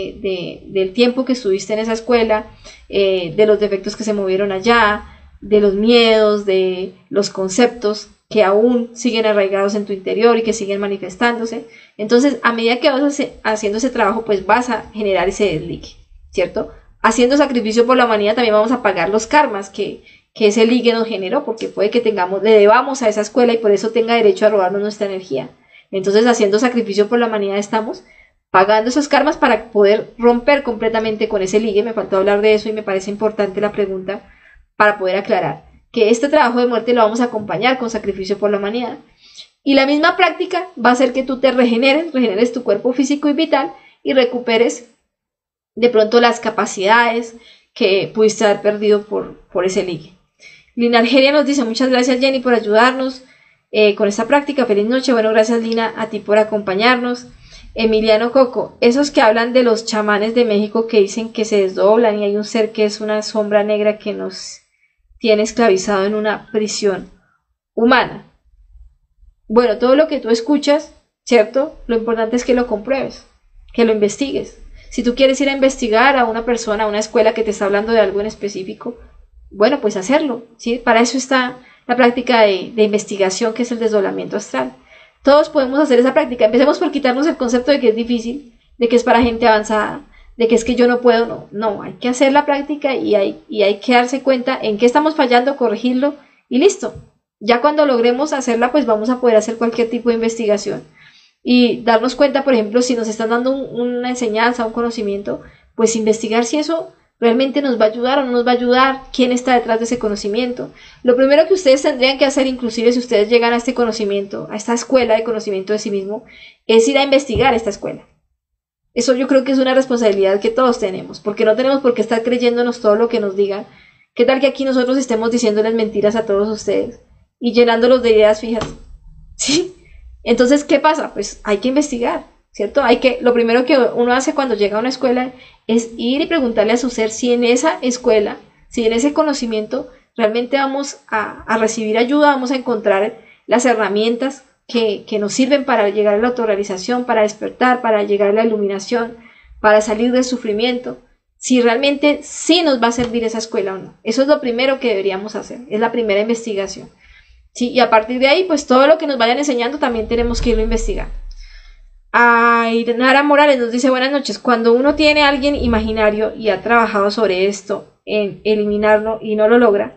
tiempo que estuviste en esa escuela, de los defectos que se movieron allá, de los miedos, de los conceptos que aún siguen arraigados en tu interior y que siguen manifestándose, entonces a medida que vas haciendo ese trabajo, pues vas a generar ese desligue, ¿cierto? Haciendo sacrificio por la humanidad también vamos a pagar los karmas que ese ligue nos generó, porque puede que le debamos a esa escuela y por eso tenga derecho a robarnos nuestra energía. Entonces, haciendo sacrificio por la humanidad estamos pagando esos karmas para poder romper completamente con ese ligue. Me faltó hablar de eso y me parece importante la pregunta para poder aclarar que este trabajo de muerte lo vamos a acompañar con sacrificio por la humanidad. Y la misma práctica va a hacer que tú te regeneres tu cuerpo físico y vital y recuperes de pronto las capacidades que pudiste haber perdido por ese ligue. Lina Argelia nos dice, muchas gracias Jenny por ayudarnos con esta práctica, feliz noche. Bueno, gracias Lina a ti por acompañarnos. Emiliano Coco, esos que hablan de los chamanes de México que dicen que se desdoblan y hay un ser que es una sombra negra que nos tiene esclavizado en una prisión humana. Bueno, todo lo que tú escuchas, ¿cierto? Lo importante es que lo compruebes, que lo investigues. Si tú quieres ir a investigar a una persona, a una escuela que te está hablando de algo en específico, bueno, pues hacerlo, ¿sí? Para eso está la práctica de investigación, que es el desdoblamiento astral. Todos podemos hacer esa práctica. Empecemos por quitarnos el concepto de que es difícil, de que es para gente avanzada, de que es que yo no puedo. No, hay que hacer la práctica y hay que darse cuenta en qué estamos fallando, corregirlo y listo. Ya cuando logremos hacerla, pues vamos a poder hacer cualquier tipo de investigación y darnos cuenta, por ejemplo, si nos están dando una enseñanza, un conocimiento, pues investigar si eso realmente nos va a ayudar o no nos va a ayudar, quién está detrás de ese conocimiento. Lo primero que ustedes tendrían que hacer, inclusive si ustedes llegan a este conocimiento, a esta escuela de conocimiento de sí mismo, es ir a investigar esta escuela. Eso yo creo que es una responsabilidad que todos tenemos, porque no tenemos por qué estar creyéndonos todo lo que nos digan. ¿Qué tal que aquí nosotros estemos diciéndoles mentiras a todos ustedes y llenándolos de ideas fijas? ¿Sí? Entonces, ¿qué pasa? Pues hay que investigar, ¿cierto? Lo primero que uno hace cuando llega a una escuela es ir y preguntarle a su ser si en esa escuela, si en ese conocimiento realmente vamos a recibir ayuda, vamos a encontrar las herramientas que nos sirven para llegar a la autorrealización, para despertar, para llegar a la iluminación, para salir del sufrimiento, si realmente sí nos va a servir esa escuela o no. Eso es lo primero que deberíamos hacer, es la primera investigación. Sí, y a partir de ahí, pues todo lo que nos vayan enseñando también tenemos que irlo a investigar. Ainara Morales nos dice: buenas noches, cuando uno tiene a alguien imaginario y ha trabajado sobre esto, en eliminarlo y no lo logra,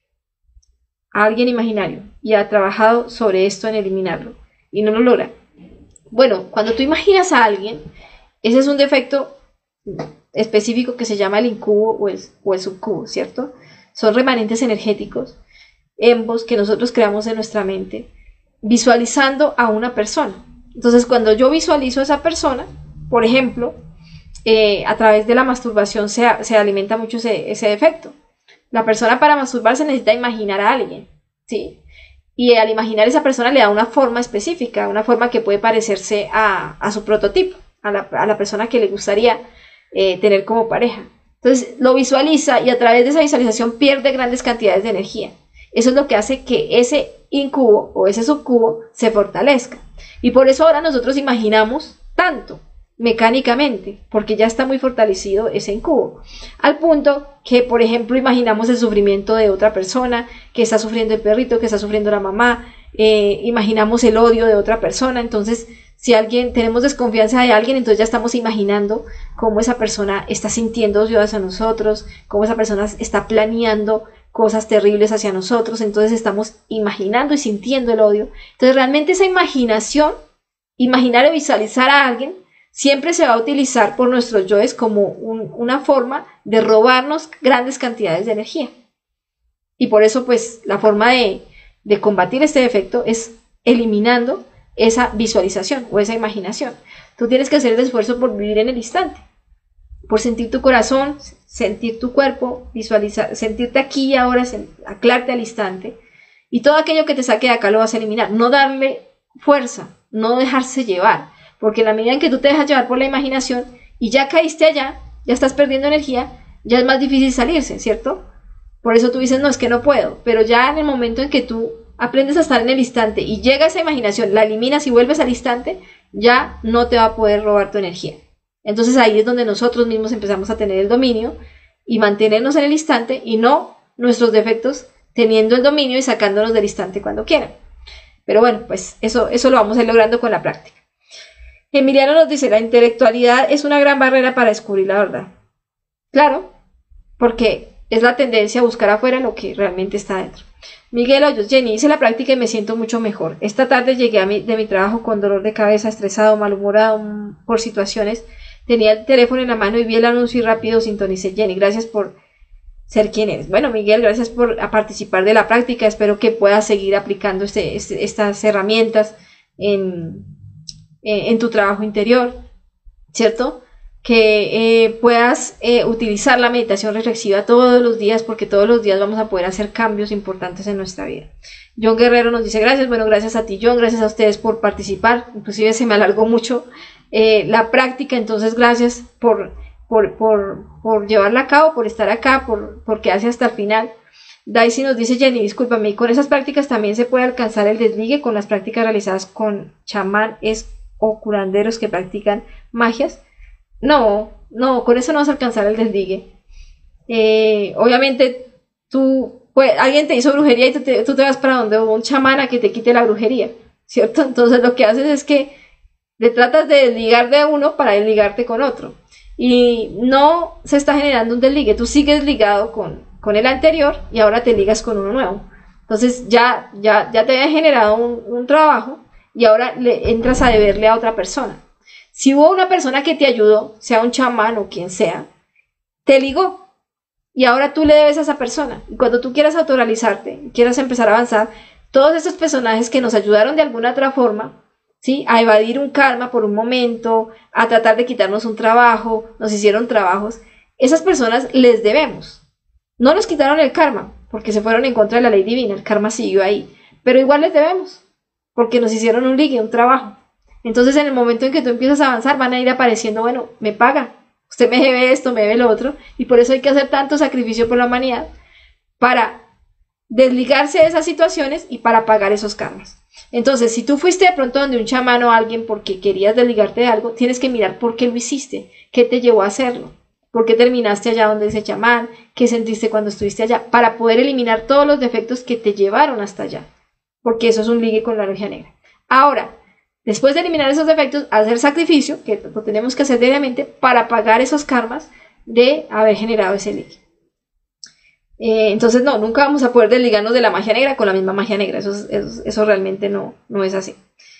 a alguien imaginario y ha trabajado sobre esto en eliminarlo y no lo logra. Bueno, cuando tú imaginas a alguien, ese es un defecto específico que se llama el incubo o el subcubo, ¿cierto? Son remanentes energéticos, embos que nosotros creamos en nuestra mente, visualizando a una persona. Entonces, cuando yo visualizo a esa persona, por ejemplo, a través de la masturbación se alimenta mucho ese defecto. La persona para masturbarse necesita imaginar a alguien, ¿sí? Y al imaginar a esa persona le da una forma específica, una forma que puede parecerse a su prototipo, a la persona que le gustaría tener como pareja. Entonces lo visualiza y a través de esa visualización pierde grandes cantidades de energía. Eso es lo que hace que ese incubo o ese subcubo se fortalezca. Y por eso ahora nosotros imaginamos tanto mecánicamente, porque ya está muy fortalecido ese incubo, al punto que, por ejemplo, imaginamos el sufrimiento de otra persona, que está sufriendo el perrito, que está sufriendo la mamá, imaginamos el odio de otra persona. Entonces, si tenemos desconfianza de alguien, entonces ya estamos imaginando cómo esa persona está sintiendo odio hacia nosotros, cómo esa persona está planeando cosas terribles hacia nosotros, entonces estamos imaginando y sintiendo el odio. Entonces, realmente esa imaginación, imaginar y visualizar a alguien, siempre se va a utilizar por nuestros yoes como una forma de robarnos grandes cantidades de energía. Y por eso, pues, la forma de combatir este defecto es eliminando esa visualización o esa imaginación. Tú tienes que hacer el esfuerzo por vivir en el instante, por sentir tu corazón, sentir tu cuerpo, visualizar, sentirte aquí y ahora, anclarte al instante, y todo aquello que te saque de acá lo vas a eliminar. No darle fuerza, no dejarse llevar, porque en la medida en que tú te dejas llevar por la imaginación y ya caíste allá, ya estás perdiendo energía, ya es más difícil salirse, ¿cierto? Por eso tú dices, no, es que no puedo, pero ya en el momento en que tú aprendes a estar en el instante y llega esa imaginación, la eliminas y vuelves al instante, ya no te va a poder robar tu energía. Entonces ahí es donde nosotros mismos empezamos a tener el dominio y mantenernos en el instante, y no nuestros defectos teniendo el dominio y sacándonos del instante cuando quieran. Pero bueno, pues eso lo vamos a ir logrando con la práctica. Emiliano nos dice: la intelectualidad es una gran barrera para descubrir la verdad. Claro, porque es la tendencia a buscar afuera lo que realmente está dentro. Miguel Hoyos: Jenny, hice la práctica y me siento mucho mejor. Esta tarde llegué de mi trabajo con dolor de cabeza, estresado, malhumorado por situaciones. Tenía el teléfono en la mano y vi el anuncio y rápido sintonicé. Jenny, gracias por ser quien eres. Bueno, Miguel, gracias por participar de la práctica. Espero que puedas seguir aplicando estas herramientas en tu trabajo interior, ¿cierto? Que puedas utilizar la meditación reflexiva todos los días, porque todos los días vamos a poder hacer cambios importantes en nuestra vida. John Guerrero nos dice: gracias. Bueno, gracias a ti, John, gracias a ustedes por participar. Inclusive se me alargó mucho la práctica, entonces gracias por llevarla a cabo, por estar acá, por quedarse hasta el final. Daisy nos dice: Jenny, discúlpame, ¿y con esas prácticas también se puede alcanzar el desligue con las prácticas realizadas con chamanes o curanderos que practican magias? no, con eso no vas a alcanzar el desligue. Obviamente pues, alguien te hizo brujería y tú te vas para donde un chamán a que te quite la brujería, ¿cierto? Entonces lo que haces es que te tratas de desligar de uno para desligarte con otro. Y no se está generando un desligue, tú sigues ligado con el anterior y ahora te ligas con uno nuevo. Entonces ya te había generado un trabajo y ahora le entras a deberle a otra persona. Si hubo una persona que te ayudó, sea un chamán o quien sea, te ligó y ahora tú le debes a esa persona. Y cuando tú quieras autorrealizarte, quieras empezar a avanzar, todos esos personajes que nos ayudaron de alguna otra forma, ¿sí? A evadir un karma por un momento, a tratar de quitarnos un trabajo, nos hicieron trabajos, esas personas les debemos. No nos quitaron el karma, porque se fueron en contra de la ley divina, el karma siguió ahí, pero igual les debemos, porque nos hicieron un ligue, un trabajo. Entonces en el momento en que tú empiezas a avanzar van a ir apareciendo, bueno, me paga, usted me debe esto, me debe lo otro, y por eso hay que hacer tanto sacrificio por la humanidad para desligarse de esas situaciones y para pagar esos karmas. Entonces, si tú fuiste de pronto donde un chamán o alguien porque querías desligarte de algo, tienes que mirar por qué lo hiciste, qué te llevó a hacerlo, por qué terminaste allá donde ese chamán, qué sentiste cuando estuviste allá, para poder eliminar todos los defectos que te llevaron hasta allá, porque eso es un ligue con la energía negra. Ahora, después de eliminar esos defectos, hacer sacrificio, que lo tenemos que hacer diariamente, para pagar esos karmas de haber generado ese ligue. Entonces nunca vamos a poder desligarnos de la magia negra con la misma magia negra, eso realmente no es así.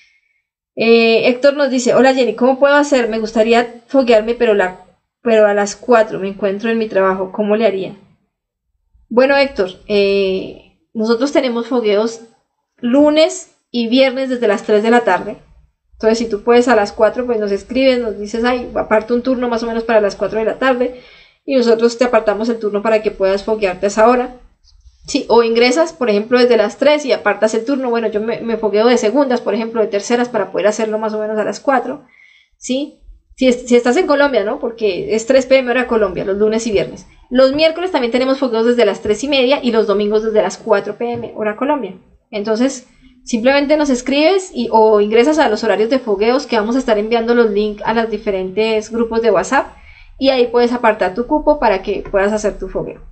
Héctor nos dice, hola Jenny, ¿cómo puedo hacer? Me gustaría foguearme, pero a las 4 me encuentro en mi trabajo, ¿cómo le haría? Bueno Héctor, nosotros tenemos fogueos lunes y viernes desde las 3 de la tarde, entonces si tú puedes a las 4 pues nos escribes, nos dices, aparte un turno más o menos para las 4 de la tarde, y nosotros te apartamos el turno para que puedas foguearte a esa hora. Sí, o ingresas, por ejemplo, desde las 3 y apartas el turno. Bueno, yo me fogueo de segundas, por ejemplo, de terceras para poder hacerlo más o menos a las 4. ¿Sí? Si estás en Colombia, ¿no? Porque es 3 p.m. hora Colombia, los lunes y viernes. Los miércoles también tenemos fogueos desde las 3:30 y los domingos desde las 4 p.m. hora Colombia. Entonces, simplemente nos escribes o ingresas a los horarios de fogueos que vamos a estar enviando los links a los diferentes grupos de WhatsApp. Y ahí puedes apartar tu cupo para que puedas hacer tu fogueo.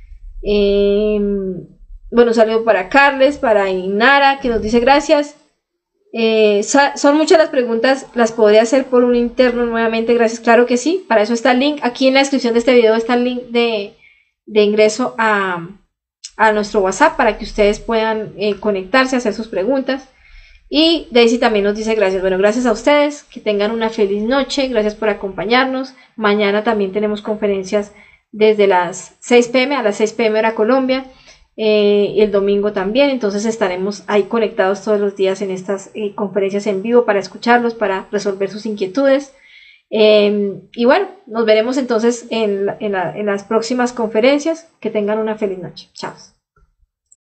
Bueno, un saludo para Carles, para Inara, que nos dice gracias. Son muchas las preguntas, las podría hacer por un interno nuevamente, gracias, claro que sí. Para eso está el link, aquí en la descripción de este video está el link de ingreso a nuestro WhatsApp para que ustedes puedan conectarse, hacer sus preguntas. Y Daisy también nos dice gracias. Bueno, gracias a ustedes, que tengan una feliz noche, gracias por acompañarnos. Mañana también tenemos conferencias desde las 6 p.m. a las 6 p.m. hora Colombia, y el domingo también, entonces estaremos ahí conectados todos los días en estas conferencias en vivo para escucharlos, para resolver sus inquietudes. Y bueno, nos veremos entonces en las próximas conferencias. Que tengan una feliz noche. Chao.